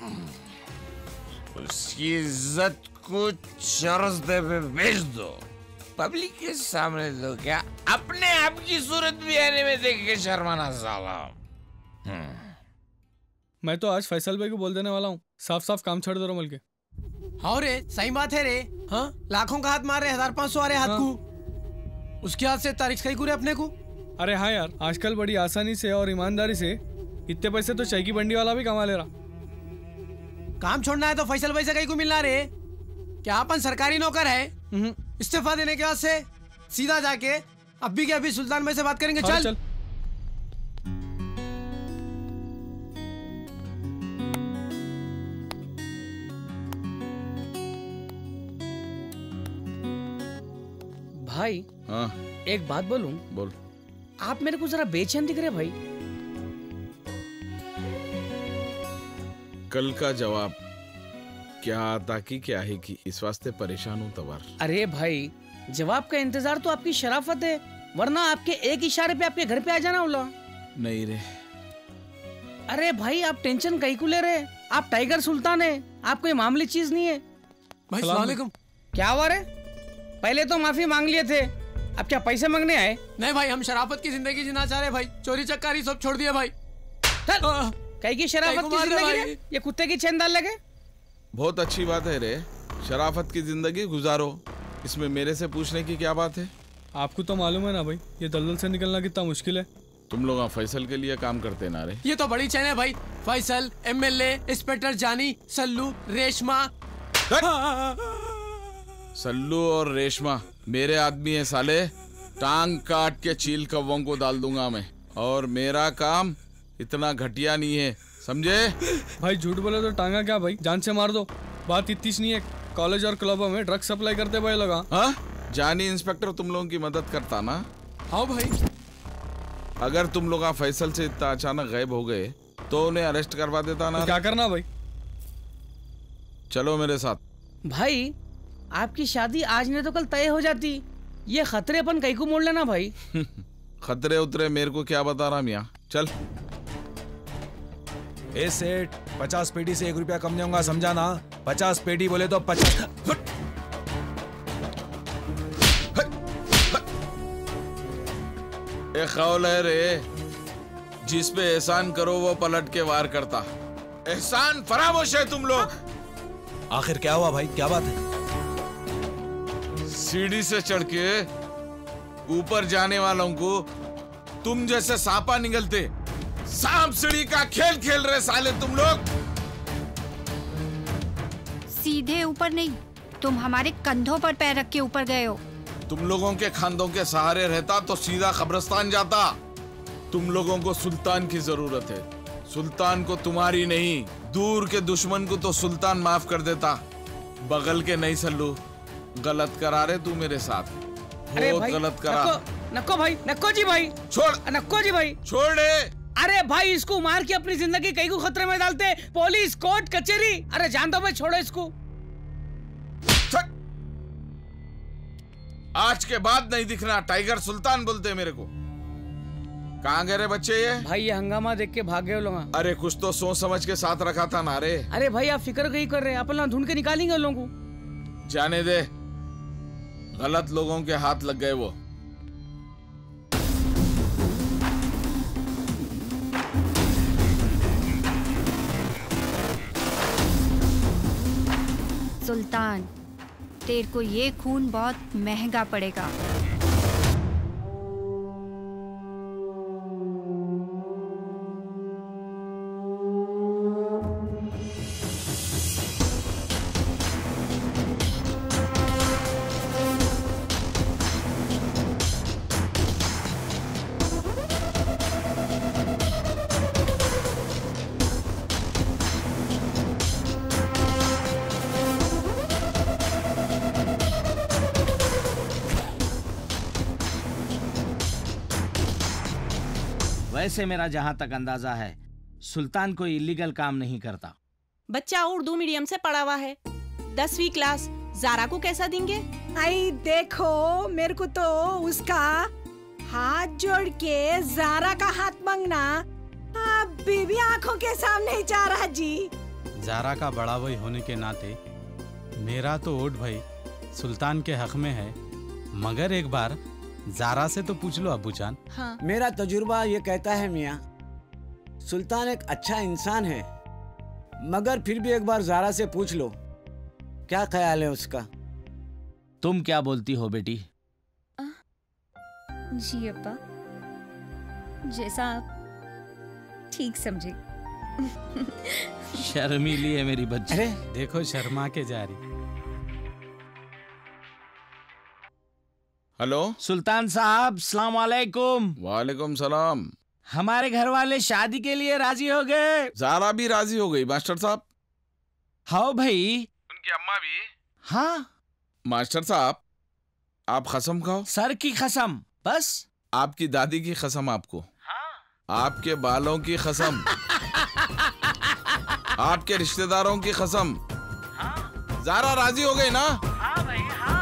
उसकी इज्जत को चरसदे पे बेच दो, पब्लिक के सामने दो, क्या अपने आप की सूरत भी आने में देख के शर्माना साला। मैं तो आज फैसल भाई को बोल देने वाला हूँ, साफ साफ काम छोड़ दो रमल के। हाँ रे, सही बात है रे। हाँ, लाखों का हाथ मार रहे, हजार पाँच सौ आ रहे हाथ को, उसके हाथ से तारीख कहीं करे अपने को। अरे हाँ यार, आजकल बड़ी आसानी से और ईमानदारी से इतने पैसे तो चाय की बंडी वाला भी कमा ले रहा। काम छोड़ना है तो फैसल भाई से कहीं को मिलना रे। क्या अपन सरकारी नौकर है? इस्तीफा देने के बाद से सीधा जाके अभी के अभी सुल्तान भाई से बात करेंगे। चल, चल। भाई हाँ एक बात बोलूं? बोल। आप मेरे को जरा बेचैन दिख रहे भाई। कल का जवाब क्या आता की क्या है की, इस वास्ते परेशान हूँ तवार। अरे भाई, जवाब का इंतजार तो आपकी शराफत है, वरना आपके एक इशारे पे आपके घर पे आ जाना होला। नहीं रे। अरे भाई, आप टेंशन कहीं को ले रहे? आप टाइगर सुल्तान है, आप कोई मामूली चीज नहीं है। भाई सलाम अलैकुम। क्या हुआ रे? पहले तो माफी मांग लिए थे, अब क्या पैसे मांगने आए? नहीं भाई, हम शराफत की जिंदगी जीना चाह रहे भाई, चोरी चक्कारी सब छोड़ दिए भाई। कहीं की शराफत की जिंदगी, ये कुत्ते की चैन डाल लगे। बहुत अच्छी बात है रे, शराफत की जिंदगी गुजारो, इसमें मेरे से पूछने की क्या बात है? आपको तो मालूम है ना भाई, ये दलदल से निकलना कितना मुश्किल है। तुम लोग फैसल के लिए काम करते ना रे? ये तो बड़ी चैन है भाई, फैसल, एमएलए, इंस्पेक्टर जानी, सल्लू, रेशमा। सल्लू और रेशमा मेरे आदमी है साले, टांग काट के चील कौवों को डाल दूंगा मैं, और मेरा काम इतना घटिया नहीं है, समझे? भाई झूठ बोले तो टांगा क्या भाई, जान से मार दो। बात इतनी नहीं है, कॉलेज और क्लबों में ड्रग सप्लाई करते भाई लगा। हाँ, जानी इंस्पेक्टर तुम लोगों की मदद करता ना? हाँ भाई। अगर तुम लोग फैसल से इतना अचानक गायब हो गए तो उन्हें अरेस्ट करवा देता ना? तो क्या करना भाई? चलो मेरे साथ। भाई आपकी शादी आज नहीं तो कल तय हो जाती, ये खतरे अपन कहीं को मोड़ लेना भाई। खतरे उतरे मेरे को क्या बता रहा मियाँ, चल। ए सेठ, पचास पेटी से एक रुपया कम नहीं होगा, समझा ना? पचास पेटी बोले तो पचास। एक कौल है रे, जिस पे एहसान करो वो पलट के वार करता। एहसान फरामोश है तुम लोग। आखिर क्या हुआ भाई, क्या बात है? सीढ़ी से चढ़ के ऊपर जाने वालों को तुम जैसे सांपा निकलते, सांप सीढ़ी का खेल खेल रहे साले तुम लोग। सीधे ऊपर नहीं, तुम हमारे कंधों पर पैर रख के ऊपर गए हो। तुम लोगों के खानों के सहारे रहता तो सीधा कब्रिस्तान जाता। तुम लोगों को सुल्तान की जरूरत है, सुल्तान को तुम्हारी नहीं। दूर के दुश्मन को तो सुल्तान माफ कर देता, बगल के नहीं। सल्लू, गलत करा रहे तू मेरे साथ, बहुत गलत करा। नक्को, नक्को भाई, नक्को जी भाई, छोड़। नक्को जी भाई, छोड़ दे। अरे भाई, इसको मार के अपनी जिंदगी कहीं को खतरे में डालते, पुलिस, कोर्ट, कचहरी। अरे जान दो भाई, छोड़ो इसको। आज के बाद नहीं दिखना, टाइगर सुल्तान बोलते मेरे को। कहाँ गए रे बच्चे ये? भाई ये हंगामा देख के भाग गए लोग। अरे कुछ तो सोच समझ के साथ रखा था ना रे। अरे भाई आप फिक्र कहीं कर रहे हैं, अपन ढूंढ के निकालेंगे उन लोगों को। जाने दे, गलत लोगों के हाथ लग गए वो। सुल्तान, तेरे को ये खून बहुत महंगा पड़ेगा। वैसे मेरा जहाँ तक अंदाजा है, सुल्तान कोई इलीगल काम नहीं करता। बच्चा उर्दू मीडियम से पढ़ा हुआ है, दसवीं क्लास। जारा को कैसा देंगे? आई देखो, मेरे को तो उसका हाथ जोड़ के जारा का हाथ मांगना अभी भी आंखों के सामने ही जा रहा जी। जारा का बड़ा भाई होने के नाते मेरा तो वोट भाई सुल्तान के हक में है, मगर एक बार जारा से तो पूछ लो अबू जान। हाँ। मेरा तजुर्बा ये कहता है मियाँ, सुल्तान एक अच्छा इंसान है, मगर फिर भी एक बार जारा से पूछ लो क्या ख्याल है उसका। तुम क्या बोलती हो बेटी? जी अब्बा, जैसा आप ठीक समझे। शर्मीली है मेरी बच्ची। अरे देखो शर्मा के जा रही। हेलो सुल्तान साहब, सलाम वालेकुम। वालेकुम सलाम। हमारे घर वाले शादी के लिए राजी हो गए। जारा भी राजी हो गई मास्टर साहब। हाँ भाई। उनकी अम्मा भी। हाँ मास्टर साहब, आप कसम खाओ। सर की कसम। बस आपकी दादी की कसम आपको। हाँ। आपके बालों की कसम। आपके रिश्तेदारों की कसम। हाँ। जारा राजी हो गई ना? हाँ भाई हाँ।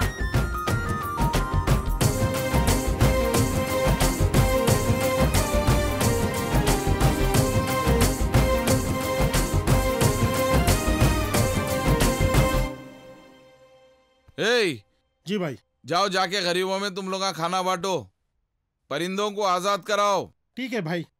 ए, जी भाई। जाओ जाके गरीबों में तुम लोग का खाना बांटो, परिंदों को आजाद कराओ। ठीक है भाई।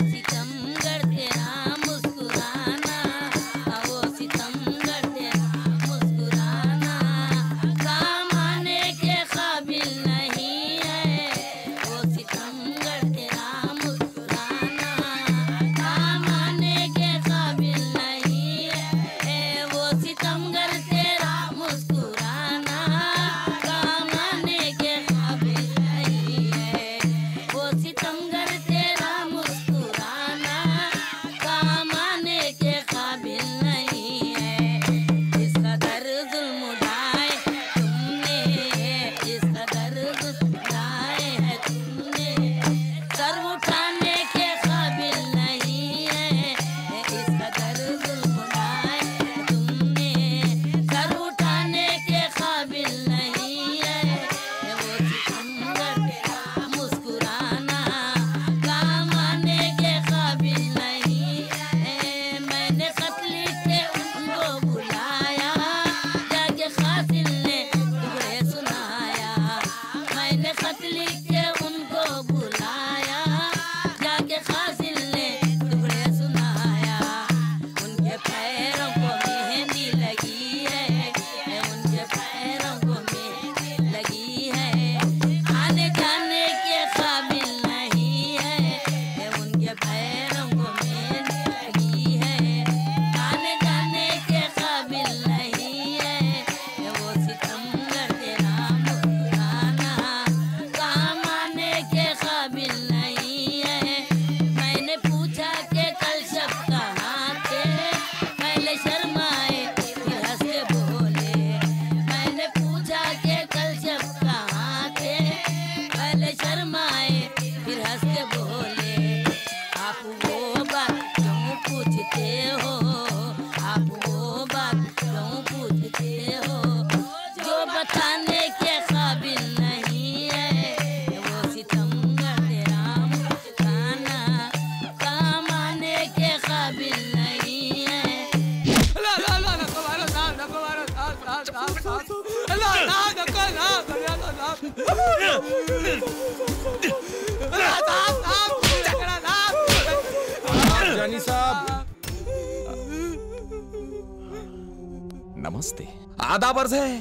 जानी साहब। नमस्ते। आदाब अर्ज है।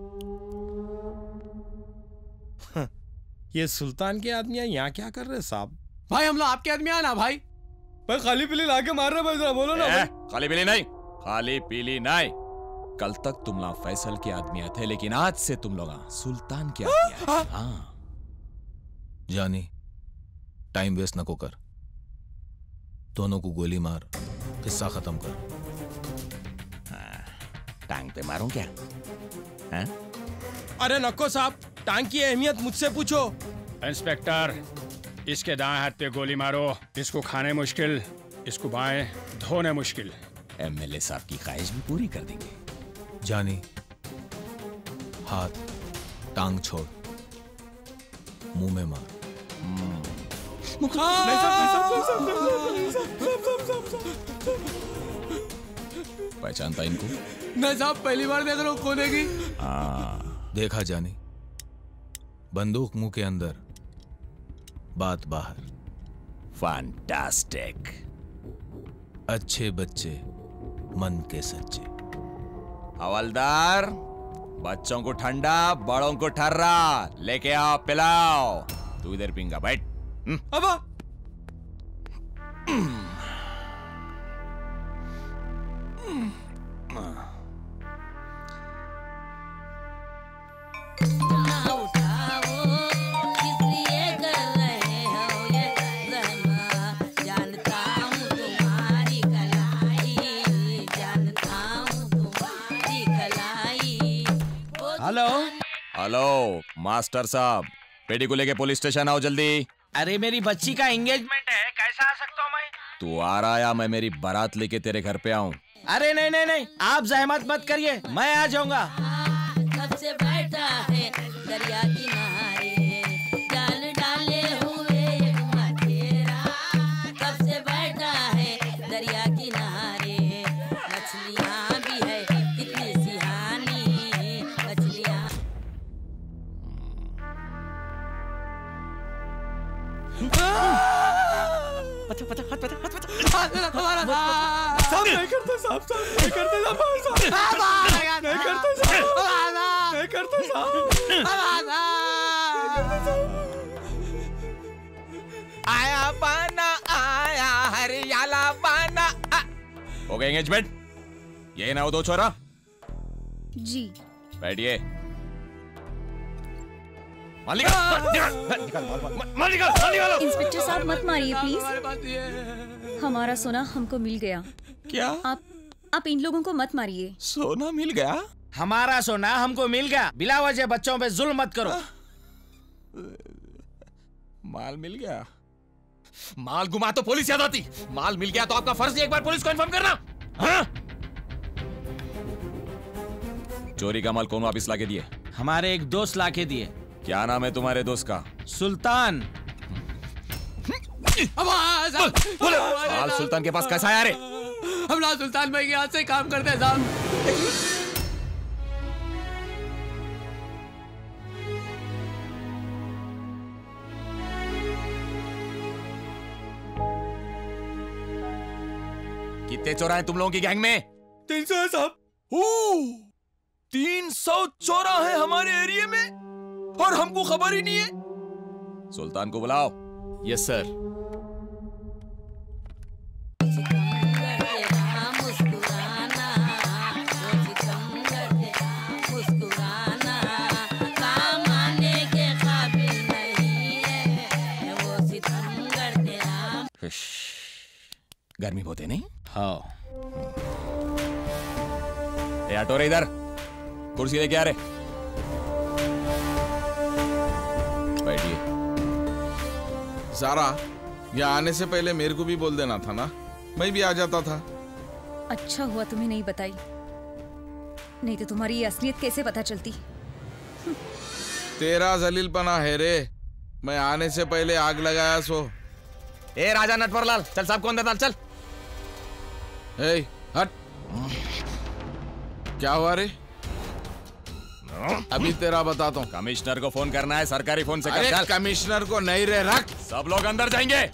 ये सुल्तान के आदमी यहाँ क्या कर रहे साहब? भाई हम लोग आपके आदमी आए ना भाई। भाई खाली पीली लाके मार रहे भाई, जरा बोलो ना भाई। खाली पीली नहीं, खाली पीली नहीं। कल तक तुम लोग फैसल के आदमी थे, लेकिन आज से तुम लोग सुल्तान के आदमी हैं। हाँ जानी, टाइम वेस्ट न को कर, दोनों को गोली मार, किस्सा खत्म कर। हाँ, टांग पे मारूं क्या? हाँ? अरे नको साहब, टांग की अहमियत मुझसे पूछो। इंस्पेक्टर, इसके दाएं हाथ पे गोली मारो। इसको खाने मुश्किल, इसको बाएं धोने मुश्किल। एमएलए साहब की ख्वाहिश भी पूरी कर देंगे। जानी, हाथ टांग छोड़, मुंह में मार। पहचानता इनको? नहीं साहब, पहली बार देख रहा हूँ खोने की। हाँ, देखा जानी, बंदूक मुंह के अंदर, बात बाहर। फैंटास्टिक। अच्छे बच्चे मन के सच्चे। हवलदार, बच्चों को ठंडा, बड़ों को ठर्रा लेके आओ, पिलाओ। तू इधर पिंगा, बैठ। अब हेलो हेलो मास्टर साहब, बेटी को लेके पुलिस स्टेशन आओ जल्दी। अरे मेरी बच्ची का एंगेजमेंट है, कैसा आ सकता हूँ मैं? तू आ रहा या मैं मेरी बारात लेके तेरे घर पे आऊं? अरे नहीं नहीं नहीं, आप जहमत मत करिए, मैं आ जाऊंगा। कब से बैठा है दरिया किनारे, जाल डाले हुए मथेरा। कब से बैठा है दरिया किनारे, मछलियाँ भी है कितनी सिहानी मछलियाँ। पता पता पता पता पता साहब नहीं करते साहब साहब नहीं करते साहब नहीं करते साहब नहीं करते साहब आया पाना आया हरियाला पाना। हो गया एंगेजमेंट? यही ना वो दो छोरा? जी। बैठिए। माल निकाल, निकाल, निकाल, माल निकाल, माल निकालो। इंस्पेक्टर साहब मत मारिए प्लीज, हमारा सोना हमको मिल गया। क्या? आप आप इन लोगों को मत मारिए। सोना मिल गया? हमारा सोना हमको मिल गया, बिला वजह बच्चों पे जुल्म मत करो। माल मिल गया? माल गुमा तो पुलिस याद आती। माल मिल गया तो आपका फर्ज है एक बार पुलिस को इन्फॉर्म करना। हाँ? चोरी का माल कौन वापिस लाके दिए? हमारे एक दोस्त लाके दिए। क्या नाम है तुम्हारे दोस्त का? सुल्तान। माल सुल्तान के पास कैसा आया रे? हम ना सुल्तान भाई के हाथ से काम करते हैं साहब। कितने चोरा हैं तुम लोगों की गैंग में? तीन सौ है साहब। तीन सौ चोरा है हमारे एरिया में और हमको खबर ही नहीं है। सुल्तान को बुलाओ। Yes sir. गर्मी बहुत है नहीं? हाँ। ए हटो रे इधर, कुर्सी लेके आ रे। बैठिए। ज़ारा, यहाँ आने से पहले मेरे को भी बोल देना था ना, मैं भी आ जाता था। अच्छा हुआ तुम्हें नहीं बताई, नहीं तो तुम्हारी ये असलियत कैसे पता चलती। तेरा जलीलपना है रे, मैं आने से पहले आग लगाया सो। ए राजा नटवरलाल, चल साहब को अंदर डाल, चल। ए, हट। क्या हुआ रे? अभी तेरा बताता हूँ। कमिश्नर को फोन करना है, सरकारी फोन से कर। अरे चल। कमिश्नर को नहीं रे, रख। सब लोग अंदर जाएंगे।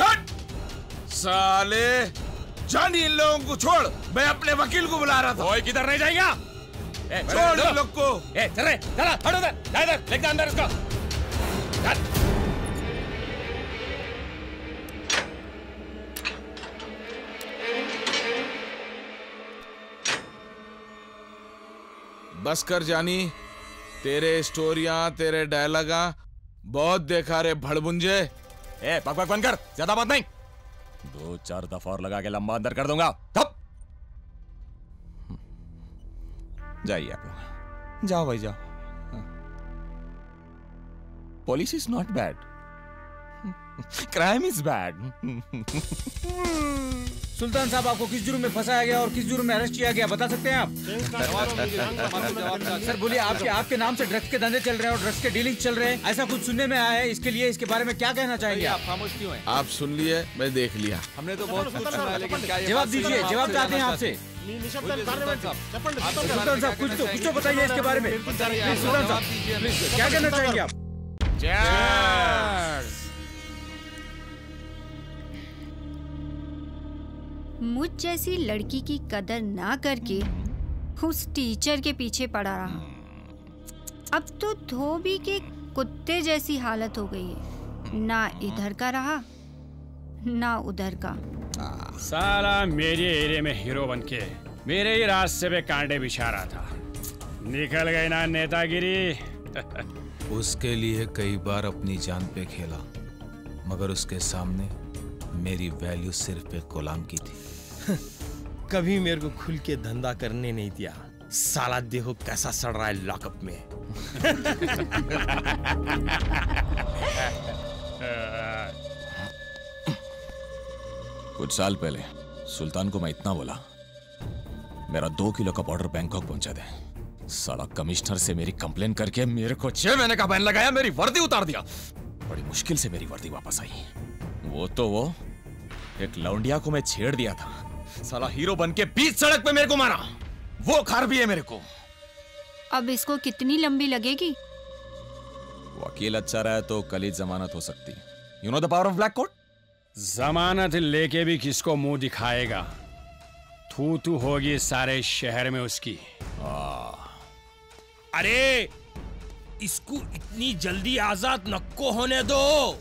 साले जान इन लोगों को छोड़, मैं अपने वकील को बुला रहा था। कोई किधर नहीं जाएगा। ए, छोड़ इन लोग को। ए, चल रे, चला, हट उधर, जा इधर, लेके अंदर इसको। चल। बस कर जानी, तेरे स्टोरियां, तेरे डायलॉगा बहुत देखा रे भड़बुंजे। ए, बक बक बंद कर, ज्यादा बात नहीं। दो चार दफा और लगा के लंबा अंदर कर दूंगा। तब जाइए आप लोग, जाओ भाई जाओ। Policy is not bad, crime is bad. Sultan साहब, आपको किस जुर्म में फंसाया गया और किस जुर्म में अरेस्ट किया गया बता सकते हैं आप? सर बोलिए, आपके आपके नाम से ड्रग्स के धंधे चल रहे हैं और ड्रग्स के डीलिंग चल रहे हैं, ऐसा कुछ सुनने में आया है। इसके लिए इसके बारे में क्या कहना चाहेंगे आप? खामोश क्यों हैं? आप सुन लिए, मैं देख लिया। हमने तो बहुत कुछ सुना है, लेकिन क्या ये जवाब दीजिए, जवाब चाहते हैं आपसे। सुल्तान साहब कुछ तो कुछ तो बताइए इसके बारे में। सुल्तान साहब क्या कहना चाहेंगे आप? मुझ जैसी लड़की की कदर ना करके उस टीचर के पीछे पड़ा रहा। अब तो धोबी के कुत्ते जैसी हालत हो गई है, ना इधर का रहा ना उधर का। साला मेरे एरिया में हीरो बनके मेरे ही रास्ते पे कांटे बिछा रहा था, निकल गई ना नेतागिरी। उसके लिए कई बार अपनी जान पे खेला, मगर उसके सामने मेरी वैल्यू सिर्फ एक गुलाम की थी। कभी मेरे को खुल के धंधा करने नहीं दिया। साला देखो कैसा सड़ रहा है लॉकअप में। कुछ साल पहले सुल्तान को मैं इतना बोला, मेरा दो किलो का पाउडर बैंकॉक पहुंचा दे। साला कमिश्नर से मेरी कंप्लेन करके मेरे को छह महीने का बैन लगाया, मेरी वर्दी उतार दिया। बड़ी मुश्किल से मेरी वर्दी वापस आई। वो तो वो एक लौंडिया को मैं छेड़ दिया था, साला हीरो बन के बीच सड़क पे मेरे को मारा। वो खार भी है मेरे को। अब इसको कितनी लंबी लगेगी? वकील अच्छा रहा तो कल ही जमानत हो सकती। You know the power of black coat. जमानत लेके भी किसको मुंह दिखाएगा? थू थू होगी सारे शहर में उसकी। अरे इसको इतनी जल्दी आजाद नको होने दो।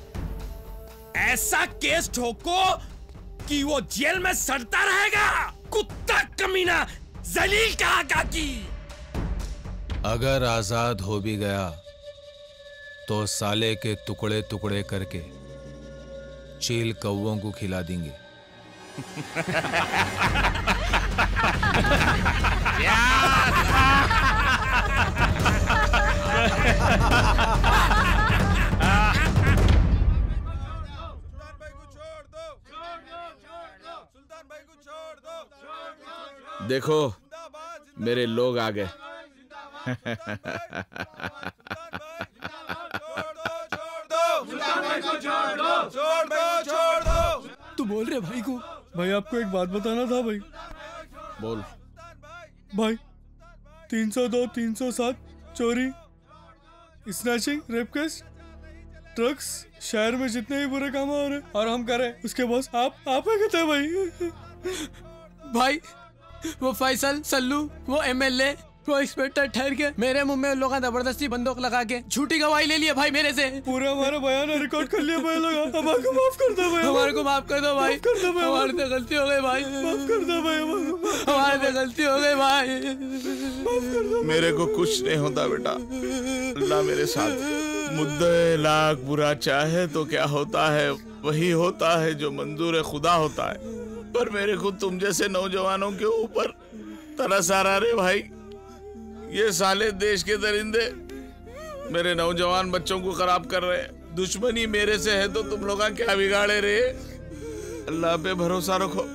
ऐसा केस ठोको कि वो जेल में सड़ता रहेगा। कुत्ता कमीना, जलील कहा की। अगर आजाद हो भी गया तो साले के टुकड़े टुकड़े करके चील कौवों को खिला देंगे। देखो मेरे लोग आ गए। तू बोल रहे भाई को? भाई आपको एक बात बताना था भाई। बोल भाई। तीन सौ दो, तीन सौ सात चोरी, स्नैचिंग, रेप केस, ड्रग्स, शहर में जितने भी बुरे काम हो रहे और हम कर रहे, उसके बॉस आप आप है कहते हैं भाई। भाई वो फैसल, सल्लू, वो एमएलए, वो इंस्पेक्टर ठहर के मेरे मुंह में लोग जबरदस्ती बंदूक लगा के झूठी गवाही ले लिए भाई मेरे से। पूरा हमारा बयान रिकॉर्ड कर लिया भाई। लगा हमारे को माफ कर दो भाई। हमारे को माफ कर दो भाई। कर दो भाई। हमारे से गलती हो गई भाई। माफ कर दो भाई। हमारे से गलती हो गई भाई। माफ कर दो। मेरे को कुछ नहीं होता बेटा, अल्लाह मेरे साथ। मुद्दे लाख बुरा चाहे तो क्या होता है, वही होता है जो मंजूर खुदा होता है। पर मेरे को तुम जैसे नौजवानों के ऊपर तरस आ रहा रे भाई। ये साले देश के दरिंदे मेरे नौजवान बच्चों को खराब कर रहे हैं। दुश्मनी मेरे से है तो तुम लोग क्या बिगाड़े रे? अल्लाह पे भरोसा रखो।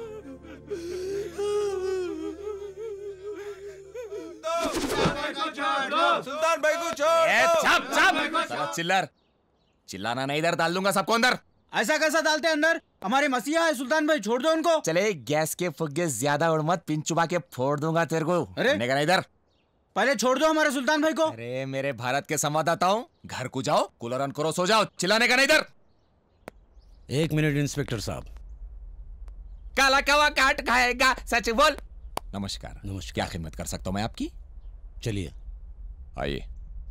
सुल्तान भाई को छोड़ दो। चुप चुप। चिल्लर चिल्लाना नहीं, इधर डाल दूंगा सबको अंदर। ऐसा कैसा डालते अंदर? हमारे मसीहा है सुल्तान भाई, छोड़ दो उनको। चले गैस के फुग्गे ज्यादा उड़ मत, पिन चुबा के फोड़ दूंगा तेरे को। अरे इधर पहले छोड़ दो हमारे सुल्तान भाई को। अरे मेरे भारत के संवाददाताओं, घर को जाओ, कूलर ऑन करो, सो जाओ। चिल्लाने का नहीं इधर। एक मिनट इंस्पेक्टर साहब। काला कवा काट खाएगा, सच बोल। नमस्कार। नमस्कार। क्या खिदमत कर सकता हूँ मैं आपकी? चलिए आइए।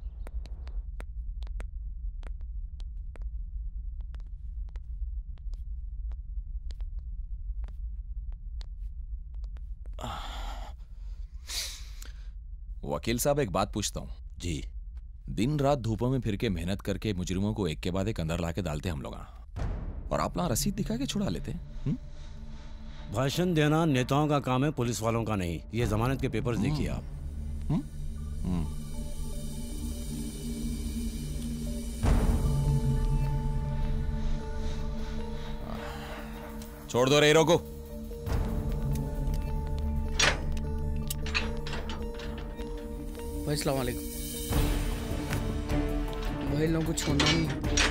वकील साहब एक बात पूछता हूँ जी। दिन रात धूपों में फिर के मेहनत करके मुजरिमों को एक के बाद एक अंदर लाके डालते हम लोग, और आप ना रसीद दिखा के छुड़ा लेते। भाषण देना नेताओं का काम है, पुलिस वालों का नहीं। ये जमानत के पेपर्स देखिए आप। हुँ? हुँ। छोड़ दो रे हीरो को। भाई अस्सलाम वालेकुम। भाई लोगों को छोड़ना नहीं।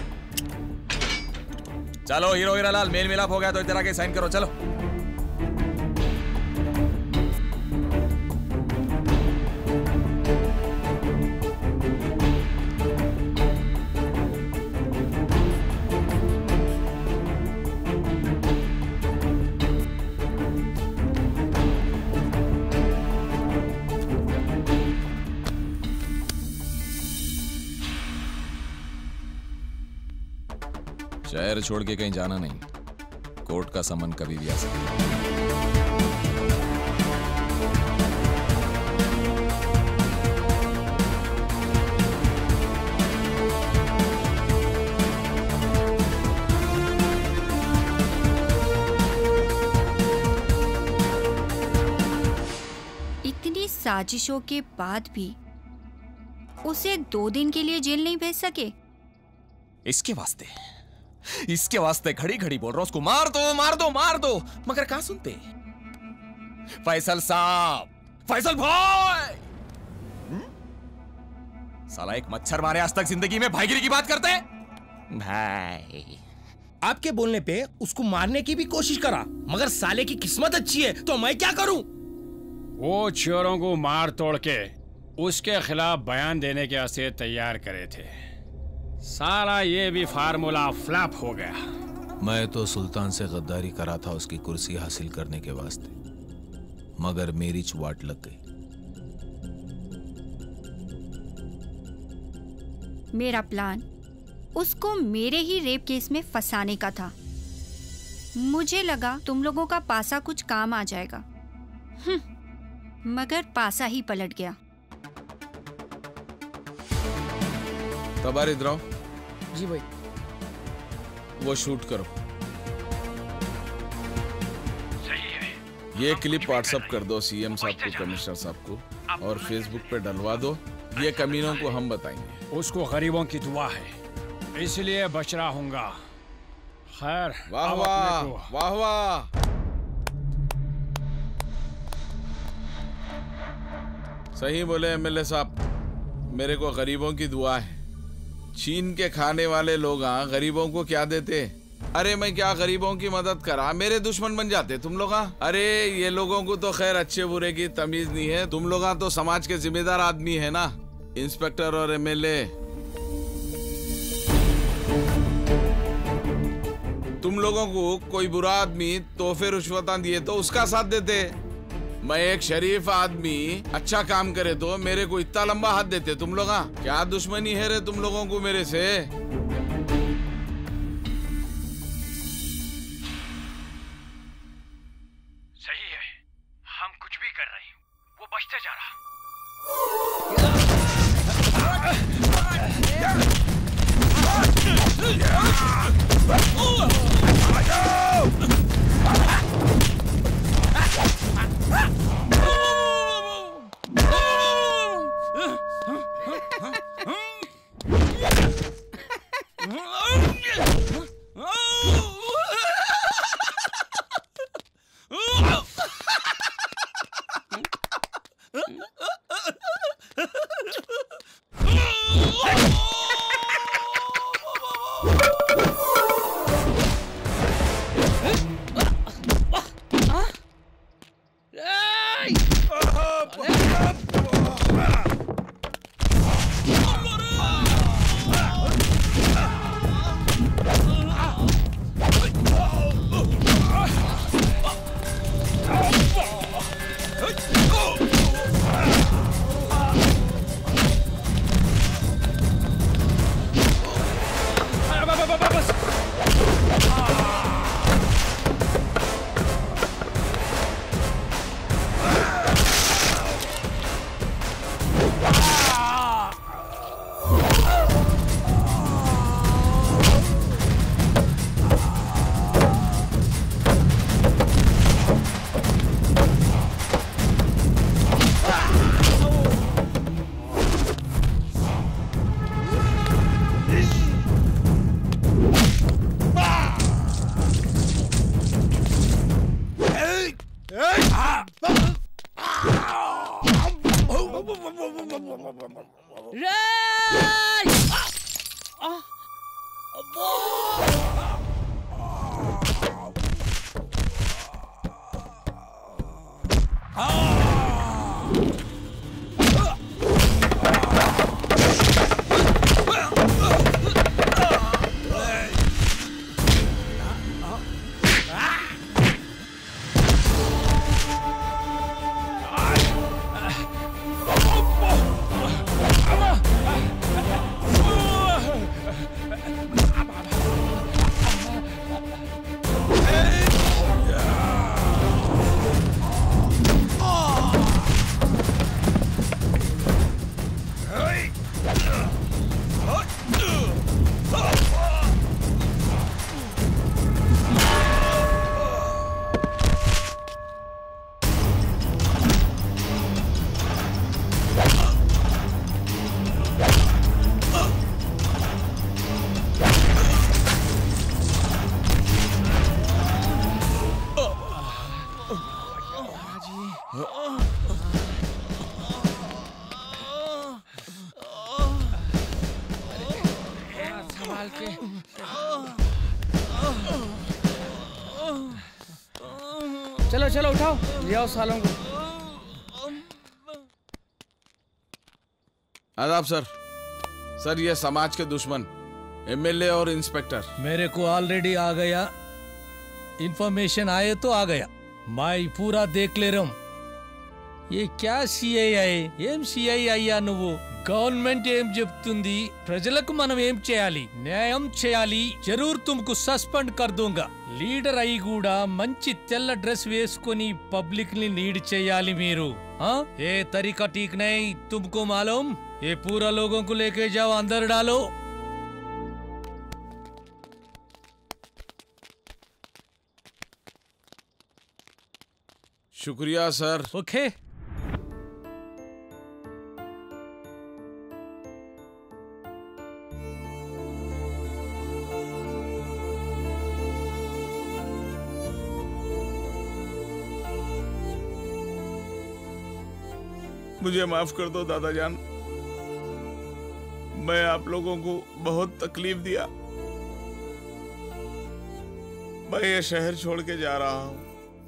चलो हीरो हीरालाल, मेल मिलाप हो गया तो इधर आके साइन करो। चलो शहर छोड़ के कहीं जाना नहीं, कोर्ट का समन कभी भी आ सकता है। इतनी साजिशों के बाद भी उसे दो दिन के लिए जेल नहीं भेज सके। इसके वास्ते इसके वास्ते खड़ी खड़ी बोल रहा हूं, उसको मार दो मार दो मार दो, मगर कहां सुनते। फैसल साहब, फैसल भाई, साला एक मच्छर मारे आज तक जिंदगी में भाईगिरी की बात करते भाई। आपके बोलने पे उसको मारने की भी कोशिश करा, मगर साले की किस्मत अच्छी है तो मैं क्या करूं? वो चोरों को मार तोड़ के उसके खिलाफ बयान देने के वास्ते तैयार करे थे। सारा ये भी फार्मूला फ्लॉप हो गया। मैं तो सुल्तान से गद्दारी करा था उसकी कुर्सी हासिल करने के वास्ते, मगर मेरी चुवाट लग गई। मेरा प्लान उसको मेरे ही रेप केस में फंसाने का था। मुझे लगा तुम लोगों का पासा कुछ काम आ जाएगा, मगर पासा ही पलट गया। तबार इधर आओ। जी भाई। वो शूट करो। ये क्लिप व्हाट्सएप कर दो सीएम साहब को, कमिश्नर साहब को, और फेसबुक पे डलवा दो। ये कमीनों को हम बताएंगे। उसको गरीबों की दुआ है, इसलिए बच रहा हूँगा। खैर, वाह वाह वाह वाह। सही बोले एमएलए साहब, मेरे को गरीबों की दुआ है। चीन के खाने वाले लोग हाँ गरीबों को क्या देते। अरे मैं क्या गरीबों की मदद करा, मेरे दुश्मन बन जाते तुम लोग। अरे ये लोगों को तो खैर अच्छे बुरे की तमीज नहीं है, तुम लोग तो समाज के जिम्मेदार आदमी है ना, इंस्पेक्टर और एमएलए। तुम लोगों को कोई बुरा आदमी तोहफे रुश्वत दिए तो उसका साथ देते। मैं एक शरीफ आदमी अच्छा काम करे तो मेरे को इतना लंबा हाथ देते तुम लोग। क्या दुश्मनी है रे तुम लोगों को मेरे से? सही है, हम कुछ भी कर रहे हैं, वो बचते जा रहा। चलो चलो उठाओ, ले आओ सालों को। आदाब सर। सर ये समाज के दुश्मन एमएलए और इंस्पेक्टर। मेरे को ऑलरेडी आ गया इन्फॉर्मेशन, आए तो आ गया, मैं पूरा देख ले रहा हूँ। ये क्या సిఐఐ ఏం సిఐఐ అయ్యా నువ్వు? గవర్నమెంట్ ఏం చెప్తుంది, ప్రజలకు మనం ఏం చేయాలి, న్యాయం చేయాలి, జరూర్ తుమ్కు సస్పెండ్ కర్ దూంగా। లీడర్ అయి కూడా మంచి తెల్ల డ్రెస్ వేసుకొని పబ్లిక్ ని లీడ్ చేయాలి మీరు। ఏ తరీకా ठीक नहीं, तुमको मालूम? ये पूरा लोगों को लेके जाओ, अंदर डालो। शुक्रिया सर। ओके। मुझे माफ कर दो दादा जान, मैं आप लोगों को बहुत तकलीफ दिया। मैं ये शहर छोड़ के जा रहा हूँ।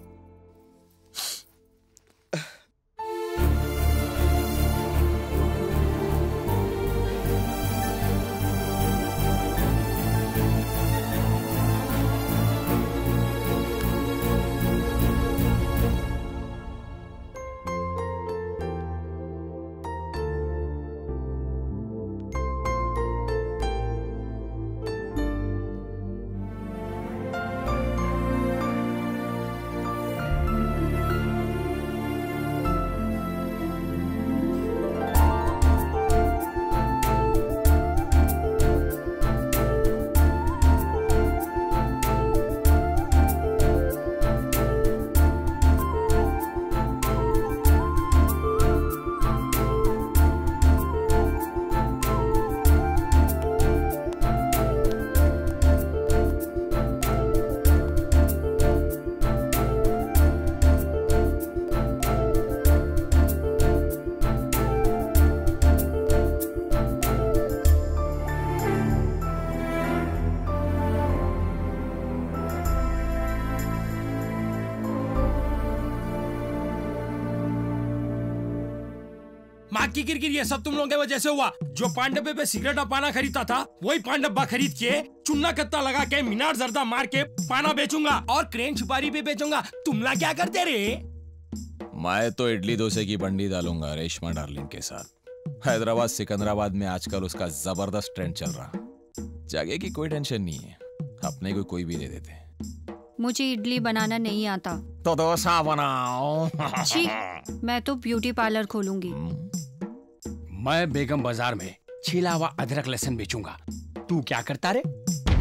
माँ की किरकिर ये सब तुम लोगों के वजह से हुआ। जो पांडवे पे सिगरेट और पाना खरीदता था वही पांडब्बा खरीद के चुन्ना कत्ता लगा के मीनार जर्दा मार के पाना बेचूंगा और क्रेन छुपारी भी बेचूंगा। तुमला क्या करते रे? मैं तो इडली डोसे की बंडी डालूंगा रेशमा डार्लिंग के साथ। हैदराबाद सिकंदराबाद में आजकल उसका जबरदस्त ट्रेंड चल रहा। जगह की कोई टेंशन नहीं है, अपने को कोई भी दे देते। मुझे इडली बनाना नहीं आता तो डोसा बनाओ। छी, मैं तो ब्यूटी पार्लर खोलूंगी। मैं बेगम बाजार में छिला हुआ अदरक लहसुन बेचूंगा। तू क्या करता रे?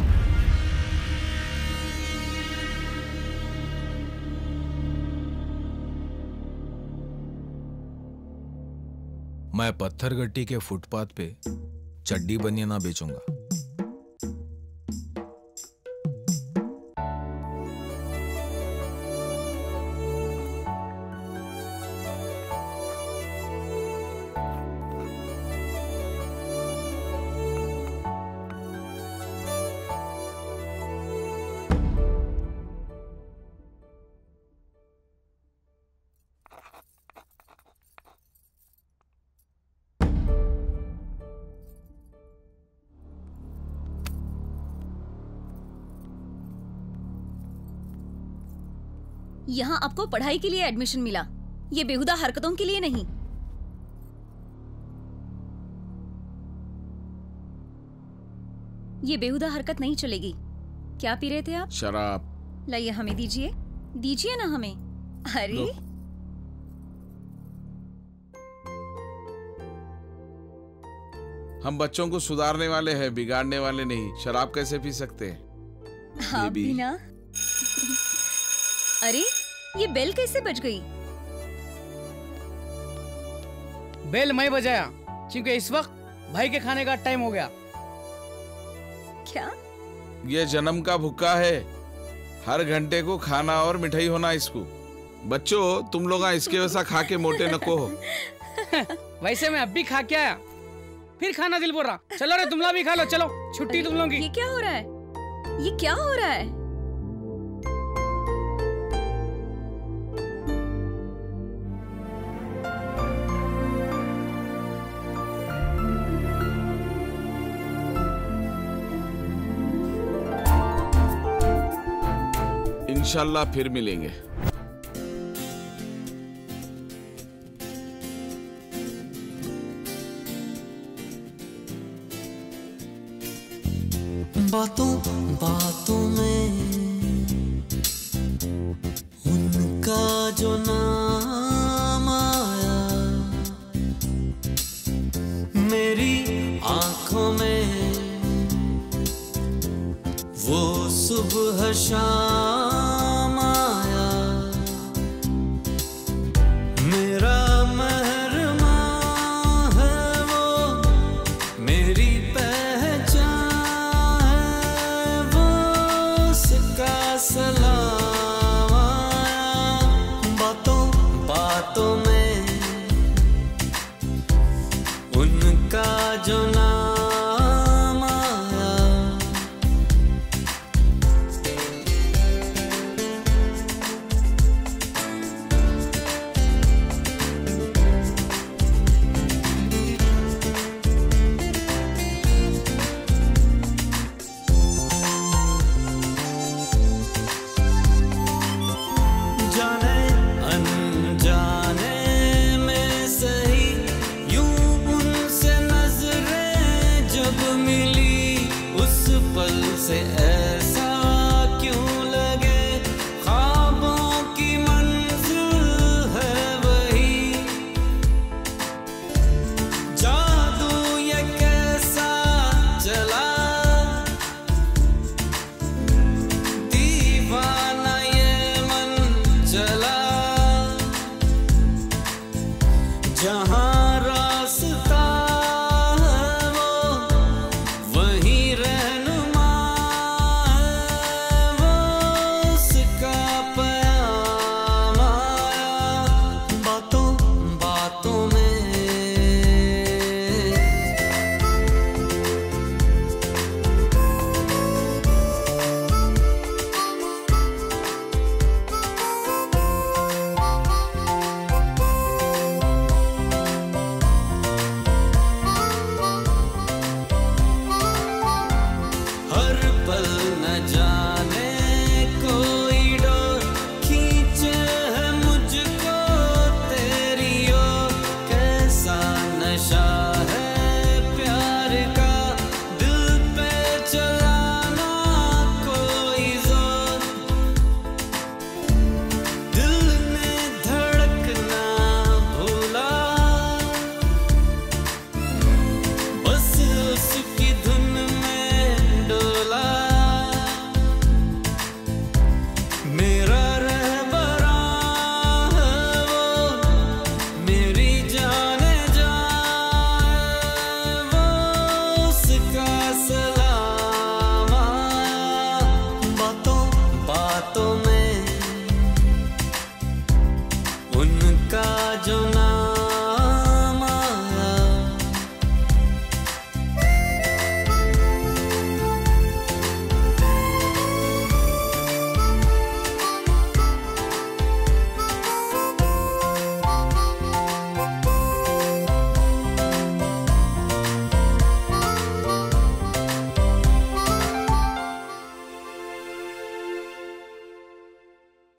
मैं पत्थरगट्टी के फुटपाथ पे चड्डी बनियाना बेचूंगा। यहाँ आपको पढ़ाई के लिए एडमिशन मिला, ये बेहुदा हरकतों के लिए नहीं। ये बेहुदा हरकत नहीं चलेगी। क्या पी रहे थे आप? शराब। लाइए हमें दीजिए, दीजिए ना हमें। अरे हम बच्चों को सुधारने वाले हैं, बिगाड़ने वाले नहीं। शराब कैसे पी सकते हैं? आप भी ना। अरे ये बेल कैसे बज गई? बेल मैं बजाया क्योंकि इस वक्त भाई के खाने का टाइम हो गया। क्या? ये जन्म का भूखा है, हर घंटे को खाना और मिठाई होना इसको। बच्चों तुम लोग इसके वैसा खा के मोटे नको हो। वैसे मैं अब भी खा के आया, फिर खाना दिल बोल रहा। चलो रे तुम लोग भी खा लो, चलो छुट्टी तुम लोग की। ये क्या हो रहा है? ये क्या हो रहा है? इंशाल्लाह फिर मिलेंगे। बातों बातों में उनका जो नाम आया, मेरी आंखों में वो सुबह शाम आया। मेरा महरमा है वो, मेरी पहचान है वो, उसका सलाम आया। बातों बातों में उनका जो नाम आया। जाने अनजाने में सही यूं उनसे नजरें जब मिली, उस पल से ऐसा क्यों लगे ख्वाबों की मंजिल है वही। जादू ये कैसा चला, दीवाना ये मन चला। जहाँ रास्ता है वो वहीं रहनुमा है वो, उसका प्याम आया। बातों बातों में हर पल न जा